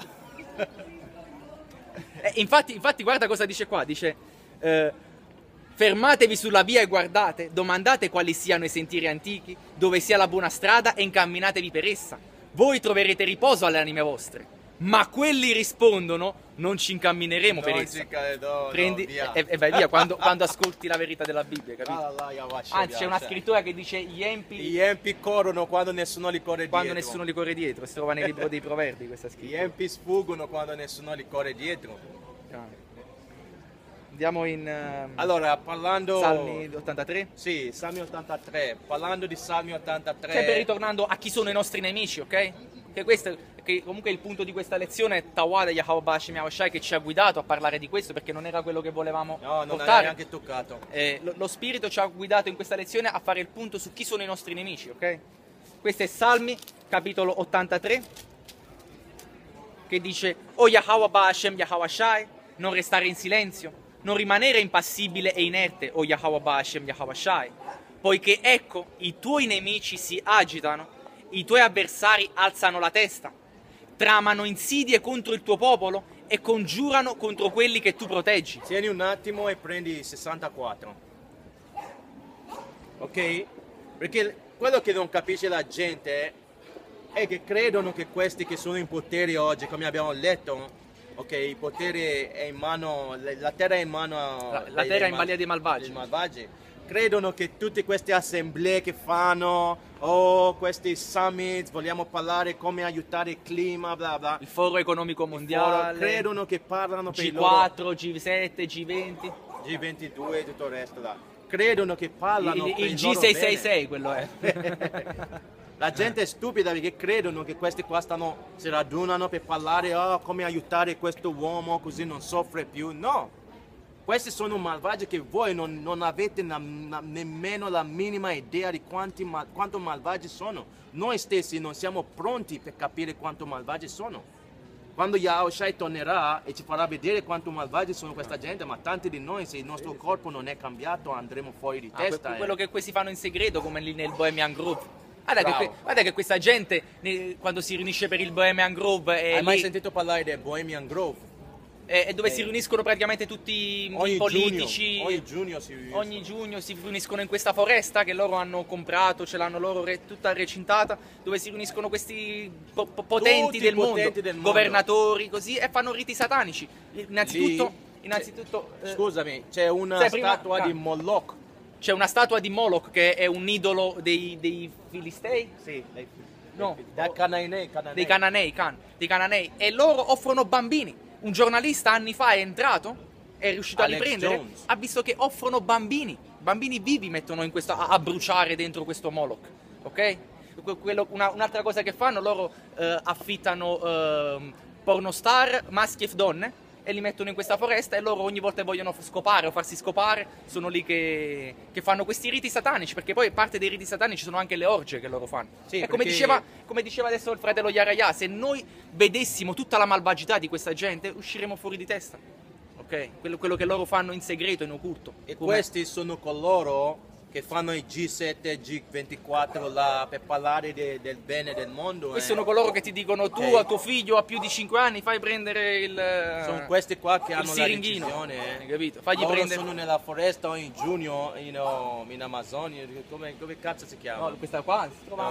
Eh, infatti, infatti, guarda cosa dice qua: dice eh, fermatevi sulla via e guardate, domandate quali siano i sentieri antichi, dove sia la buona strada e incamminatevi per essa. Voi troverete riposo alle anime vostre. Ma quelli rispondono: non ci incammineremo per Non essa. ci credo, no, Prendi via. e, e vai via quando, quando ascolti la verità della Bibbia, capito? Ah, là, io lascio, Anzi, via, c'è una cioè. scrittura che dice: gli empi Gli empi corrono quando nessuno li corre quando dietro. nessuno li corre dietro. Si trova nel libro dei Proverbi questa Gli scrittura. empi sfuggono quando nessuno li corre dietro. Andiamo in ehm, Allora, parlando... Salmi ottantatré. Sì, Salmi ottantatré. Parlando di Salmi ottantatré... Sempre ritornando a chi sono i nostri nemici, ok? Che questo che comunque il punto di questa lezione è Tawada Yahweh Hashem Yahushai che ci ha guidato a parlare di questo, perché non era quello che volevamo No, non l'hai portare. neanche toccato. Eh, lo, lo Spirito ci ha guidato in questa lezione a fare il punto su chi sono i nostri nemici, ok? Questo è Salmi, capitolo ottantatré, che dice: O Yahweh Hashem Yahushai, non restare in silenzio, non rimanere impassibile e inerte, o Yahweh Hashem Yahushai, poiché ecco, i tuoi nemici si agitano, i tuoi avversari alzano la testa, tramano insidie contro il tuo popolo e congiurano contro quelli che tu proteggi. Tieni un attimo e prendi sessantaquattro. Ok? Perché quello che non capisce la gente è che credono che questi che sono in potere oggi, come abbiamo letto, ok, il potere è in mano, la terra è in mano La, la dei- terra è dei in balia dei malvagi. dei malvagi. Credono che tutte queste assemblee che fanno, oh, questi summits, vogliamo parlare come aiutare il clima, bla bla. Il foro economico mondiale, Credono che parlano per G i loro quattro, G sette, G venti, G ventidue e tutto il resto là. Credono che parlano il, per il il loro G sei sei sei bene. quello è. La gente è stupida perché credono che questi qua stanno, si radunano per parlare, oh, come aiutare questo uomo così non soffre più. No, questi sono malvagi che voi non, non avete na- na- nemmeno la minima idea di quanti mal- quanto malvagi sono. Noi stessi non siamo pronti per capire quanto malvagi sono. Quando Yahushai tornerà e ci farà vedere quanto malvagi sono questa gente, ma tanti di noi, se il nostro corpo non è cambiato, andremo fuori di Ah, que- testa. quello eh. che questi fanno in segreto, come lì nel Bohemian Grove. Guarda che, Bravo. que- guarda che questa gente, ne- quando si riunisce per il Bohemian Grove, è, Hai mai lì- sentito parlare del Bohemian Grove? è- è dove si riuniscono praticamente tutti i Ogni politici. giugno, ogni giugno si riuniscono. Ogni giugno si riuniscono in questa foresta che loro hanno comprato, ce l'hanno loro re- tutta recintata, dove si riuniscono questi po- po- potenti, Tutti del, i potenti mondo, del mondo. governatori, così, e fanno riti satanici. Innanzitutto, innanzitutto eh, Scusami, c'è una sai, prima- statua ah. di Moloch. c'è una statua di Moloch che è un idolo dei, dei Filistei, Sì, dei, No. da Canaanei, Canaanei. dei Cananei, Can, dei Cananei, e loro offrono bambini. Un giornalista anni fa è entrato, è riuscito Alex a riprendere, Jones. ha visto che offrono bambini, bambini vivi mettono in questa, a, a bruciare dentro questo Moloch, ok? Que- quello- una- un'altra cosa che fanno, loro eh, affittano ehm, pornostar, maschi e donne, e li mettono in questa foresta, e loro ogni volta che vogliono scopare o farsi scopare sono lì che, che fanno questi riti satanici, perché poi parte dei riti satanici sono anche le orge che loro fanno. Sì, e come perché- diceva, come diceva adesso il fratello Yaraya, se noi vedessimo tutta la malvagità di questa gente, usciremo fuori di testa. Ok? Quello, quello che loro fanno in segreto, in occulto. E Come- questi sono coloro che fanno i G sette, G ventiquattro là per parlare de- del bene del mondo. Questi eh. sono coloro che ti dicono: tu Ok. a tuo figlio a più di cinque anni fai prendere il. Sono questi qua che il hanno la siringhino. decisione. Hai Eh. capito? Fagli Loro prendere. sono nella foresta ogni giugno in, oh, in Amazzonia, come, come cazzo si chiama? No, questa qua si trova. No.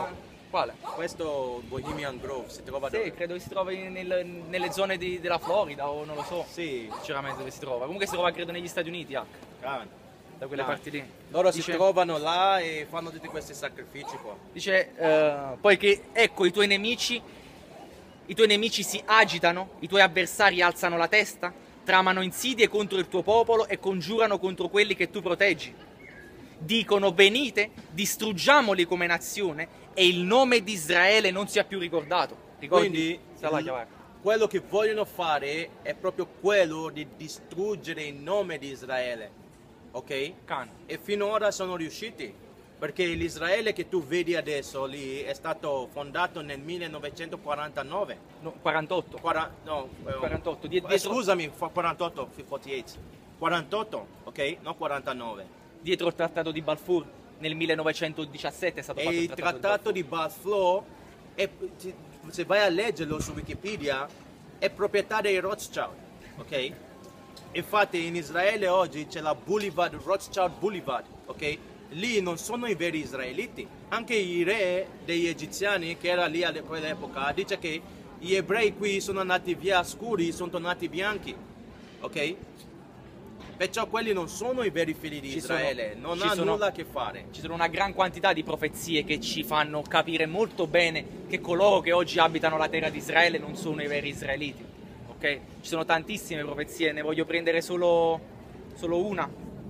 Quale? Questo Bohemian Grove si trova Sì, dove? credo che si trovi nel- nelle zone di- della Florida o non lo so Sì, sinceramente dove si trova. Comunque si trova credo negli Stati Uniti, ah, can. da quelle Ah. parti lì. Loro Dice- si trovano là e fanno tutti questi sacrifici qua. Dice, eh, poi che ecco i tuoi nemici, i tuoi nemici si agitano, i tuoi avversari alzano la testa, tramano insidie contro il tuo popolo e congiurano contro quelli che tu proteggi. Dicono venite, distruggiamoli come nazione e il nome di Israele non sia più ricordato. Ricordi? Quindi Sta là, il- chiamare. quello che vogliono fare è proprio quello di distruggere il nome di Israele, ok? Can. E finora sono riusciti, perché l'Israele che tu vedi adesso lì è stato fondato nel millenovecentoquarantanove. No, quarantotto. Quara- no, eh, quarantotto, die- eh, dietro- Scusami, fa- quarantotto, quarantotto. quarantotto, ok? No quarantanove. Dietro il trattato di Balfour nel millenovecentodiciassette è stato E fatto il trattato di Balfour, è- se vai a leggerlo su Wikipedia, è proprietà dei Rothschild, ok? Infatti in Israele oggi c'è la Boulevard, Rothschild Boulevard, ok? Lì non sono i veri israeliti. Anche i re degli egiziani, che era lì a quell'epoca, dice che gli ebrei qui sono nati via scuri, sono tornati bianchi, ok? Perciò quelli non sono i veri figli di Ci sono- Israele, non ci ha sono- nulla a che fare. Ci sono una gran quantità di profezie che ci fanno capire molto bene che coloro che oggi abitano la terra di Israele non sono i veri israeliti. Ok? Ci sono tantissime profezie, ne voglio prendere solo, solo una.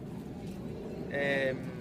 Ehm,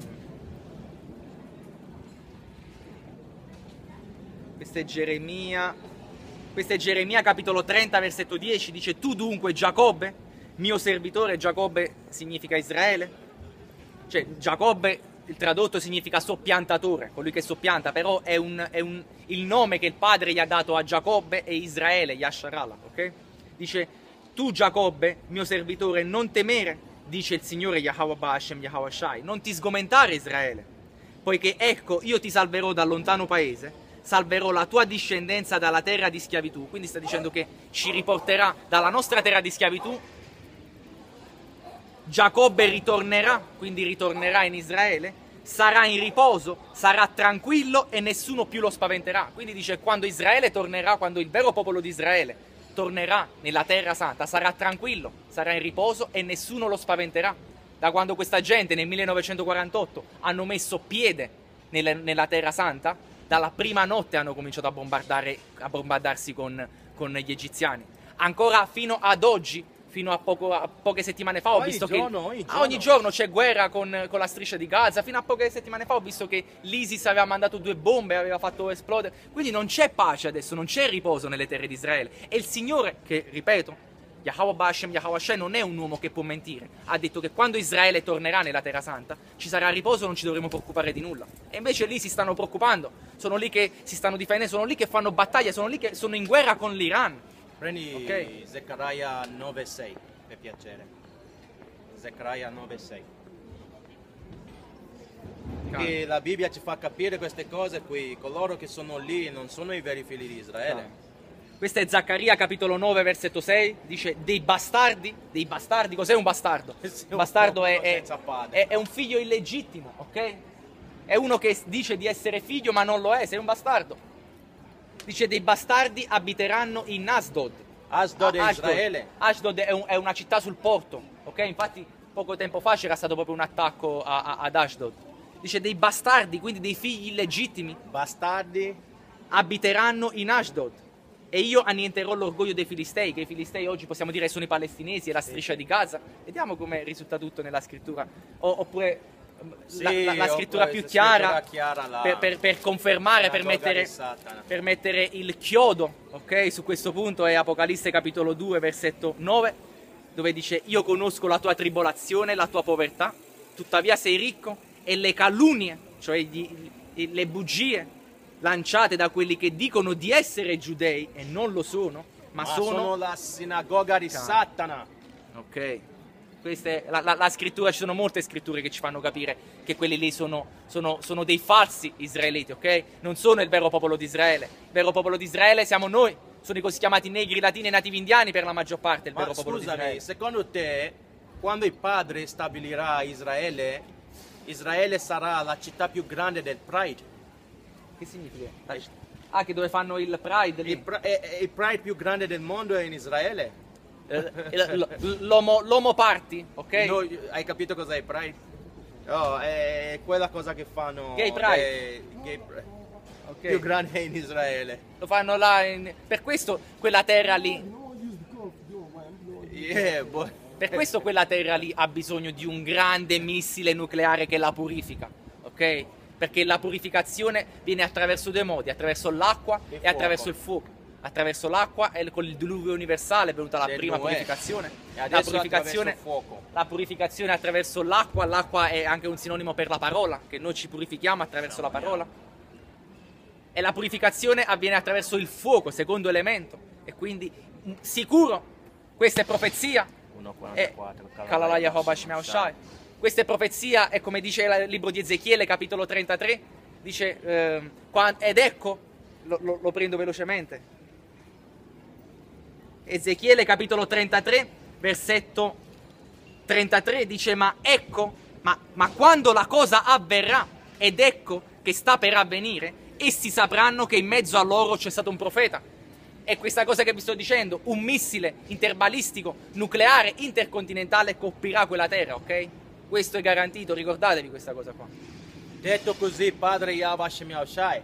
Questa è Geremia. Questo è Geremia capitolo trenta versetto dieci. Dice: tu dunque Giacobbe, mio servitore. Giacobbe significa Israele. Cioè, Giacobbe, il tradotto significa soppiantatore, colui che soppianta, però è, un, è un, il nome che il padre gli ha dato a Giacobbe è Israele, Yasharala, ok? Dice, tu Giacobbe, mio servitore, non temere, dice il Signore Yahweh Hashem Yahweh Shai, non ti sgomentare Israele, poiché ecco, io ti salverò dal lontano paese, salverò la tua discendenza dalla terra di schiavitù, quindi sta dicendo che ci riporterà dalla nostra terra di schiavitù. Giacobbe ritornerà, quindi ritornerà in Israele, sarà in riposo, sarà tranquillo e nessuno più lo spaventerà. Quindi dice, quando Israele tornerà, quando il vero popolo di Israele tornerà nella terra santa, sarà tranquillo, sarà in riposo e nessuno lo spaventerà. Da quando questa gente nel millenovecentoquarantotto hanno messo piede nelle- nella terra santa, dalla prima notte hanno cominciato a bombardare, a bombardarsi con, con gli egiziani. Ancora fino ad oggi, fino a, poco, a poche settimane fa, ho Ogni visto giorno, che ogni ah, giorno. ogni giorno c'è guerra con, con la striscia di Gaza. Fino a poche settimane fa ho visto che l'ISIS aveva mandato due bombe, aveva fatto esplodere. Quindi non c'è pace adesso, non c'è riposo nelle terre di Israele. E il Signore, che ripeto, Yahweh Hashem Yahweh Shai, non è un uomo che può mentire. Ha detto che quando Israele tornerà nella terra santa ci sarà riposo, non ci dovremo preoccupare di nulla. E invece lì si stanno preoccupando, sono lì che si stanno difendendo, sono lì che fanno battaglia, sono lì che sono in guerra con l'Iran. Prendi Ok. Zechariah nove sei, per piacere. Zechariah nove sei. Che la Bibbia ci fa capire queste cose qui, coloro che sono lì non sono i veri figli di Israele. Questo è Zaccaria capitolo nove versetto sei, dice dei bastardi, dei bastardi, cos'è un bastardo? Sì, Un bastardo è, un è, senza padre. è- è un figlio illegittimo, ok? È uno che dice di essere figlio ma non lo è, sei un bastardo. Dice dei bastardi abiteranno in Asdod. Asdod è Ah, Israele. Asdod è, un- è una città sul porto, ok? Infatti poco tempo fa c'era stato proprio un attacco a- a- ad Ashdod. Dice dei bastardi, quindi dei figli illegittimi, Bastardi. abiteranno in Ashdod e io annienterò l'orgoglio dei filistei, che i filistei oggi possiamo dire sono i palestinesi e la striscia di Gaza. Vediamo come risulta tutto nella scrittura. O- oppure Sì, la, la- la scrittura oppure più la chiara, scrittura chiara là. per, per- per confermare, per Sinagoga mettere, di Satana. per mettere il chiodo, ok? Su questo punto è Apocalisse capitolo due versetto nove, dove dice io conosco la tua tribolazione, la tua povertà, tuttavia sei ricco, e le calunnie, cioè gli- gli- le bugie lanciate da quelli che dicono di essere giudei e non lo sono, ma, Ma sono... sono la sinagoga di Cazzo. Satana. Ok, questa è la, la- la scrittura, ci sono molte scritture che ci fanno capire che quelli lì sono, sono- sono dei falsi israeliti, ok? Non sono il vero popolo di Israele. Il vero popolo di Israele siamo noi, sono i così chiamati negri, latini e nativi indiani per la maggior parte, il Ma vero popolo di scusami, Israele. secondo te, quando il padre stabilirà Israele, Israele sarà la città più grande del Pride? Che significa? Ah, che dove fanno il Pride lì. Il, pra- è- è il Pride più grande del mondo è in Israele. Eh, l- l'omo, l'omo party, ok? No, hai capito cos'è il Pride? No, è quella cosa che fanno... Gay Pride. dei- gay Pride. Ok. Più grande in Israele. Lo fanno là, in- per questo quella terra lì, No use the golf, yo, man. No, Yeah, boy. per questo quella terra lì ha bisogno di un grande missile nucleare che la purifica, ok? Perché la purificazione viene attraverso due modi, attraverso l'acqua E e attraverso fuoco. il fuoco. Attraverso l'acqua e con il diluvio universale è venuta la Del prima Noè. purificazione. E La adesso purificazione, attraverso il fuoco. la purificazione attraverso l'acqua, l'acqua è anche un sinonimo per la parola, che noi ci purifichiamo attraverso la parola. E la purificazione avviene attraverso il fuoco, secondo elemento. E quindi mh, sicuro, questa è profezia. uno E quarantaquattro. Kalalaya Hobash Meoshai. Questa è profezia, e come dice il libro di Ezechiele, capitolo trentatré, dice, ehm, qua- ed ecco, lo, lo- lo prendo velocemente. Ezechiele capitolo trentatré, versetto trentatré, dice, ma ecco, ma, ma quando la cosa avverrà, ed ecco che sta per avvenire, essi sapranno che in mezzo a loro c'è stato un profeta. È questa cosa che vi sto dicendo, un missile interbalistico nucleare intercontinentale colpirà quella terra, ok? Questo è garantito, ricordatevi questa cosa qua. Detto così, padre Yahweh Hashem Yahushai.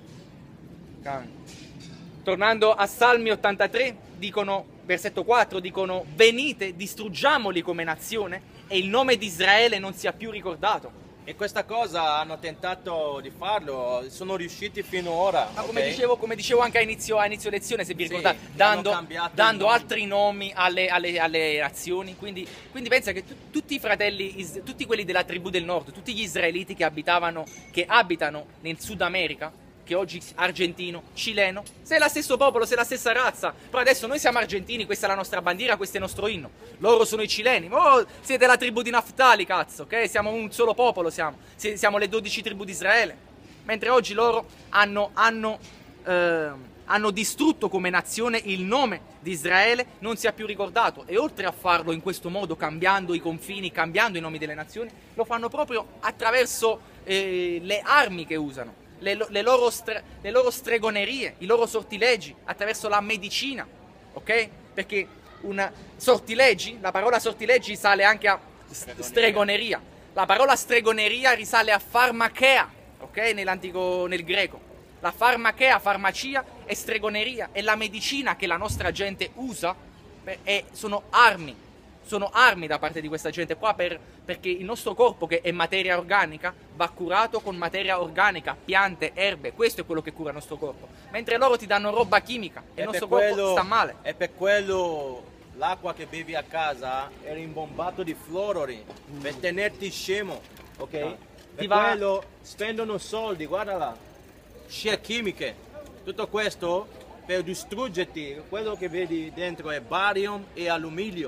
Tornando a Salmi ottantatré, dicono, versetto quattro, dicono, venite, distruggiamoli come nazione e il nome di Israele non sia più ricordato. E questa cosa hanno tentato di farlo, sono riusciti fino ora. Ma come, ok? dicevo, come dicevo anche a inizio, a inizio lezione, se vi Sì, ricordate, hanno dando, cambiato i dando nomi. altri nomi alle, alle, alle nazioni. Quindi, quindi pensa che tu- tutti i fratelli, is- tutti quelli della tribù del nord, tutti gli israeliti che abitavano, che abitano nel Sud America, che oggi argentino, cileno, sei lo stesso popolo, sei la stessa razza. Però adesso noi siamo argentini, questa è la nostra bandiera, questo è il nostro inno. Loro sono i cileni. Oh, siete la tribù di Naftali, cazzo, ok? Siamo un solo popolo, siamo. Si- Siamo le dodici tribù di Israele. Mentre oggi loro hanno, hanno, eh, hanno distrutto come nazione il nome di Israele, non si è più ricordato. E oltre a farlo in questo modo, cambiando i confini, cambiando i nomi delle nazioni, lo fanno proprio attraverso eh, le armi che usano. Le, lo- le loro stre- le loro stregonerie, i loro sortilegi, attraverso la medicina, ok? Perché un sortilegi, la parola sortilegi risale anche a st- Stregoneria. stregoneria. La parola stregoneria risale a farmachea, ok? Nell'antico, nel greco. La farmachea, farmacia e stregoneria è la medicina che la nostra gente usa per- e sono armi. Sono armi da parte di questa gente qua per- perché il nostro corpo, che è materia organica, va curato con materia organica, piante, erbe. Questo è quello che cura il nostro corpo. Mentre loro ti danno roba chimica e il nostro corpo sta male. E per quello l'acqua che bevi a casa è rimbombato di fluoruri per tenerti scemo, ok? Per Ti va- quello spendono soldi, guarda là, scie chimiche, tutto questo per distruggerti. Quello che vedi dentro è barium e alluminio,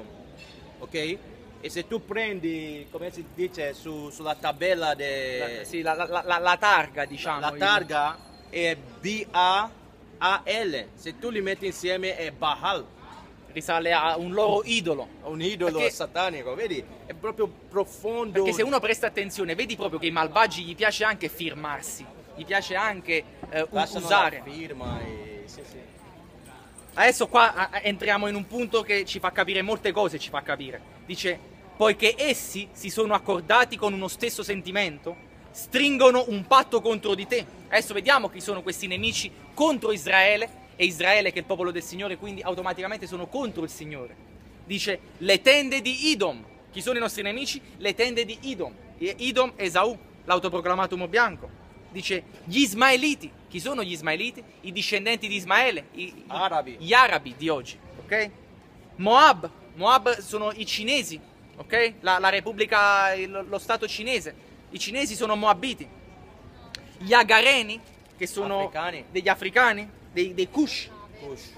ok? E se tu prendi, come si dice, su- sulla tabella de... La, sì, la, la- la- la targa, diciamo. la il- targa è B A A L, se tu li metti insieme è Baal, risale a un loro idolo. un idolo Perché- satanico, vedi? È proprio profondo. Perché se uno presta attenzione, vedi proprio che ai malvagi gli piace anche firmarsi, gli piace anche eh, u- Lasciano usare. la firma e... sì, sì. Adesso qua a- a- entriamo in un punto che ci fa capire molte cose, ci fa capire. Dice, poiché essi si sono accordati con uno stesso sentimento, stringono un patto contro di te. Adesso vediamo chi sono questi nemici contro Israele, e Israele che è il popolo del Signore, quindi automaticamente sono contro il Signore. Dice, le tende di Idom. Chi sono i nostri nemici? Le tende di Idom. E Idom, Esaù, l'autoproclamato uomo bianco. Dice, gli Ismaeliti. Chi sono gli Ismaeliti? I discendenti di Ismaele, i- i- Arabi. gli arabi di oggi, ok? Moab, Moab sono i cinesi, ok? La, la repubblica, il- lo stato cinese. I cinesi sono moabiti. Gli agareni, che sono Africani. degli africani, dei, dei Kush. Kush.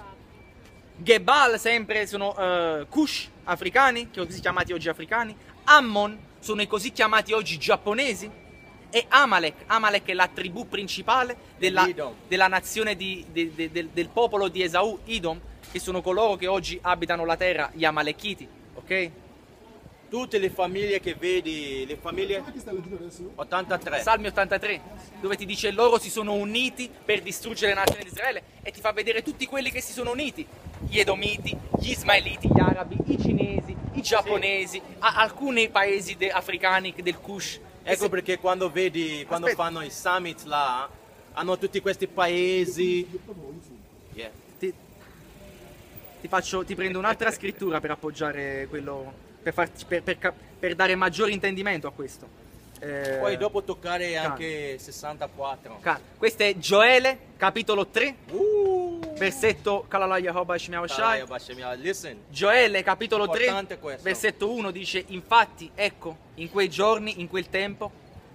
Gebal sempre sono eh, Kush, africani, che così chiamati oggi africani. Ammon sono i così chiamati oggi giapponesi. E Amalek, Amalek è la tribù principale della, Edom. della nazione di- de- de- del, del popolo di Esaù, Idom, che sono coloro che oggi abitano la terra, gli Amalekiti, ok? tutte le famiglie che vedi, le famiglie Come sta leggendo adesso? ottantatré. Salmi ottantatré, dove ti dice loro si sono uniti per distruggere la nazione di Israele e ti fa vedere tutti quelli che si sono uniti, gli Edomiti, gli Ismaeliti, gli Arabi, i Cinesi, i Giapponesi, a- alcuni paesi de- africani del Kush. Ecco se- perché quando vedi, quando Aspetta. fanno i summit là, hanno tutti questi paesi. Yeah. ti, ti faccio, ti prendo un'altra scrittura per appoggiare quello, per, farti- per- per cap- per dare maggiore intendimento a questo. Eh, Poi dopo toccare anche sessantaquattro. ca- questo è Gioele, capitolo tre, Uh, versetto Kalalaya Hoba Shemiao Shai. Listen, Gioele capitolo tre, Importante questo. versetto uno dice: infatti, ecco, in quei giorni, in quel tempo,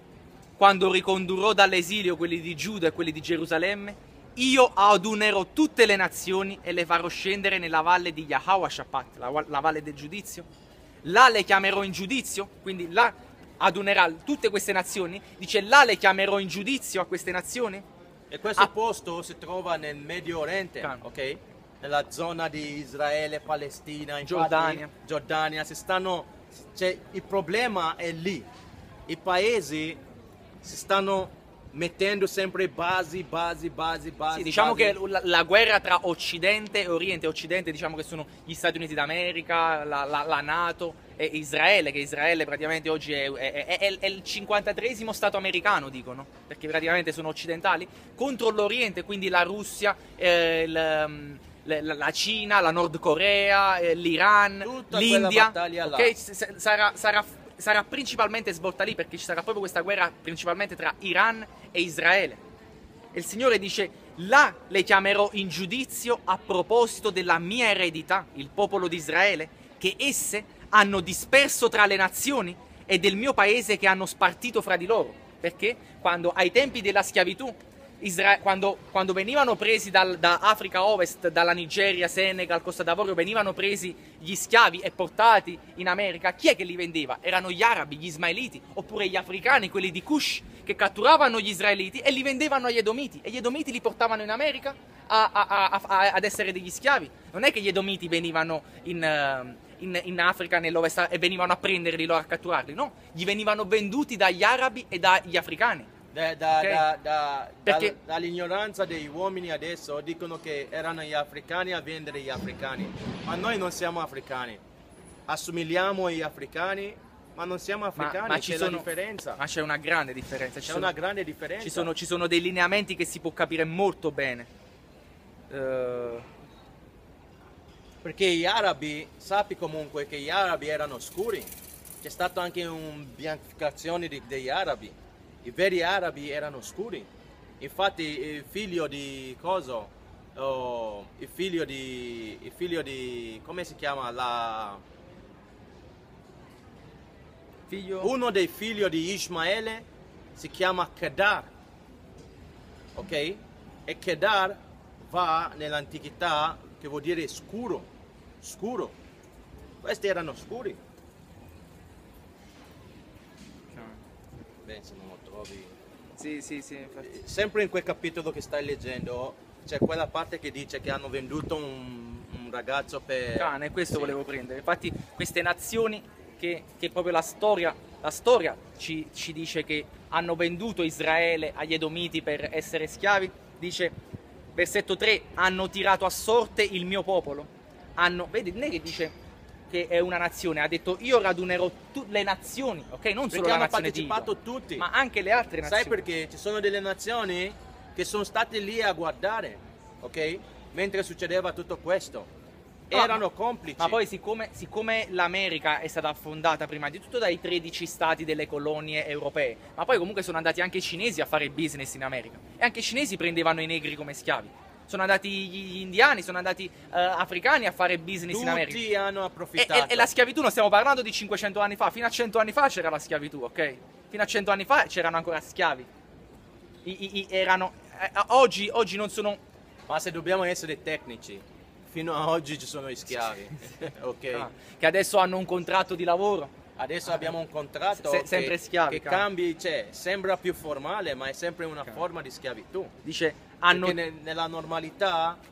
quando ricondurrò dall'esilio quelli di Giuda e quelli di Gerusalemme, io adunerò tutte le nazioni e le farò scendere nella valle di Yahawashapat, la, la valle del giudizio. Là le chiamerò in giudizio, quindi là adunerà tutte queste nazioni. Dice: là le chiamerò in giudizio a queste nazioni. e questo Ah. posto si trova nel Medio Oriente, Calma. ok? Nella zona di Israele, Palestina, infatti, Giordania. Giordania, si stanno, cioè, il problema è lì. I paesi si stanno mettendo sempre basi, basi, basi, basi. Sì, diciamo basi. che la, la guerra tra Occidente e Oriente, Occidente diciamo che sono gli Stati Uniti d'America, la, la- la NATO e Israele, che Israele praticamente oggi è, è- è- è- è il cinquantatreesimo Stato americano, dicono, perché praticamente sono occidentali, contro l'Oriente, quindi la Russia, eh, il, um, la, la Cina, la Nord Corea, eh, l'Iran, Tutta l'India, quella battaglia là. ok? S- s- sarà, sarà, sarà principalmente svolta lì, perché ci sarà proprio questa guerra principalmente tra Iran e Israele. E il Signore dice: là le chiamerò in giudizio a proposito della mia eredità, il popolo di Israele, che esse hanno disperso tra le nazioni, e del mio paese che hanno spartito fra di loro. Perché quando ai tempi della schiavitù, Isra- quando, quando venivano presi dal- da Africa Ovest, dalla Nigeria, Senegal, Costa d'Avorio, venivano presi gli schiavi e portati in America, chi è che li vendeva? Erano gli arabi, gli ismaeliti, oppure gli africani, quelli di Kush, che catturavano gli israeliti e li vendevano agli edomiti, e gli edomiti li portavano in America a- a- a- a- ad essere degli schiavi. Non è che gli edomiti venivano in, eh, in- in Africa, nell'Ovest, e venivano a prenderli loro, a catturarli, no, gli venivano venduti dagli arabi e dagli africani. Da- da- Ok. da- da- Perché- dal- dall'ignoranza degli uomini adesso dicono che erano gli africani a vendere gli africani, ma noi non siamo africani, assomigliamo agli africani, ma non siamo africani, ma ci c'è sono- la differenza, Ma c'è una grande differenza. Ci c'è sono, una grande differenza. ci sono- ci sono dei lineamenti che si può capire molto bene. Eh, Perché gli arabi, sappi comunque che gli arabi erano scuri, c'è stata anche una bianchificazione di- degli arabi, i veri arabi erano scuri, infatti il figlio di coso, oh, il figlio di, il figlio di, come si chiama, la, figlio... uno dei figli di Ismaele si chiama Kedar, ok? E Kedar va nell'antichità che vuol dire scuro, scuro, questi erano scuri. Beh, se non lo trovi. Sì, sì, sì, infatti. Sempre in quel capitolo che stai leggendo c'è quella parte che dice che hanno venduto un, un ragazzo per... Cane, questo Sì. volevo prendere. Infatti queste nazioni che, che proprio la storia, la storia ci, ci dice che hanno venduto Israele agli Edomiti per essere schiavi, dice, versetto tre, hanno tirato a sorte il mio popolo. Hanno, vedi, non è che dice che è una nazione, ha detto io radunerò tutte le nazioni, ok? Non solo Perché la hanno nazione di partecipato Israele, tutti. ma anche le altre nazioni. Sai perché? Ci sono delle nazioni che sono state lì a guardare, ok? Mentre succedeva tutto questo. Ah, Erano complici. Ma poi siccome, siccome l'America è stata fondata prima di tutto dai tredici stati delle colonie europee, ma poi comunque sono andati anche i cinesi a fare business in America, e anche i cinesi prendevano i negri come schiavi. Sono andati gli indiani, sono andati eh, africani a fare business in America. Tutti hanno E, approfittato. e- e la schiavitù non stiamo parlando di cinquecento anni fa, fino a cento anni fa c'era la schiavitù, ok? Fino a cento anni fa c'erano ancora schiavi. I- i- i- erano, eh, oggi, oggi non sono... Ma se dobbiamo essere tecnici, fino a oggi ci sono gli schiavi, ok? ah, che adesso hanno un contratto di lavoro. Adesso abbiamo un contratto Se- che, sempre schiavi, che cara. cambi, cioè, sembra più formale, ma è sempre una forma di schiavitù. Dice, hanno... Perché ne- nella normalità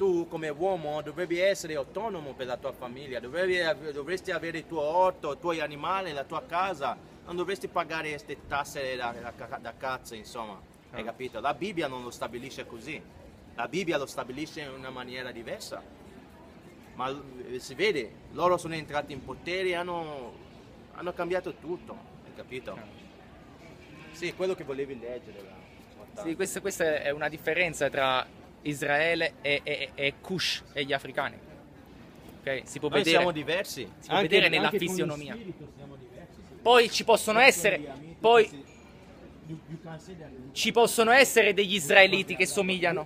tu come uomo dovevi essere autonomo per la tua famiglia, dovevi, dovresti avere il tuo orto, i tuoi animali, la tua casa, non dovresti pagare queste tasse da, da, da cazzo, insomma, Ah. hai capito? La Bibbia non lo stabilisce così, la Bibbia lo stabilisce in una maniera diversa, ma eh, si vede, loro sono entrati in potere e hanno, hanno cambiato tutto, hai capito? Ah. Sì, quello che volevi leggere. là. Sì, questa, questa è una differenza tra Israele e, e, e Cush e gli africani. Ok? Si può Noi vedere, siamo diversi, si può vedere nella anche con lo fisionomia. spirito siamo diversi, sì. Poi ci possono essere, poi You- you can say that. ci possono essere degli israeliti che somigliano.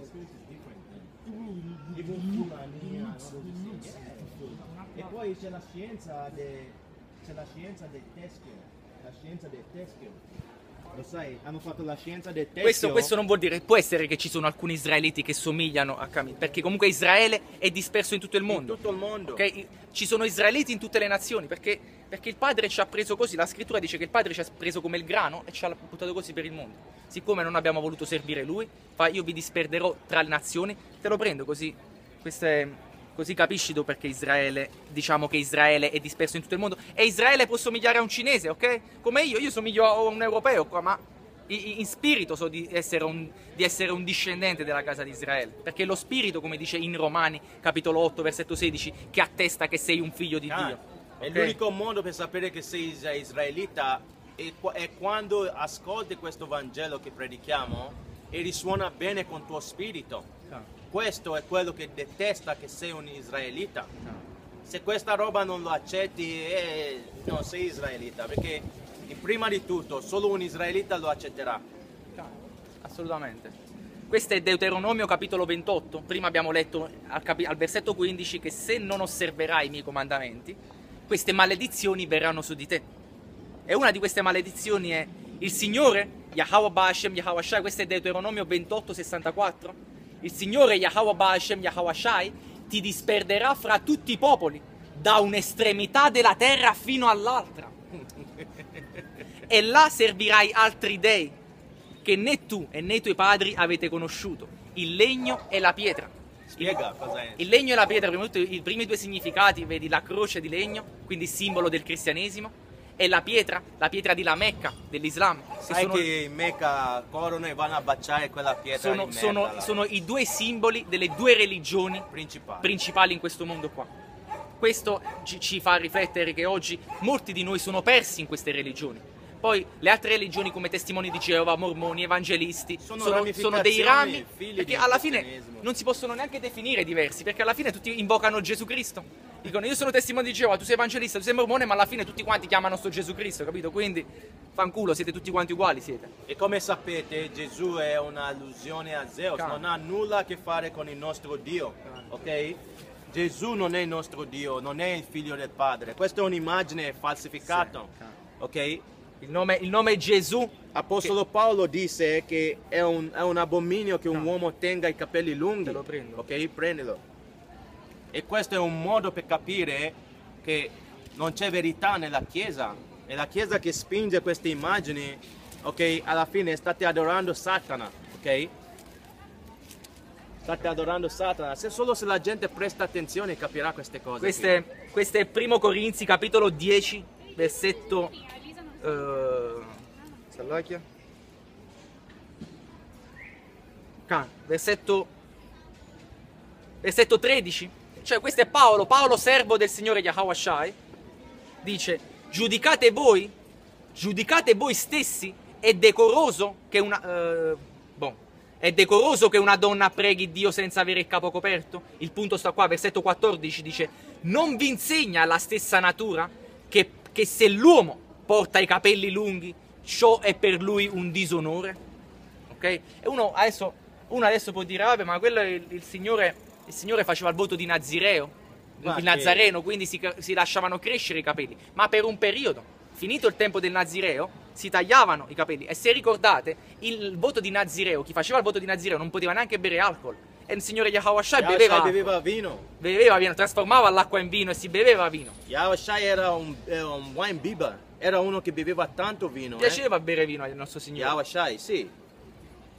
E poi c'è la scienza de- c'è la scienza del teschio, la scienza del teschio. Lo sai, hanno fatto la scienza del teschio. Questo, questo non vuol dire, può essere che ci sono alcuni israeliti che somigliano a Camille, perché comunque Israele è disperso in tutto il in mondo. tutto il mondo. Ok? Ci sono israeliti in tutte le nazioni, perché, perché il padre ci ha preso così, la scrittura dice che il padre ci ha preso come il grano e ci ha buttato così per il mondo. Siccome non abbiamo voluto servire lui, fa io vi disperderò tra le nazioni, te lo prendo così, questo è, così capisci tu perché Israele, diciamo che Israele è disperso in tutto il mondo. E Israele può somigliare a un cinese, ok? Come io, io somiglio a un europeo qua, ma i- in spirito so di essere, un, di essere un discendente della casa di Israele, perché lo spirito, come dice in Romani, capitolo otto, versetto sedici, che attesta che sei un figlio di Ah, Dio. è ok? l'unico modo per sapere che sei is- israelita è, qua- è quando ascolti questo Vangelo che predichiamo e risuona bene con tuo spirito. Questo è quello che detesta che sei un israelita. Se questa roba non lo accetti, eh, non sei israelita, perché prima di tutto solo un israelita lo accetterà. Assolutamente. Questo è Deuteronomio capitolo ventotto. Prima abbiamo letto al, capi- al versetto quindici che se non osserverai i miei comandamenti, queste maledizioni verranno su di te. E una di queste maledizioni è il Signore, Yahweh Ba'ashem Yahweh Shai, questo è Deuteronomio ventotto sessantaquattro. Il Signore, Yahweh Ba'ashem Yahweh Shai, ti disperderà fra tutti i popoli, da un'estremità della terra fino all'altra. E là servirai altri dei, che né tu e né i tuoi padri avete conosciuto, il legno e la pietra. Spiega cos'è. Il legno e la pietra, prima di tutto, i primi due significati, vedi la croce di legno, quindi simbolo del cristianesimo, e la pietra, la pietra di La Mecca, dell'Islam. che Sai sono, che in Mecca corrono e vanno a baciare quella pietra sono, di merda, sono- là. sono i due simboli delle due religioni principali. principali in questo mondo qua. Questo ci, ci fa riflettere che oggi molti di noi sono persi in queste religioni. Poi le altre religioni come testimoni di Geova, mormoni, evangelisti Sono sono, ramificazioni, sono dei rami figli perché del alla fine cristianesimo. non si possono neanche definire diversi, perché alla fine tutti invocano Gesù Cristo. Dicono io sono testimone di Geova, tu sei evangelista, tu sei mormone, ma alla fine tutti quanti chiamano sto Gesù Cristo, capito? Quindi fanculo, siete tutti quanti uguali, siete. E come sapete Gesù è un'allusione a Zeus, Calma. non ha nulla a che fare con il nostro Dio, ok? Gesù non è il nostro Dio, non è il figlio del Padre, questa è un'immagine falsificata, ok? Il nome, il nome Gesù, Apostolo Paolo disse che è un, è un abominio che un No. uomo tenga i capelli lunghi. Te lo prendo. Ok, prendilo. E questo è un modo per capire che non c'è verità nella Chiesa. È la Chiesa che spinge queste immagini, ok? Alla fine state adorando Satana, ok? State adorando Satana. Se solo se la gente presta attenzione capirà queste cose. questo è, questo è primo Corinzi capitolo dieci, versetto... eh, Salvacchia. Ca- versetto... Versetto tredici. Cioè questo è Paolo, Paolo servo del Signore Yahweh Shai. Dice, giudicate voi, giudicate voi stessi, è decoroso che una... eh, boh. È decoroso che una donna preghi Dio senza avere il capo coperto? Il punto sta qua, versetto quattordici dice: non vi insegna la stessa natura che, che se l'uomo porta i capelli lunghi, ciò è per lui un disonore? Ok? E uno adesso, uno adesso può dire, vabbè, ma quello è il, il Signore, il Signore faceva il voto di Nazireo, Ma il che- Nazareno, quindi si, si lasciavano crescere i capelli, ma per un periodo. Finito il tempo del Nazireo, si tagliavano i capelli. E se ricordate, il voto di Nazireo, chi faceva il voto di Nazireo non poteva neanche bere alcol. E il Signore Yahweh Shai Yahweh beveva, Shai alcol. beveva vino. beveva vino, trasformava l'acqua in vino e si beveva vino. Yahweh Shai era un, era un wine bibber. Era uno che beveva tanto vino. eh. Piaceva bere vino al nostro Signore. Yahweh Shai, sì.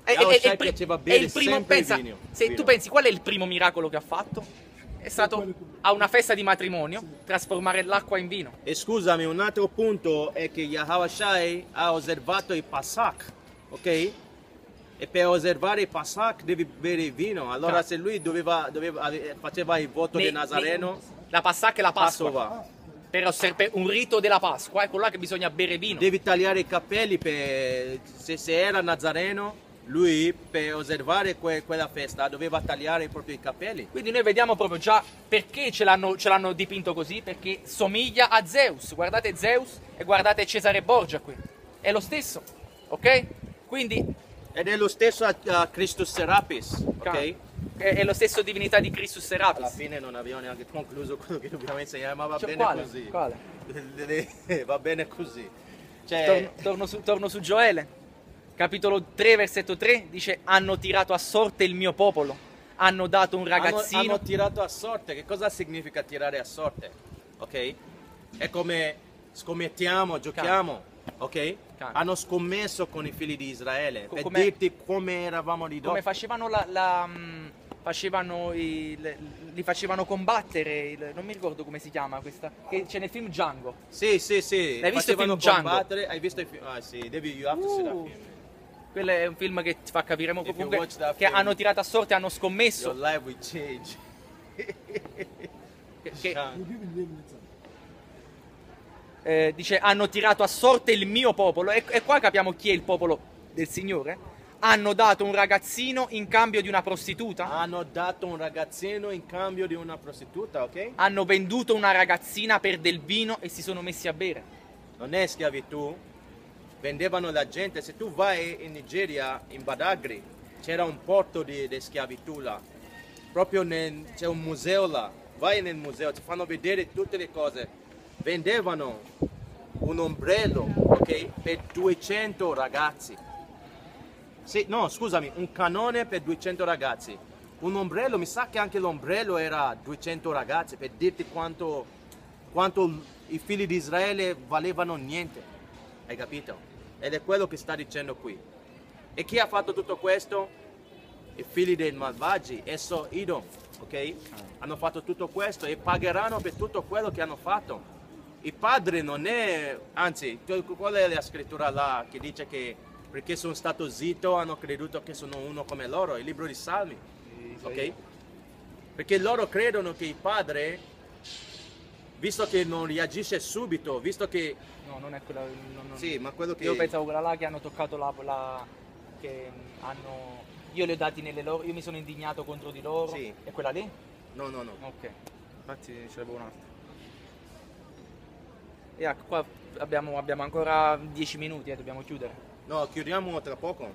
È, è- è Yahushua il pri- piaceva è bere il primo, sempre pensa, vino. se Vino. tu pensi qual è il primo miracolo che ha fatto? È stato a una festa di matrimonio trasformare l'acqua in vino. E scusami, un altro punto è che Yahushua ha osservato il Pasach, ok? E per osservare il Pasach devi bere il vino. Allora Cazzo. se lui doveva, doveva- faceva il voto Ne- di Nazareno, ne- la Pasacca e la Pasqua. Pasova, Per, osser- per un rito della Pasqua, è quello là che bisogna bere vino. devi tagliare i capelli per, se, se era Nazareno, lui per osservare que- quella festa doveva tagliare proprio i capelli. Quindi noi vediamo proprio già perché ce l'hanno, ce l'hanno dipinto così, perché somiglia a Zeus. Guardate Zeus e guardate Cesare Borgia qui. È lo stesso, ok? Quindi Ed è lo stesso a, a Christus Serapis, ok? è, è lo stesso divinità di Christus Alla Serapis. fine non abbiamo neanche concluso quello che dobbiamo insegnare, ma va Cioè, bene quale? così. Quale? Va bene così. Cioè, Torno, torno su, torno su Gioele, capitolo tre, versetto tre, dice: hanno tirato a sorte il mio popolo, hanno dato un hanno, ragazzino. hanno tirato a sorte. Che cosa significa tirare a sorte? Ok? È come scommettiamo, giochiamo. Ok? Cane. Hanno scommesso con i figli di Israele Co- per come- dirti come eravamo ridotti. Come facevano la, la, mh, facevano i- le- li facevano combattere, il- non mi ricordo come si chiama questa, che c'è nel film Django. Sì, sì, sì. L'hai visto il Facevano film Django? combattere. Hai visto il film? Ah, sì, devi you have to see that Uh. film. Quello è un film che ti fa capire molto If you comunque watch that che film, hanno tirato a sorte, hanno Your scommesso life will change. che, che, Django. You give it name later. eh, dice hanno tirato a sorte il mio popolo e, e qua capiamo chi è il popolo del Signore. Hanno dato un ragazzino in cambio di una prostituta, Hanno dato un ragazzino in cambio di una prostituta, ok? hanno venduto una ragazzina per del vino e si sono messi a bere. Non è schiavitù, vendevano la gente. Se tu vai in Nigeria, in Badagry, c'era un porto di, di schiavitù là. Proprio nel- c'è un museo là. Vai nel museo, ti fanno vedere tutte le cose. Vendevano un ombrello, ok? Per duecento ragazzi. Sì, no, scusami, un canone per duecento ragazzi. Un ombrello, mi sa che anche l'ombrello era duecento ragazzi, per dirti quanto, quanto i figli di Israele valevano niente. Hai capito? Ed è quello che sta dicendo qui. E chi ha fatto tutto questo? I figli dei malvagi, esso Idom, ok? Hanno fatto tutto questo e pagheranno per tutto quello che hanno fatto. Il padre non è, anzi, qual è la scrittura là che dice che perché sono stato zitto hanno creduto che sono uno come loro? Il libro di Salmi, ok? Perché loro credono che il padre, visto che non reagisce subito, visto che... No, non è quella. non- non- Sì, ma quello che... Io pensavo quella là che hanno toccato la, la- che hanno. Io li ho dati nelle loro. Io mi sono indignato contro di loro. Sì. È quella lì? No, no, no. Ok. Infatti ce l'avevo un'altra. E ecco, qua abbiamo, abbiamo ancora dieci minuti, eh, dobbiamo chiudere. No, chiudiamo tra poco.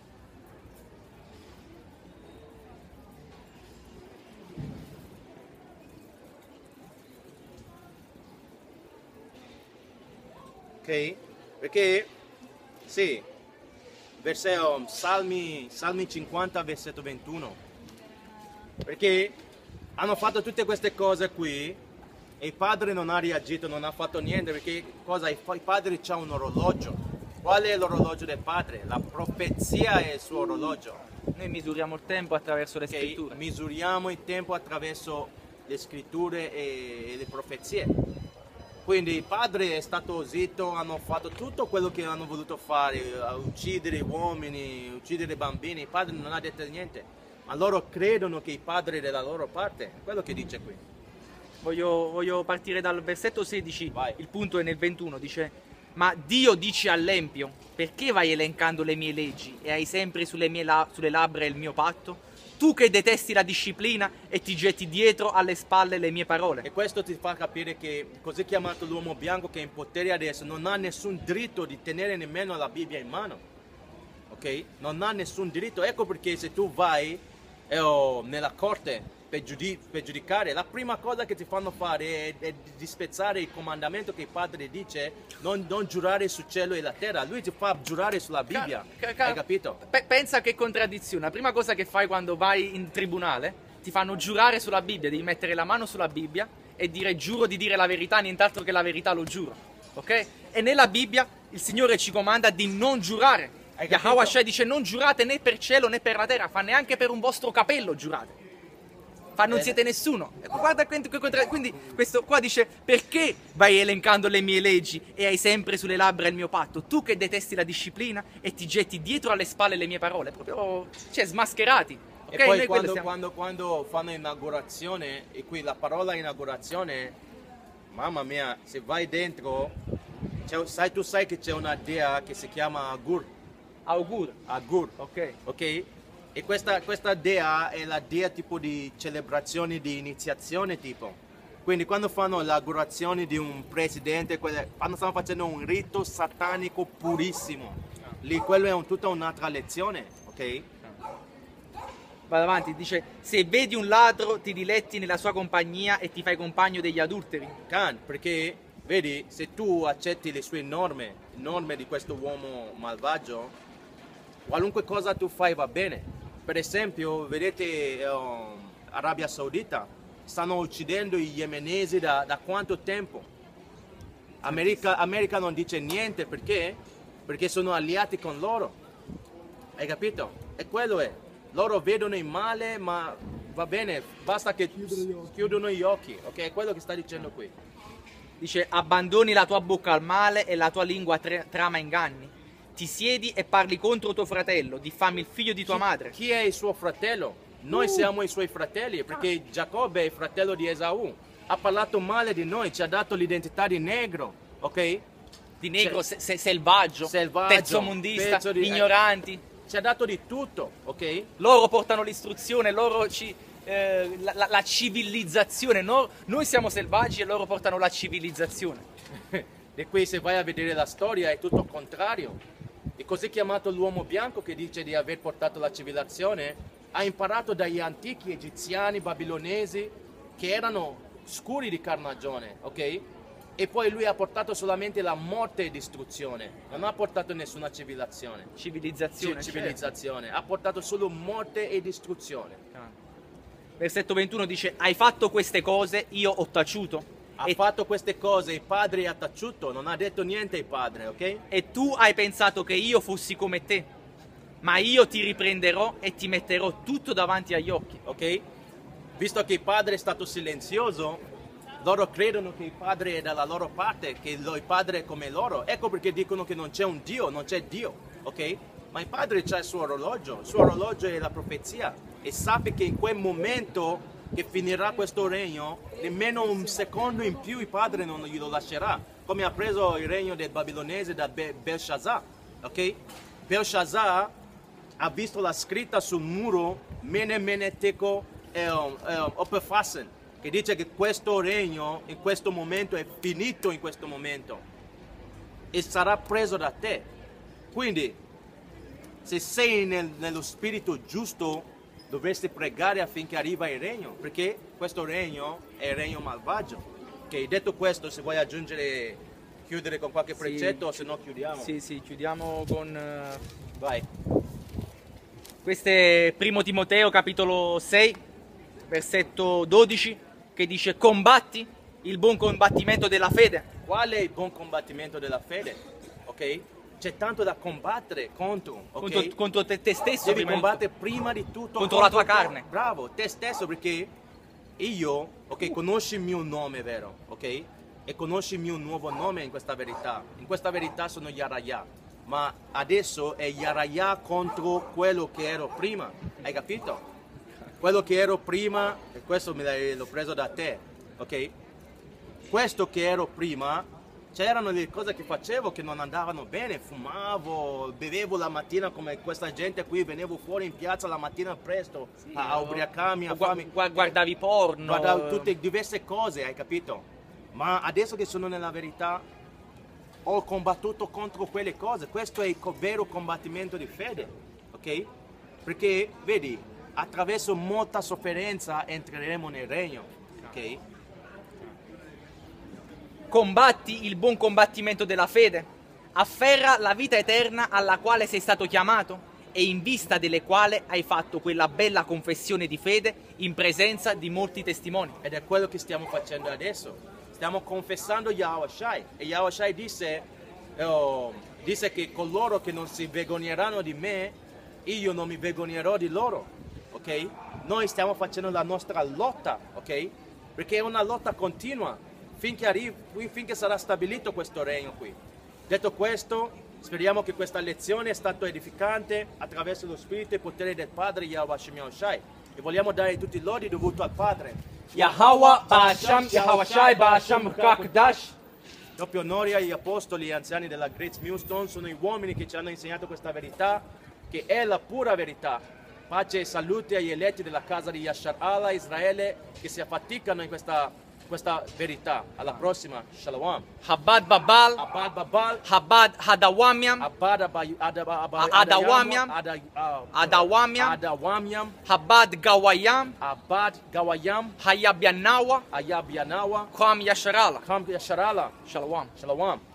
Ok? Perché, sì, versetto, Salmi, Salmi cinquanta, versetto ventuno. Perché hanno fatto tutte queste cose qui e il padre non ha reagito, non ha fatto niente, perché cosa? Il il padre ha un orologio. Qual è l'orologio del padre? La profezia è il suo orologio. Noi misuriamo il tempo attraverso le Ok? scritture. Misuriamo il tempo attraverso le scritture e, e le profezie. Quindi il padre è stato zitto, hanno fatto tutto quello che hanno voluto fare, eh, uccidere uomini, uccidere bambini, il padre non ha detto niente. Ma loro credono che il padre è della loro parte, è quello che dice qui. Voglio, voglio partire dal versetto sedici, Vai. il punto è nel ventuno, dice: ma Dio dice all'empio: perché vai elencando le mie leggi e hai sempre sulle, mie la- sulle labbra il mio patto? Tu che detesti la disciplina e ti getti dietro alle spalle le mie parole. E questo ti fa capire che così chiamato l'uomo bianco che è in potere adesso non ha nessun diritto di tenere nemmeno la Bibbia in mano. Ok? Non ha nessun diritto. Ecco perché se tu vai eh, oh, nella corte per, giudi- per giudicare, la prima cosa che ti fanno fare è, è di spezzare il comandamento che il padre dice, non, non giurare sul cielo e la terra. Lui ti fa giurare sulla Bibbia. Ca- ca- Hai capito? Pe- pensa che contraddizione. La prima cosa che fai quando vai in tribunale, ti fanno giurare sulla Bibbia, devi mettere la mano sulla Bibbia e dire giuro di dire la verità, nient'altro che la verità lo giuro. Ok? E nella Bibbia il Signore ci comanda di non giurare. Hai capito? Yahweh Shai dice non giurate né per cielo né per la terra, fa neanche per un vostro capello giurate. Fa non Bene. siete nessuno. Ecco, guarda, quindi questo qua dice perché vai elencando le mie leggi e hai sempre sulle labbra il mio patto? Tu che detesti la disciplina e ti getti dietro alle spalle le mie parole, proprio, cioè, smascherati. E Ok? poi Noi quello quando, stiamo- quando, quando fanno inaugurazione, e qui la parola inaugurazione, mamma mia, se vai dentro, c'è- sai, tu sai che c'è una dea che si chiama Agur, Augur. Agur, Ok. ok? E questa, questa dea è la dea tipo di celebrazioni di iniziazione tipo. Quindi quando fanno l'augurazione di un presidente, quelle- quando stanno facendo un rito satanico purissimo, lì quello è un- tutta un'altra lezione, ok? Vado avanti, dice se vedi un ladro ti diletti nella sua compagnia e ti fai compagno degli adulteri. Can, perché vedi, se tu accetti le sue norme, norme di questo uomo malvagio, qualunque cosa tu fai va bene. Per esempio, vedete um, Arabia Saudita, stanno uccidendo i yemenesi da, da quanto tempo? America, America non dice niente, perché? Perché sono alleati con loro. Hai capito? E quello è. Loro vedono il male, ma va bene, basta che chiudono gli occhi, ok? È quello che sta dicendo qui. Dice abbandoni la tua bocca al male e la tua lingua tra- trama inganni. Ti siedi e parli contro tuo fratello, diffami il figlio di tua madre. Chi è il suo fratello? Noi siamo i suoi fratelli, perché Giacobbe è il fratello di Esaù. Ha parlato male di noi, ci ha dato l'identità di negro, ok? Di negro se- se- selvaggio, Selvaggio, terzomondista, pezzo di- ignoranti. Ci ha dato di tutto, ok? Loro portano l'istruzione, loro ci, eh, la, la- la civilizzazione. No- noi siamo selvaggi e loro portano la civilizzazione. E qui se vai a vedere la storia è tutto il contrario. E così chiamato l'uomo bianco che dice di aver portato la civilizzazione, ha imparato dagli antichi egiziani, babilonesi, che erano scuri di carnagione, ok? E poi lui ha portato solamente la morte e distruzione, non ha portato nessuna civilizzazione. Civilizzazione. Ci- civilizzazione, ha portato solo morte e distruzione. certo. Versetto ventuno dice hai fatto queste cose, io ho taciuto. Ha E, fatto queste cose, il padre ha taciuto, non ha detto niente il padre, ok? e tu hai pensato che io fossi come te. Ma io ti riprenderò e ti metterò tutto davanti agli occhi. Ok? Visto che il padre è stato silenzioso, loro credono che il padre è dalla loro parte, che lo- il padre è come loro. Ecco perché dicono che non c'è un Dio, non c'è Dio, ok? Ma il padre c'ha il suo orologio, il suo orologio è la profezia e sappi che in quel momento che finirà questo regno, nemmeno un secondo in più il padre non glielo lascerà, come ha preso il regno del babilonese da Be- Belshazzar, ok? Belshazzar ha visto la scritta sul muro Mene Mene Tekel um, um, Upharsin, che dice che questo regno in questo momento è finito in questo momento e sarà preso da te. Quindi se sei nel- nello spirito giusto dovresti pregare affinché arriva il regno, perché questo regno è il regno malvagio. Ok, detto questo, se vuoi aggiungere, chiudere con qualche Sì. precetto, o se no chiudiamo. Sì, sì, chiudiamo con... eh, Vai. Questo è primo Timoteo capitolo sei, versetto dodici, che dice combatti il buon combattimento della fede. Qual è il buon combattimento della fede? Ok? C'è tanto da combattere contro, ok? Contro, contro te, te stesso Devi prima di combattere prima di tutto Contro la tua te- carne. Bravo, te stesso, perché io, ok, conosci il mio nome, vero? Ok? E conosci il mio nuovo nome in questa verità. In questa verità sono Yaraya. Ma adesso è Yaraya contro quello che ero prima. Hai capito? Quello che ero prima, e questo me l'hai- l'ho preso da te, ok? Questo che ero prima, c'erano le cose che facevo che non andavano bene, fumavo, bevevo la mattina come questa gente qui, venevo fuori in piazza la mattina presto a, a ubriacarmi, a Gua- farmi... gua- guardavi porno. Guardavo tutte diverse cose, hai capito? Ma adesso che sono nella verità, ho combattuto contro quelle cose. Questo è il co- vero combattimento di fede, ok? Perché, vedi, attraverso molta sofferenza entreremo nel regno, ok? Combatti il buon combattimento della fede, afferra la vita eterna alla quale sei stato chiamato e in vista delle quale hai fatto quella bella confessione di fede in presenza di molti testimoni. Ed è quello che stiamo facendo adesso. Stiamo confessando Yahweh Shai. E Yahweh Shai disse, oh, Dice che coloro che non si vergogneranno di me, io non mi vergognerò di loro, ok? Noi stiamo facendo la nostra lotta, ok? Perché è una lotta continua finché, arrivi, finché sarà stabilito questo regno qui. Detto questo, speriamo che questa lezione è stata edificante attraverso lo spirito e potere del Padre Yahweh Hashem Yahushai. E vogliamo dare tutti i lodi dovuti al Padre. Yahweh Ba'asham, Yahushai Ba'asham Kakdash. Doppio onore agli apostoli e anziani della Great Millstone, sono gli uomini che ci hanno insegnato questa verità, che è la pura verità. Pace e salute agli eletti della casa di Yashar Allah, Israele, che si affaticano in questa, questa verità. Alla prossima, Shalom. Chabad Babal, Abad Babal, Chabad Hadawamiam, Abad Abay- Adaba- Abay- Adawamiam, Ada- ah, Adawamiam, Adawamiam, Chabad Gawayam, Abad Gawayam, Hayabianawa, Ayabianawa, Kwam Yasharala. Kam Yasharala. Shalom. Shalom.